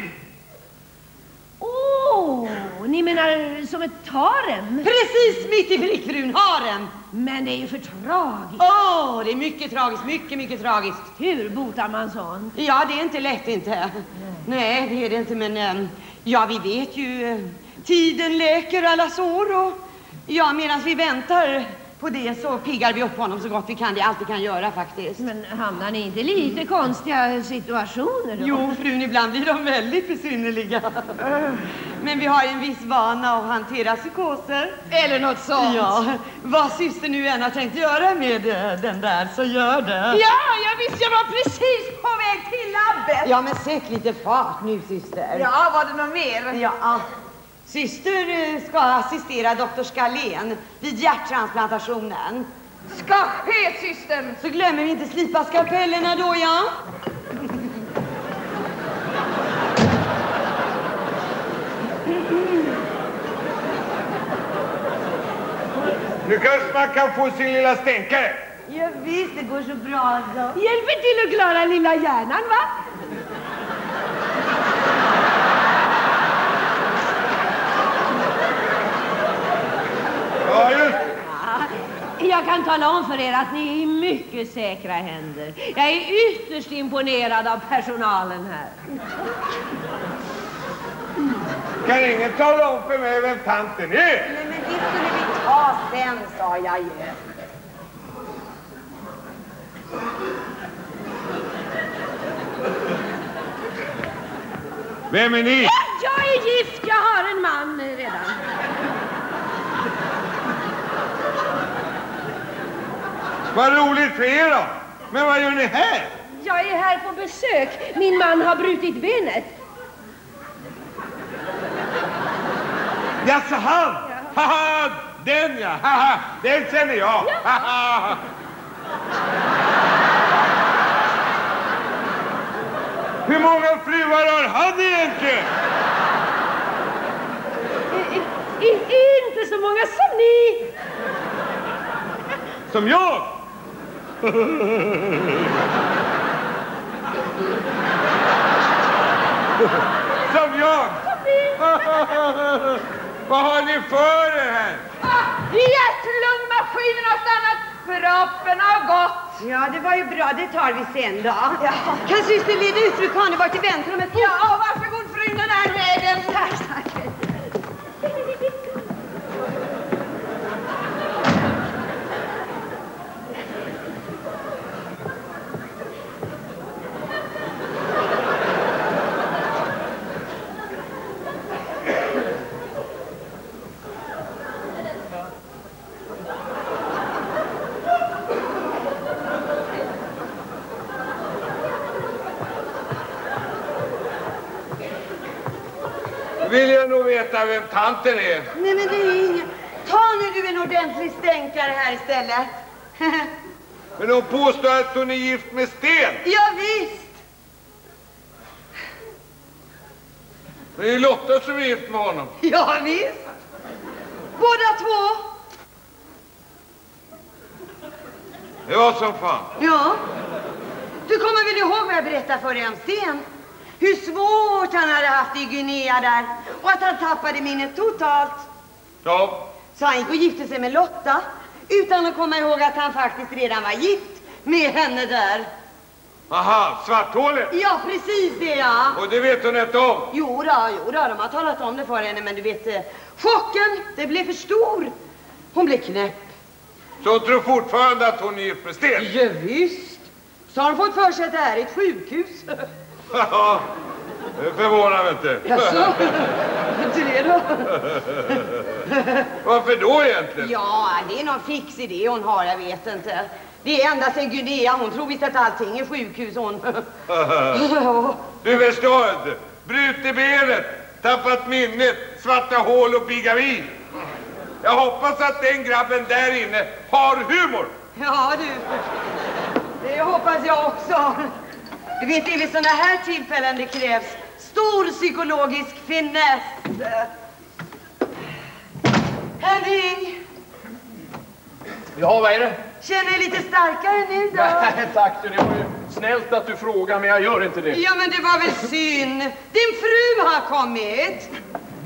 F: Åh, oh, ni menar som ett harem?
B: Precis mitt i prickfrun, harem.
F: Men det är ju för tragiskt.
B: Åh, oh, det är mycket tragiskt, mycket, mycket tragiskt.
F: Hur botar man sånt?
B: Ja, det är inte lätt inte. Nej, Nej det är det inte, men... Ja, vi vet ju... Tiden läker alla sår och ja, medan vi väntar på det så piggar vi upp honom så gott vi kan. Det alltid kan göra faktiskt.
F: Men hamnar ni inte lite konstiga situationer då?
B: Jo, frun, ibland blir de väldigt besynnerliga. Men vi har en viss vana att hantera psykoser.
F: Eller något sånt.
B: Ja, vad syster nu än har tänkt göra med den där så gör det.
F: Ja, jag visste, jag var precis på väg till labbet.
B: Ja, men sätt lite fart nu, syster.
D: Ja, var det något mer?
B: Ja, syster ska assistera doktor Skalén vid hjärttransplantationen.
D: Ska ske, systern.
B: Så glömmer vi inte slipa skalpellerna då, ja?
C: Nu kanske man kan få sin lilla stänkare.
B: Ja, visst, det går så bra så.
F: Hjälper till att klara lilla hjärnan, va?
C: Ja, just.
F: Jag kan tala om för er att ni är i mycket säkra händer. Jag är ytterst imponerad av personalen här.
C: Kan ingen tala om för mig vem tanten är?
B: Nej, men det skulle vi ta sen, sa jag ju.
C: Vem är ni?
F: Jag är gift, jag har en man redan.
C: Vad roligt för er då. Men vad gör ni här?
F: Jag är här på besök. Min man har brutit benet.
C: Jaså, han? Haha, den ja. Haha, den känner jag. Haha. Hur många fruar har han egentligen?
F: I, i, inte så många som ni.
C: Som jag? Som jag? Vad har ni för er här?
D: Hjärt-lungmaskinen har stannat. Kroppen har gått.
B: Ja, det var ju bra. Det tar vi sen då. Ja. Kan syster leda ut fru Kaneborg till väntrummet?
D: Ja, varsågod frun, den här vägen.
B: Tack, tack.
C: Vill jag nog veta vem tanten är.
B: Nej, men det är inget. Ta nu du en ordentlig stänkare här istället.
C: Men hon påstår att hon är gift med Sten.
B: Ja, visst.
C: Det är Lotta som är gift med honom.
B: Ja, visst. Båda två.
C: Det var som fan.
B: Ja. Du kommer väl ihåg vad jag berättade för dig om Sten? Hur svårt han hade haft i Guinea där. Och att han tappade minnet totalt.
C: Ja.
B: Så han gick och gifte sig med Lotta. Utan att komma ihåg att han faktiskt redan var gift med henne där.
C: Aha, svarthålet.
B: Ja, precis det, ja.
C: Och det vet hon inte om.
B: Jo då, jo då, de har talat om det för henne. Men du vet, eh, chocken, det blev för stor. Hon blev knäpp.
C: Så hon tror fortfarande att hon är gift med Sten.
B: Ja, visst. Så har hon fått för sig att det här är ett sjukhus.
C: Ja, det förvånar mig inte.
B: Jaså? Inte det då?
C: Varför då egentligen?
B: Ja, det är någon fix idé hon har, jag vet inte. Det är ända sedan Guinea, hon tror visst att allting är sjukhus hon.
C: Du förstår inte. Brutit benet, tappat minnet, svarta hål och bigamin. Jag hoppas att den grabben där inne har humor.
B: Ja, du. Det hoppas jag också. Du vet, det är vid sådana här tillfällen det krävs stor psykologisk finess. Henning!
A: Ja, vad är det?
B: Känner dig lite starkare nu då?
A: Nej, tack du. Det var ju snällt att du frågar, men jag gör inte det.
B: Ja, men det var väl synd. Din fru har kommit.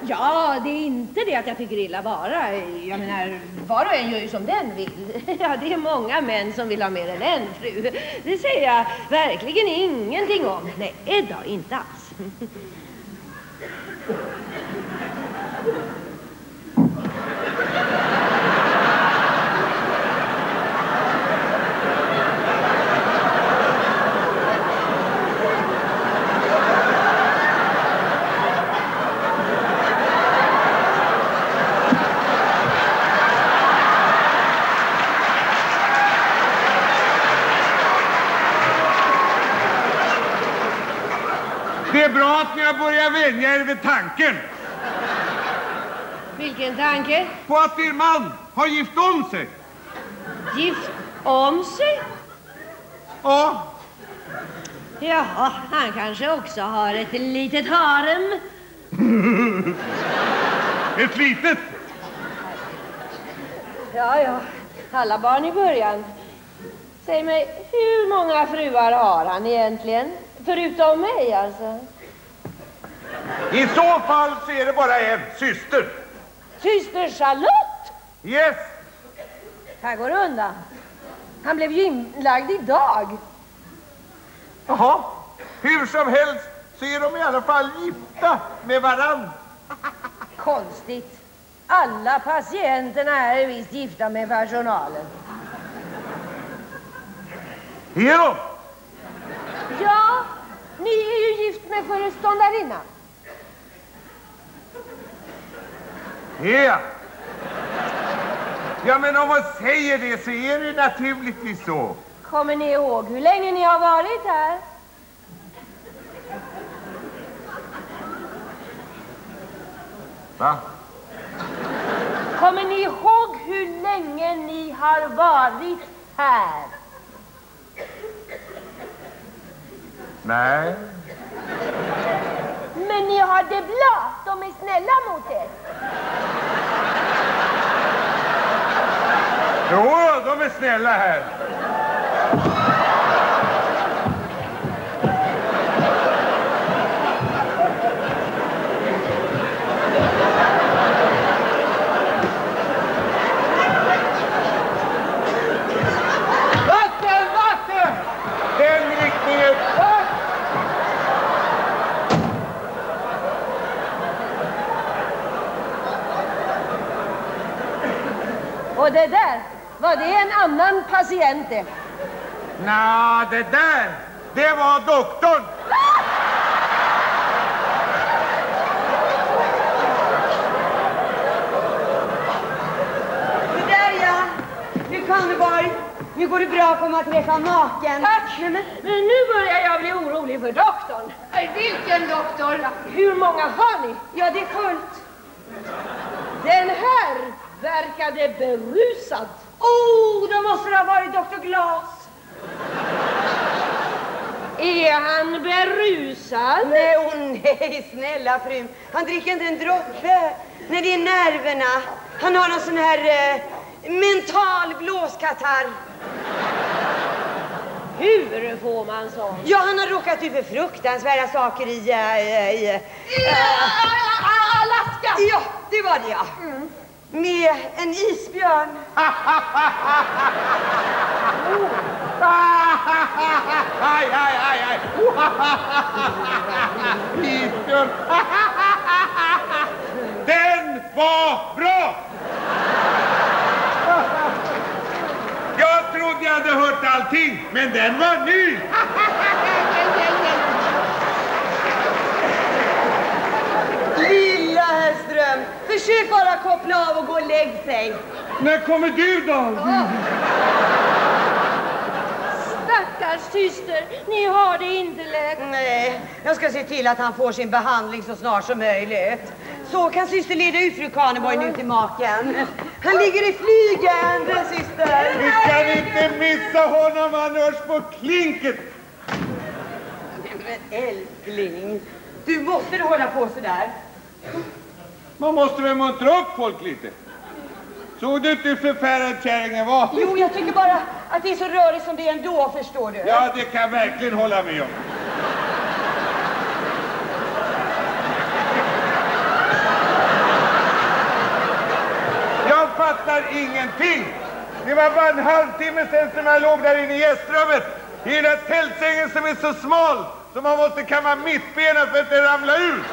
F: Ja, det är inte det att jag tycker illa bara. Jag menar, var och en gör ju som den vill. Ja, det är många män som vill ha mer än en fru. Det säger jag verkligen ingenting om. Nej, då inte alls.
C: Det är bra att ni har börjat vänja er vid tanken.
F: Vilken tanke?
C: På att er man har gift om sig.
F: Gift om sig?
C: Ja.
F: Jaha, han kanske också har ett litet harem.
C: Ett litet?
F: Ja, ja. Alla barn i början. Säg mig, hur många fruar har han egentligen? Förutom mig, alltså.
C: I så fall så är det bara en syster.
F: Syster Charlotte?
C: Yes.
F: Här går undan. Han blev ju inlagd idag.
C: Jaha. Hur som helst så är de i alla fall gifta med varann.
F: Konstigt. Alla patienterna är visst gifta med personalen.
C: Är de?
F: Ja, ni är ju gift med föreståndarinnan.
C: Ja. Ja, men om man säger det så är det naturligtvis så.
F: Kommer ni ihåg hur länge ni har varit här?
C: Va?
F: Kommer ni ihåg hur länge ni har varit här?
C: Nej.
F: Men ni har det bra. De är snälla mot er.
C: Jo, de är snälla här.
E: Vatten, vatten!
C: Den riktningen.
F: Och det där, var det en annan patient det?
C: Nå, det där, det var doktorn.
B: Det där ja, fru Conneborg. Nu går det bra att komma och träffa maken.
F: Tack, men, men nu börjar jag bli orolig för doktorn.
B: Vilken doktor?
F: Hur många har ni?
B: Ja, det är fullt.
F: Den här verkade berusad.
B: Oh, då måste det ha varit doktor Glas.
F: Är han berusad?
B: Nej, oh, nej, snälla fru. Han dricker inte en droppe. Nej, det är nerverna. Han har någon sån här eh, mental blåskatarr.
F: Hur får man sånt?
B: Ja, han har råkat ut för fruktansvärda saker i... Uh, i uh,
F: Alaska!
B: ja, det var det ja. Mm. Med en isbjörn.
C: Aj, aj, aj, aj. Isbjörn. Den var bra. Jag trodde jag hade hört allting, men den var ny.
B: Lilla herr Ström, försök bara koppla av och gå och lägg sig.
C: När kommer du då?
F: Stackars syster, ni har det inte lätt.
B: Nej, jag ska se till att han får sin behandling så snart som möjligt. Så kan syster leda ut fru Conneborg nu till maken. Han ligger i flygen, syster.
C: Vi kan inte missa honom annars på klinket.
B: Men älskling, du måste du hålla på sådär.
C: Man måste väl muntra upp folk lite. Såg du inte hur förfärad kärringen var?
B: Jo, jag tycker bara att det är så rörigt som det är ändå, förstår du.
C: Ja, det kan jag verkligen hålla med om. ingenting. Det var bara en halvtimme sedan som jag låg där inne i gästrummet. I den där tältsängen som är så smal så man måste kamma mittbenen för att det ramlar ut.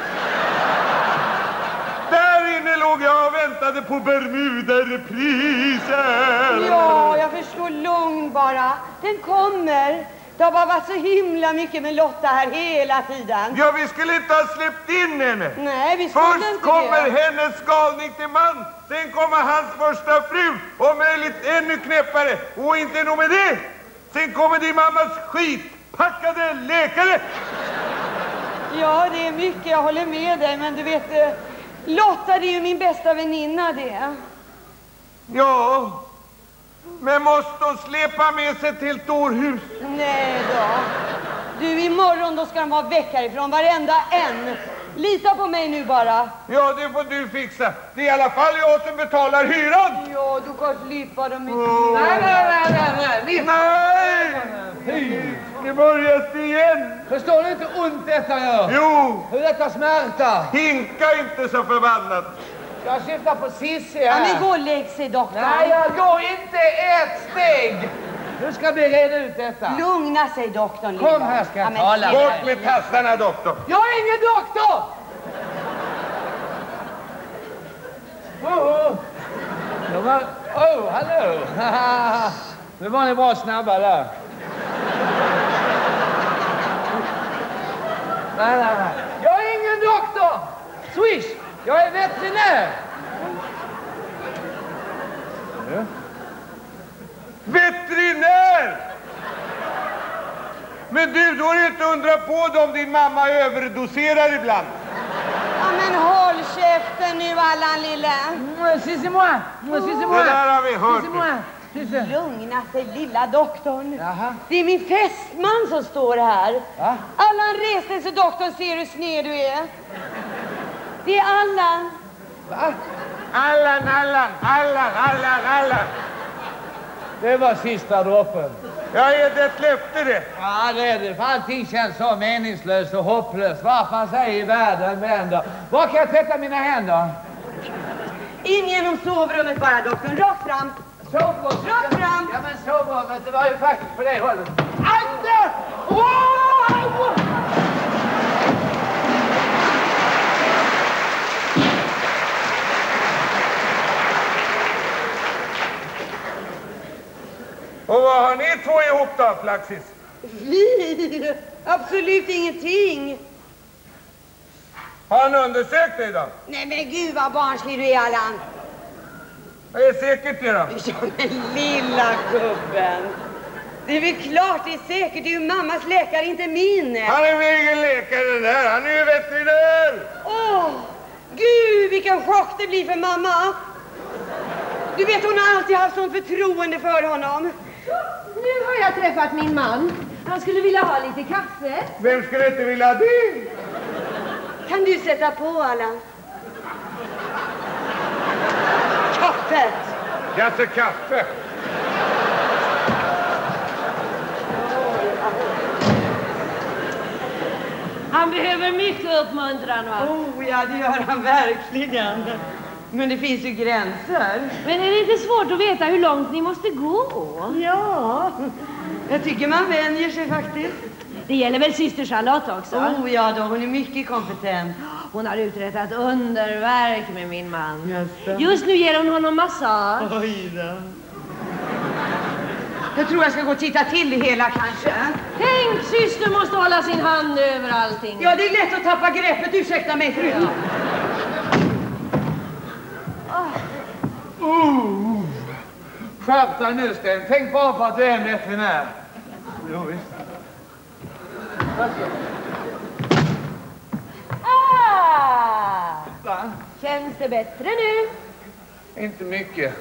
C: Där inne låg jag och väntade på Bermuda-reprisen.
B: Ja, jag förstår. Lugn bara. Den kommer. Det har bara varit så himla mycket med Lotta här hela tiden.
C: Ja, vi skulle inte ha släppt in henne.
B: Nej, vi skulle
C: Först
B: inte
C: kommer
B: det.
C: hennes galning till man. Sen kommer hans första fru. Och möjligt ännu knäppare. Och inte nog med det. Sen kommer din mammas skitpackade läkare.
B: Ja, det är mycket. Jag håller med dig. Men du vet, eh, Lotta, det är ju min bästa väninna det.
C: Ja, men måste hon släpa med sig till ett dårhus?
B: Nej då. Du, imorgon då ska de vara väck härifrån, varenda en. Lita på mig nu bara.
C: Ja, det får du fixa. Det är i alla fall jag som betalar hyran.
B: Ja, du kan slippa dem inte.
C: Oh.
E: Nej, nej, nej, nej, nej. Ni...
C: Nej! Det börjar igen.
E: Förstår du inte ont detta gör?
C: Jo,
E: Hur detta smärtar?
C: hinka inte så förbannat.
E: Jag syftar på Sissi
B: Ja,
E: här.
B: men gå och lägg sig, doktorn.
E: Nej, jag går inte ett steg. Nu ska vi reda ut detta.
B: Lugna sig, doktorn.
E: Kom
B: lilla.
E: här, ska jag
B: Ja, men
E: tala.
B: se
C: Bort
B: här.
C: med tassarna, doktor.
E: Jag är ingen doktor! Oh, oh. Det var... Oh, hallå! Nu var ni bra snabba där. Nej, nej, nej. Jag är ingen doktor! Swish! Jag är veterinär! Ja.
C: Veterinär! Men du, då är det inte undra på det om din mamma överdoserar ibland.
B: Ja, men håll käften nu, Allan, lilla.
E: Sissi-moi! Sissi-moi!
C: Det där har vi hört.
E: Sissi-moi! Sissi.
B: Lugna sig, lilla doktorn.
E: Jaha.
B: Det är min fästman som står här.
E: Va?
B: Allan, res dig så doktorn ser hur sned du är. Det är Allan.
E: Va?
C: Allan, Allan, Allan, Allan, Allan.
E: Det var sista droppen.
C: Jag är det ett löfte det.
E: Ja, det är det. För allting känns så meningslöst och hopplöst. Vad fan säger i världen vänder? Var kan jag tvätta mina händer?
B: In genom sovrummet bara, doktorn. Rakt fram.
E: Sovrum.
B: Rakt fram.
E: Ja, men sovrummet, det var ju faktiskt på det hållet. Ande! Wow!
C: Och vad har ni två ihop då, Flaxis?
B: Vi? Absolut ingenting.
C: Har han undersökt dig då?
B: Nej, men gud vad barnslig du är, Allan.
C: Det är säkert det då.
B: Ja, men lilla gubben. Det är väl klart, det är säkert. Det är ju mammas läkare, inte min.
C: Han är min egen läkare där. Han är ju veterinär.
B: Åh, gud vilken chock det blir för mamma. Du vet, hon har alltid haft sån förtroende för honom.
F: Nu har jag träffat min man. Han skulle vilja ha lite kaffe.
C: Vem skulle inte vilja ha det?
B: Kan du sätta på, Allan? Kaffet.
C: Kanske kaffe.
F: Han behöver mycket uppmuntran, va?
B: Oh ja, det gör han verkligen. Men det finns ju gränser.
F: Men är det inte svårt att veta hur långt ni måste gå?
B: Ja, jag tycker man vänjer sig faktiskt.
F: Det gäller väl syster Charlotte också?
B: Oh ja då, hon är mycket kompetent.
F: Hon har uträttat underverk med min man.
B: Jaså.
F: Just nu ger hon honom massage.
B: Oj då. Jag tror jag ska gå och titta till det hela kanske.
F: Tänk, syster måste hålla sin hand över allting.
B: Ja, det är lätt att tappa greppet. Ursäkta mig, fru.
F: Ja.
E: Oh. Skärp dig nu, Sten. Tänk bara på att du är en veterinär. Jo, visst.
F: Ah!
E: Va?
F: Känns det bättre nu?
E: Inte mycket.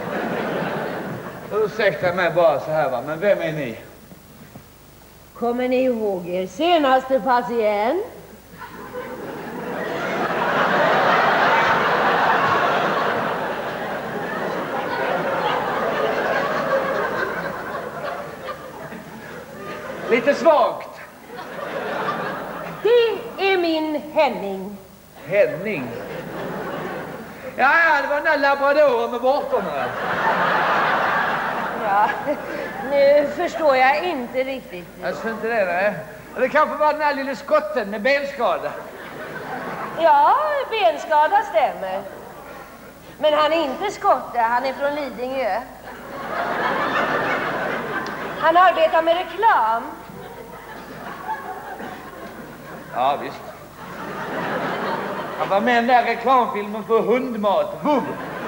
E: Ursäkta mig bara så här, va? Men vem är ni?
F: Kommer ni ihåg er senaste patient?
E: Lite svagt.
F: Det är min Henning.
E: Henning. Ja, ja, det var den där labradoren med bortorna.
F: Ja, nu förstår jag inte riktigt.
E: Jag tror inte det, nej. Det kanske var den här lille skotten med benskada.
F: Ja, benskada stämmer. Men han är inte skotte, han är från Lidingö. Han arbetar med reklam.
E: Ja, visst. Han var med i den där reklamfilmen för hundmat. Bubb!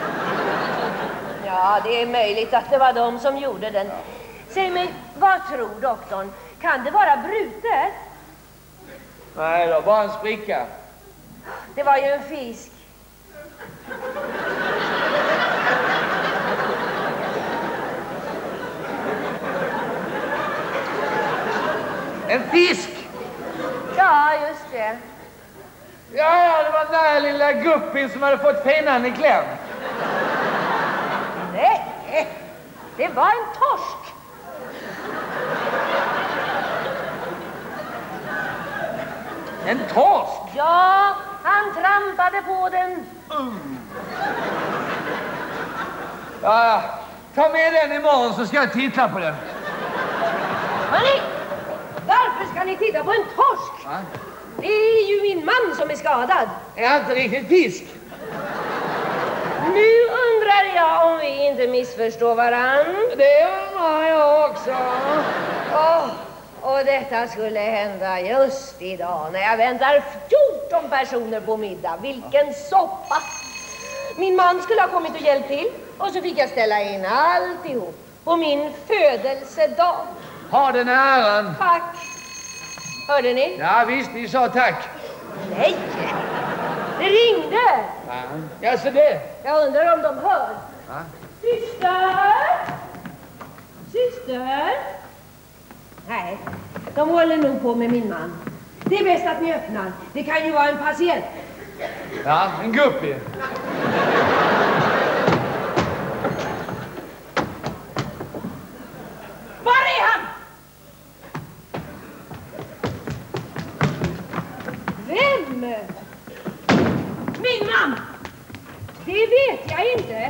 F: Ja, det är möjligt att det var de som gjorde den. Säg mig, vad tror doktorn? Kan det vara brutet?
E: Nej då, bara en spricka.
F: Det var ju en fisk.
E: En fisk!
F: Ja, just det.
E: Ja, ja, det var den där lilla guppin som hade fått pennan i kläm.
F: Nej, det var en torsk.
E: En torsk?
F: Ja, han trampade på den.
E: Mm. Ja, ja. Ta med den imorgon så ska jag titta på den.
F: Hörrni, varför ska ni titta på en torsk?
E: Va?
F: Det är ju min man som är skadad.
E: Är han inte riktigt fisk?
F: Nu undrar jag om vi inte missförstår varann.
E: Det undrar jag också.
F: Oh, och detta skulle hända just idag när jag väntar fjorton personer på middag. Vilken soppa! Min man skulle ha kommit och hjälpt till och så fick jag ställa in alltihop på min födelsedag.
E: Ha den äran.
F: Tack. Hörde ni?
E: Ja, visst, ni sa tack.
F: Nej, det ringde.
E: Ja, ja så det.
F: Jag undrar om de hör.
E: Va?
F: Syster! Syster! Nej, de håller nog på med min man. Det är bäst att ni öppnar. Det kan ju vara en patient.
E: Ja, en guppy.
F: Var är han? Vem? Min man! Det vet jag inte.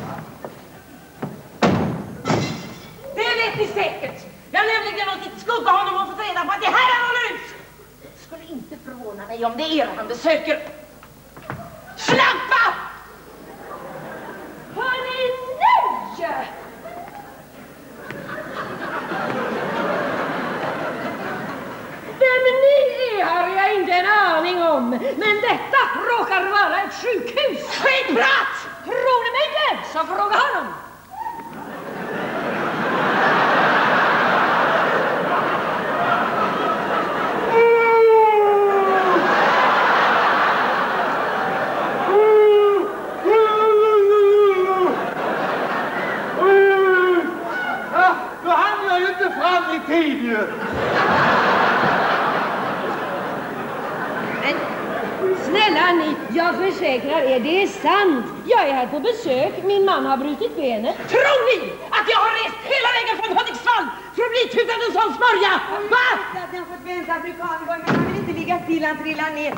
F: Det vet ni säkert. Jag har nämligen låtit skugga honom och fått reda på att det här är han ut. Skulle inte förvåna mig om det är er han besöker. Slampa! Hörni, nej! Vem ni är har jag inte en aning om. Men detta råkar vara ett sjukhus. Skitprat! Tror ni mig inte? Så fråga honom.
E: Ja, då hann jag ju inte fram i tid ju.
F: Snälla ni, jag försäkrar er, det är sant. Jag är här på besök. Min man har brutit benet. Tror ni att jag har rest hela vägen från Hudiksvall för att bli tutad en sån smörja? Va?
B: Att ni har fått vänta afrikaner, men han vill inte ligga still, han trillar ner.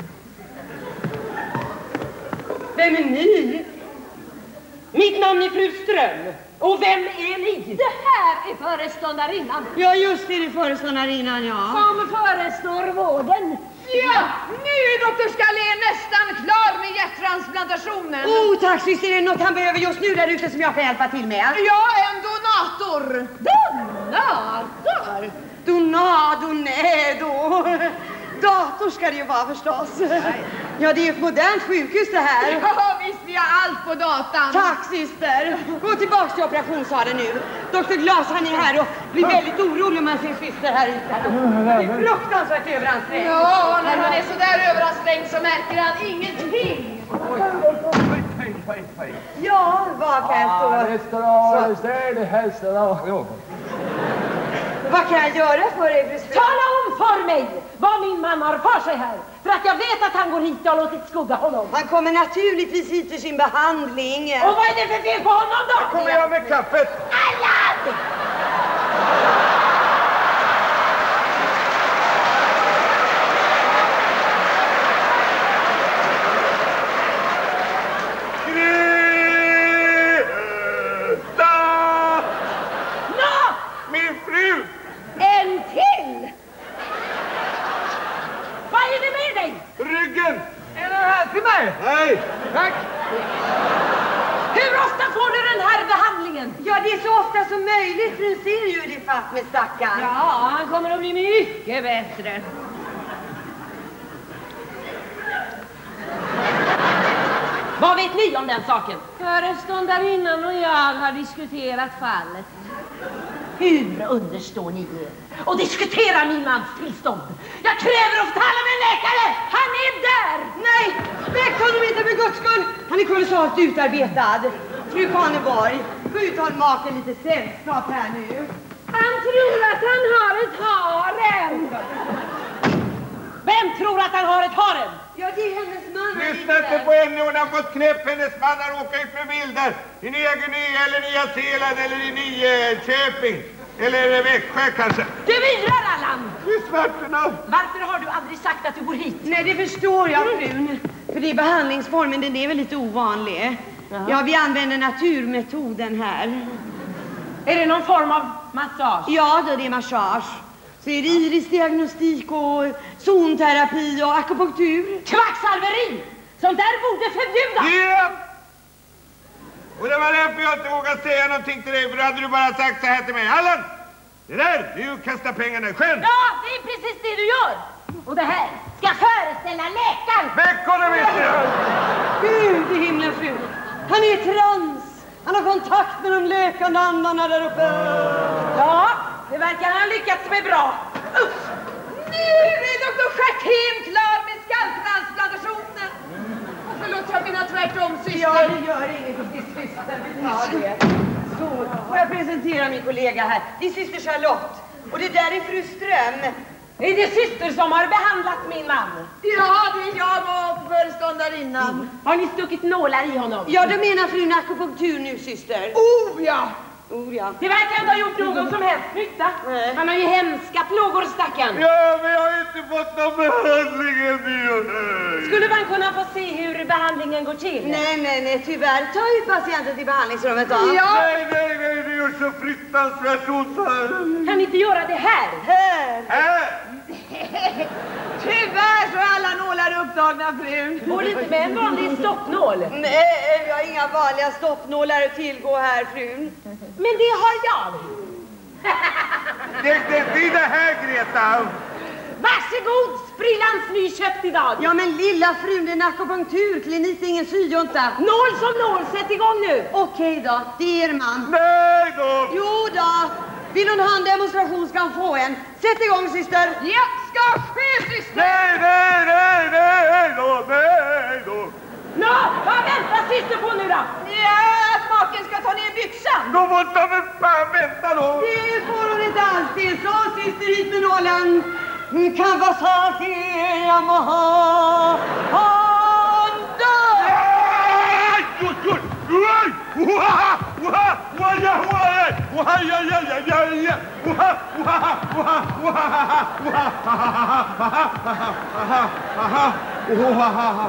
B: Vem är ni?
F: Mitt namn är fru Ström. Och vem är ni? Det här är föreståndarinnan.
B: Ja, just det, det föreståndarinnan, ja.
F: Som förestår vården.
D: Ja, nu är doktor Skalé nästan klar med hjärttransplantationen.
B: Oh, tack syster, är det något han behöver just nu där ute som jag kan hjälpa till med?
D: Ja, en donator.
B: Donator? Donado, nej då. Dator ska det ju vara förstås. Ja, det är ett modernt sjukhus det här.
D: Ja, visst, vi har allt på datan.
B: Tack syster. Gå tillbaka till operationssalen nu. doktor Glas, han är här och blir väldigt orolig om man ser syster här ute. Han är fruktansvärt överansträngd.
D: Ja, när han är så där överansträngd så märker han ingenting.
B: Ja, vad kan jag stå?
E: Restaurang, städ, restaurang.
B: Vad kan jag göra för er, fru Ström?
F: Tala om för mig vad min man har för sig här. För att jag vet att han går hit och har låtit skugga honom.
B: Han kommer naturligtvis hit för sin behandling.
F: Och vad är det för fel på honom då?
E: Kommer jag med kaffet?
F: Allan!
B: ifatt med stackaren.
F: Ja, han kommer att bli mycket bättre. Vad vet ni om den saken? Föreståndarinnan och jag har diskuterat fallet. Hur understår ni det? Och diskutera min mans tillstånd. Jag kräver att få tala med en läkare! Han är där!
B: Nej, väck honom inte för guds skull! Han är kolossalt utarbetad. Fru Kaneborg, gå ut och håll maken lite sällskap här nu.
F: Han tror att han har ett harem. Vem tror att han har ett harem?
B: Ja, det är hennes man.
C: Lyssna inte på henne, hon har fått knäpp. Hennes man har åkt ut med bilder. I Nya Guinea eller Nya Zeeland eller i Nyköping. Eller Växjö kanske.
F: Du vilar, Allan!
C: I svärtorna.
F: Varför har du aldrig sagt att du bor hit?
B: Nej, det förstår jag, frun. För det är behandlingsformen, den är väl lite ovanlig. Jaha. Ja, vi använder naturmetoden här.
F: Är det någon form av massage?
B: Ja, då det är massage. Så är det irisdiagnostik och zonterapi och akupunktur.
F: Kvacksalveri! Sånt där borde förbjudas!
C: Ja! Och det var därför jag inte vågade säga någonting till dig, för då hade du bara sagt så här till mig. Allan! Det där, det är ju att kasta pengarna i sjön.
F: Ja, det är precis det du gör! Och det här ska föreställa läkaren!
C: Väck honom inte!
B: Gud i himlen, fru. Han är trans. Han har kontakt med de läkande andarna där uppe.
F: Ja, det verkar han ha lyckats med bra. Usch! Nu är doktor Stjärtén klar med skalltransplantationen. Och förlåt, jag menar tvärtom, syster.
B: Ja, det gör inget till syster. Vi tar det. Så, får jag presentera min kollega här. Det är syster Charlotte. Och det där är fru Ström.
F: Är det syster som har behandlat min man?
B: Ja, det är jag och föreståndarinnan. Mm.
F: Har ni stuckit nålar i honom?
B: Ja, du menar frun akupunktur nu, syster.
F: Oh, ja!
B: Oh, ja.
F: Det verkar inte ha gjort någon som helst nytta.
B: Nej.
F: Han har ju hemska plågor, stackarn.
C: Ja, men jag har inte fått någon behandling ännu.
F: Skulle man kunna få se hur behandlingen går till?
B: Nej, nej, nej, tyvärr. Ta ut patienten till behandlingsrummet då.
F: Ja.
C: Nej, nej, nej, det gör så fruktansvärt ont här.
F: Kan ni inte göra det här?
B: Här.
C: Här!
B: Tyvärr så är alla nålar upptagna, frun.
F: Går det inte med en vanlig stoppnål?
B: Nej, vi har inga vanliga stoppnålar att tillgå här, frun.
F: Men det har jag.
C: Det, det, det är det här, Greta.
F: Varsågod, sprillans nyköpt idag.
B: Ja, men lilla frun, det är en akupunkturklinik, det är ingen syjunta.
F: Nål som nål, sätt igång nu.
B: Okej då, det är er man.
C: Nej då.
B: Jo då. Vill hon ha en demonstration ska hon få en. Sätt igång, syster.
F: Ja, ska ske, syster.
C: Nej, nej, nej, nej då, nej då.
F: Nå, vad väntar syster på nu då?
B: Ja, att maken ska ta ner byxan.
C: Då får ta väl fan vänta då.
B: Det får hon inte alls. Det är så, syster, hit med nålen. Kawasaki Yamaha Honda.
C: Aj, oj, oj, oj. Uha, uha, uha, ja, uha, uha, ja, ja, ja, ja, ja. Uha, uha, uha, uha, uha, uha,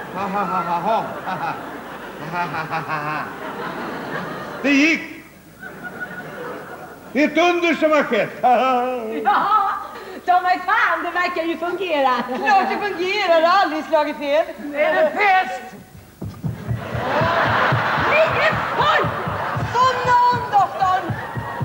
C: uha. Det gick. Det är ett under som har skett.
F: Ja, ta mig fan, det verkar ju fungera.
B: Klart det fungerar, det har aldrig slagit fel.
F: Är det fest? Nio folk!
B: Somna om, doktorn!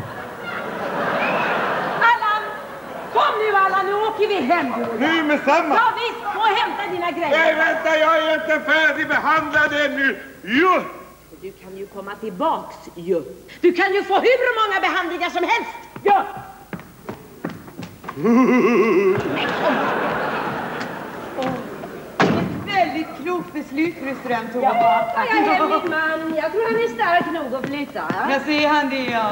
F: Allan, kom nu Allan, nu åker vi hem.
C: Nu med samma.
F: Ja visst, och hämta dina grejer.
C: Nej, vänta, jag är inte färdigbehandlad ännu. Jo.
F: Du kan ju komma tillbaks ju. Du kan ju få hur många behandlingar som helst. Ja.
B: Ett väldigt klokt beslut, fru Ström tog.
F: Ja, jag är min man. Jag tror han är stark nog att flytta. Ja?
B: Jag ser han det, ja.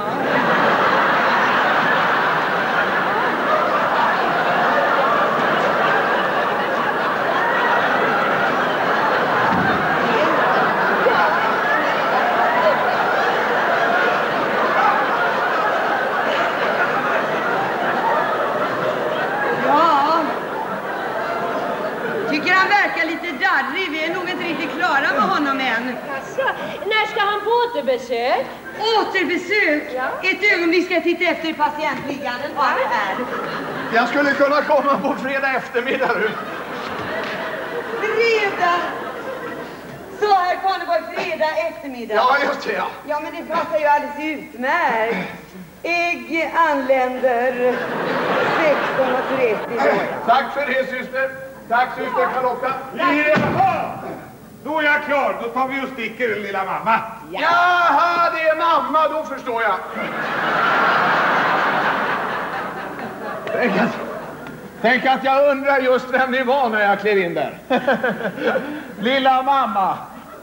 B: Darrig, vi är nog inte riktigt klara med honom än.
F: Alltså, när ska han på återbesök?
B: Återbesök? Ja. Ett ögonblick ska jag titta efter patientligganden. Ja, det här.
A: Jag skulle kunna komma på fredag eftermiddag nu.
B: Fredag? Så här kan det vara fredag eftermiddag.
A: Ja, just det, ja.
B: Ja, men det passar ju alldeles utmärkt. Ägg anländer sexton trettio.
A: Tack för det, syster. Tack, syster Charlotta.
C: Jaha! Då är jag klar. Då tar vi och sticker, lilla mamma.
A: Ja. Jaha, det är mamma. Då förstår jag. Tänk att, tänk att jag undrar just vem ni var när jag klev in där. Lilla mamma.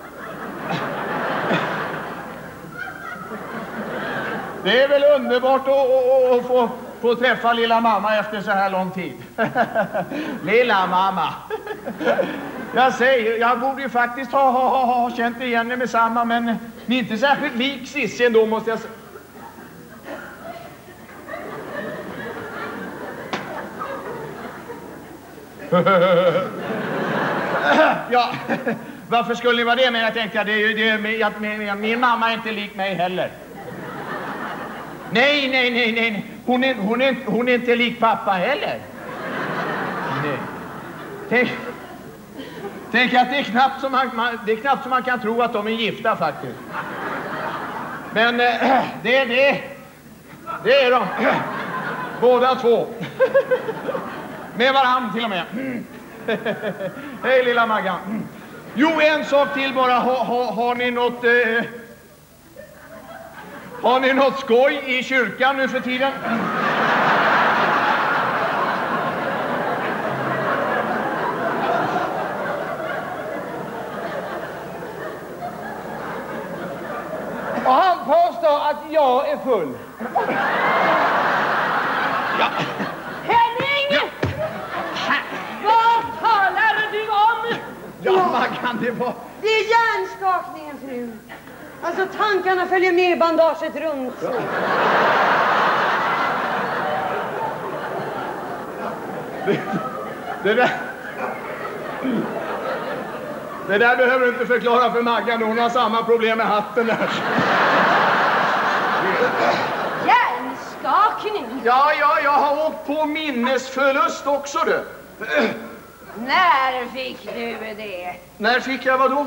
A: Det är väl underbart att, att, att få, få träffa lilla mamma efter så här lång tid. Lilla mamma. Jag säger, jag borde ju faktiskt ha, ha, ha, ha känt igen er med samma, men ni är inte särskilt lik Cissi ändå, måste jag säga. Ja, varför skulle ni vara det? Men jag tänkte, det är ju det med att min, min mamma är inte lik mig heller. Nej, nej, nej, nej. Hon är, hon är, hon är inte lik pappa heller. Nej. Tänk, tänk att det är knappt som man, man, det är knappt som man kan tro att de är gifta faktiskt. Men äh, det är det. Det är de. Båda två. Med varann till och med. Hej lilla Maggan. Jo, en sak till bara. Ha, ha, har ni något... Eh, har ni något skoj i kyrkan nu för tiden?
E: Och han påstår att jag är full.
A: Ja.
F: Henning!
A: Ja.
F: Vad talar du om?
A: Ja, Maggan, det var...
B: Det är hjärnskakningen, fru. Alltså tankarna följer med bandaget runt.
A: Ja. Det, det där... Det där behöver du inte förklara för Maggan. Hon har samma problem med hatten där.
F: Hjärnskakning?
A: Ja, ja, jag har åkt på minnesförlust också, du.
F: När fick du det?
A: När fick jag vad då?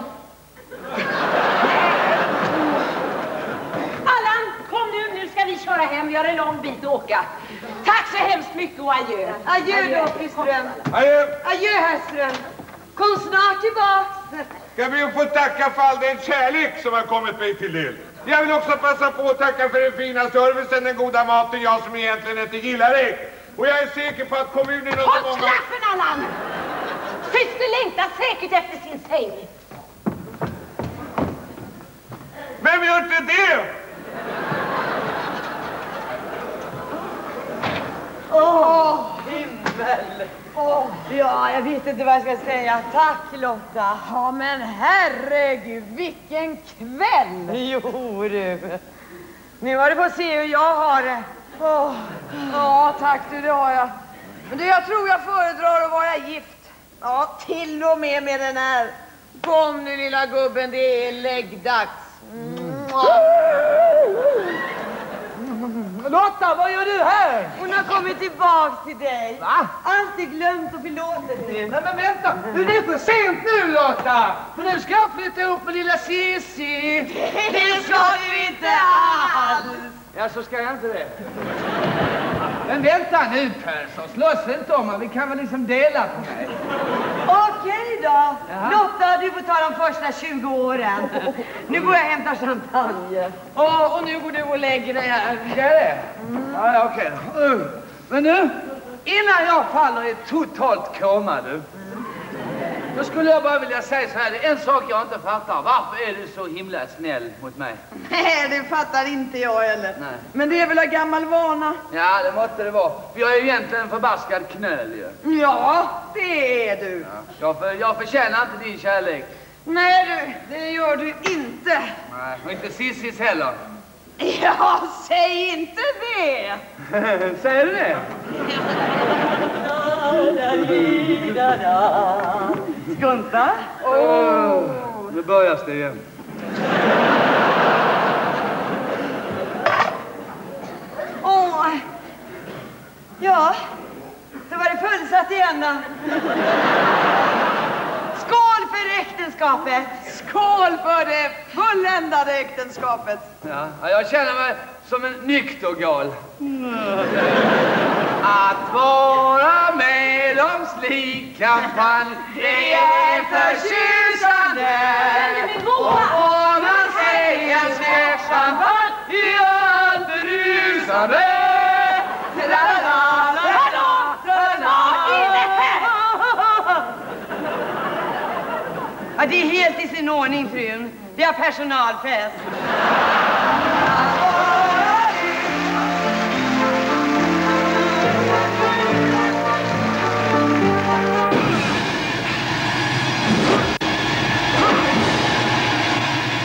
F: Allan, kom nu, nu ska vi köra hem. Vi har en lång bit att åka. Tack så hemskt mycket och adjö.
B: Adjö då, fru Ström.
C: Adjö.
B: Adjö, herr Ström. Kom snart tillbaks.
C: Ska vi få tacka för all den kärlek som har kommit mig till del. Jag vill också passa på att tacka för den fina servicen, den goda maten, jag som egentligen inte gillar det. Och jag är säker på att kommunen under
F: Håll
C: många...
F: klaffen, Allan! Syster längtar säkert efter sin säng.
C: Vem gör inte det?
B: Åh, oh, himmel. Oh, ja, jag vet inte vad jag ska säga. Tack, Lotta.
D: Ja, men herregud, vilken kväll!
B: Jo, du. Nu har du fått se hur jag har det.
D: Oh. Ja, tack du, det har jag. Men du, jag tror jag föredrar att vara gift.
B: Ja, till och med med den här.
D: Kom nu, lilla gubben, det är läggdags. Mm.
E: Lotta, vad gör du här?
B: Hon har kommit tillbaks till dig.
E: Va?
B: Allt är glömt och förlåtet nu.
E: Nej, men vänta, det är för sent nu, Lotta. För nu ska jag flytta ihop med lilla Cissi.
B: Det ska du inte alls.
E: Ja, så ska jag inte det. Men vänta nu, Persson. Slåss inte om mig. Vi kan väl liksom dela på mig.
B: Okej då.
E: Jaha.
B: Lotta, du får ta de första tjugo åren. Nu går jag och hämtar champagne.
D: Oh, och nu går du och lägger dig här.
E: Ska jag det? Mm. Ja, ja, okej då. Uh. Men nu, innan jag faller i totalt koma, du. Då skulle jag bara vilja säga så här, det är en sak jag inte fattar. Varför är du så himla snäll mot mig?
D: Nej, det fattar inte jag heller.
E: Nej.
D: Men det är väl en gammal vana?
E: Ja, det måste det vara. För jag är ju egentligen en förbaskad knöl ju.
D: Ja, det är du.
E: Ja. Jag, för, jag förtjänar inte din kärlek.
D: Nej du, det gör du inte.
E: Nej, och inte Cissis heller.
D: Ja, säg inte det.
E: Säger du det?
B: Skunta?
E: Oh. Nu börjar det igen.
B: Åh. Ja, då var det fullsatt igen då. Skål för äktenskapet!
D: Skål för det fulländade äktenskapet.
E: Ja, jag känner mig som en nykter gal. Att vara med om slik kampanj, det är förtjusande. Och får man sig en skräckchampagne, det är berusande.
B: Ja, det är helt i sin ordning, frun. Vi har personalfest.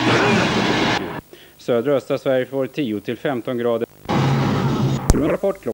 G: Södra och östra Sverige får tio till femton grader. Rapport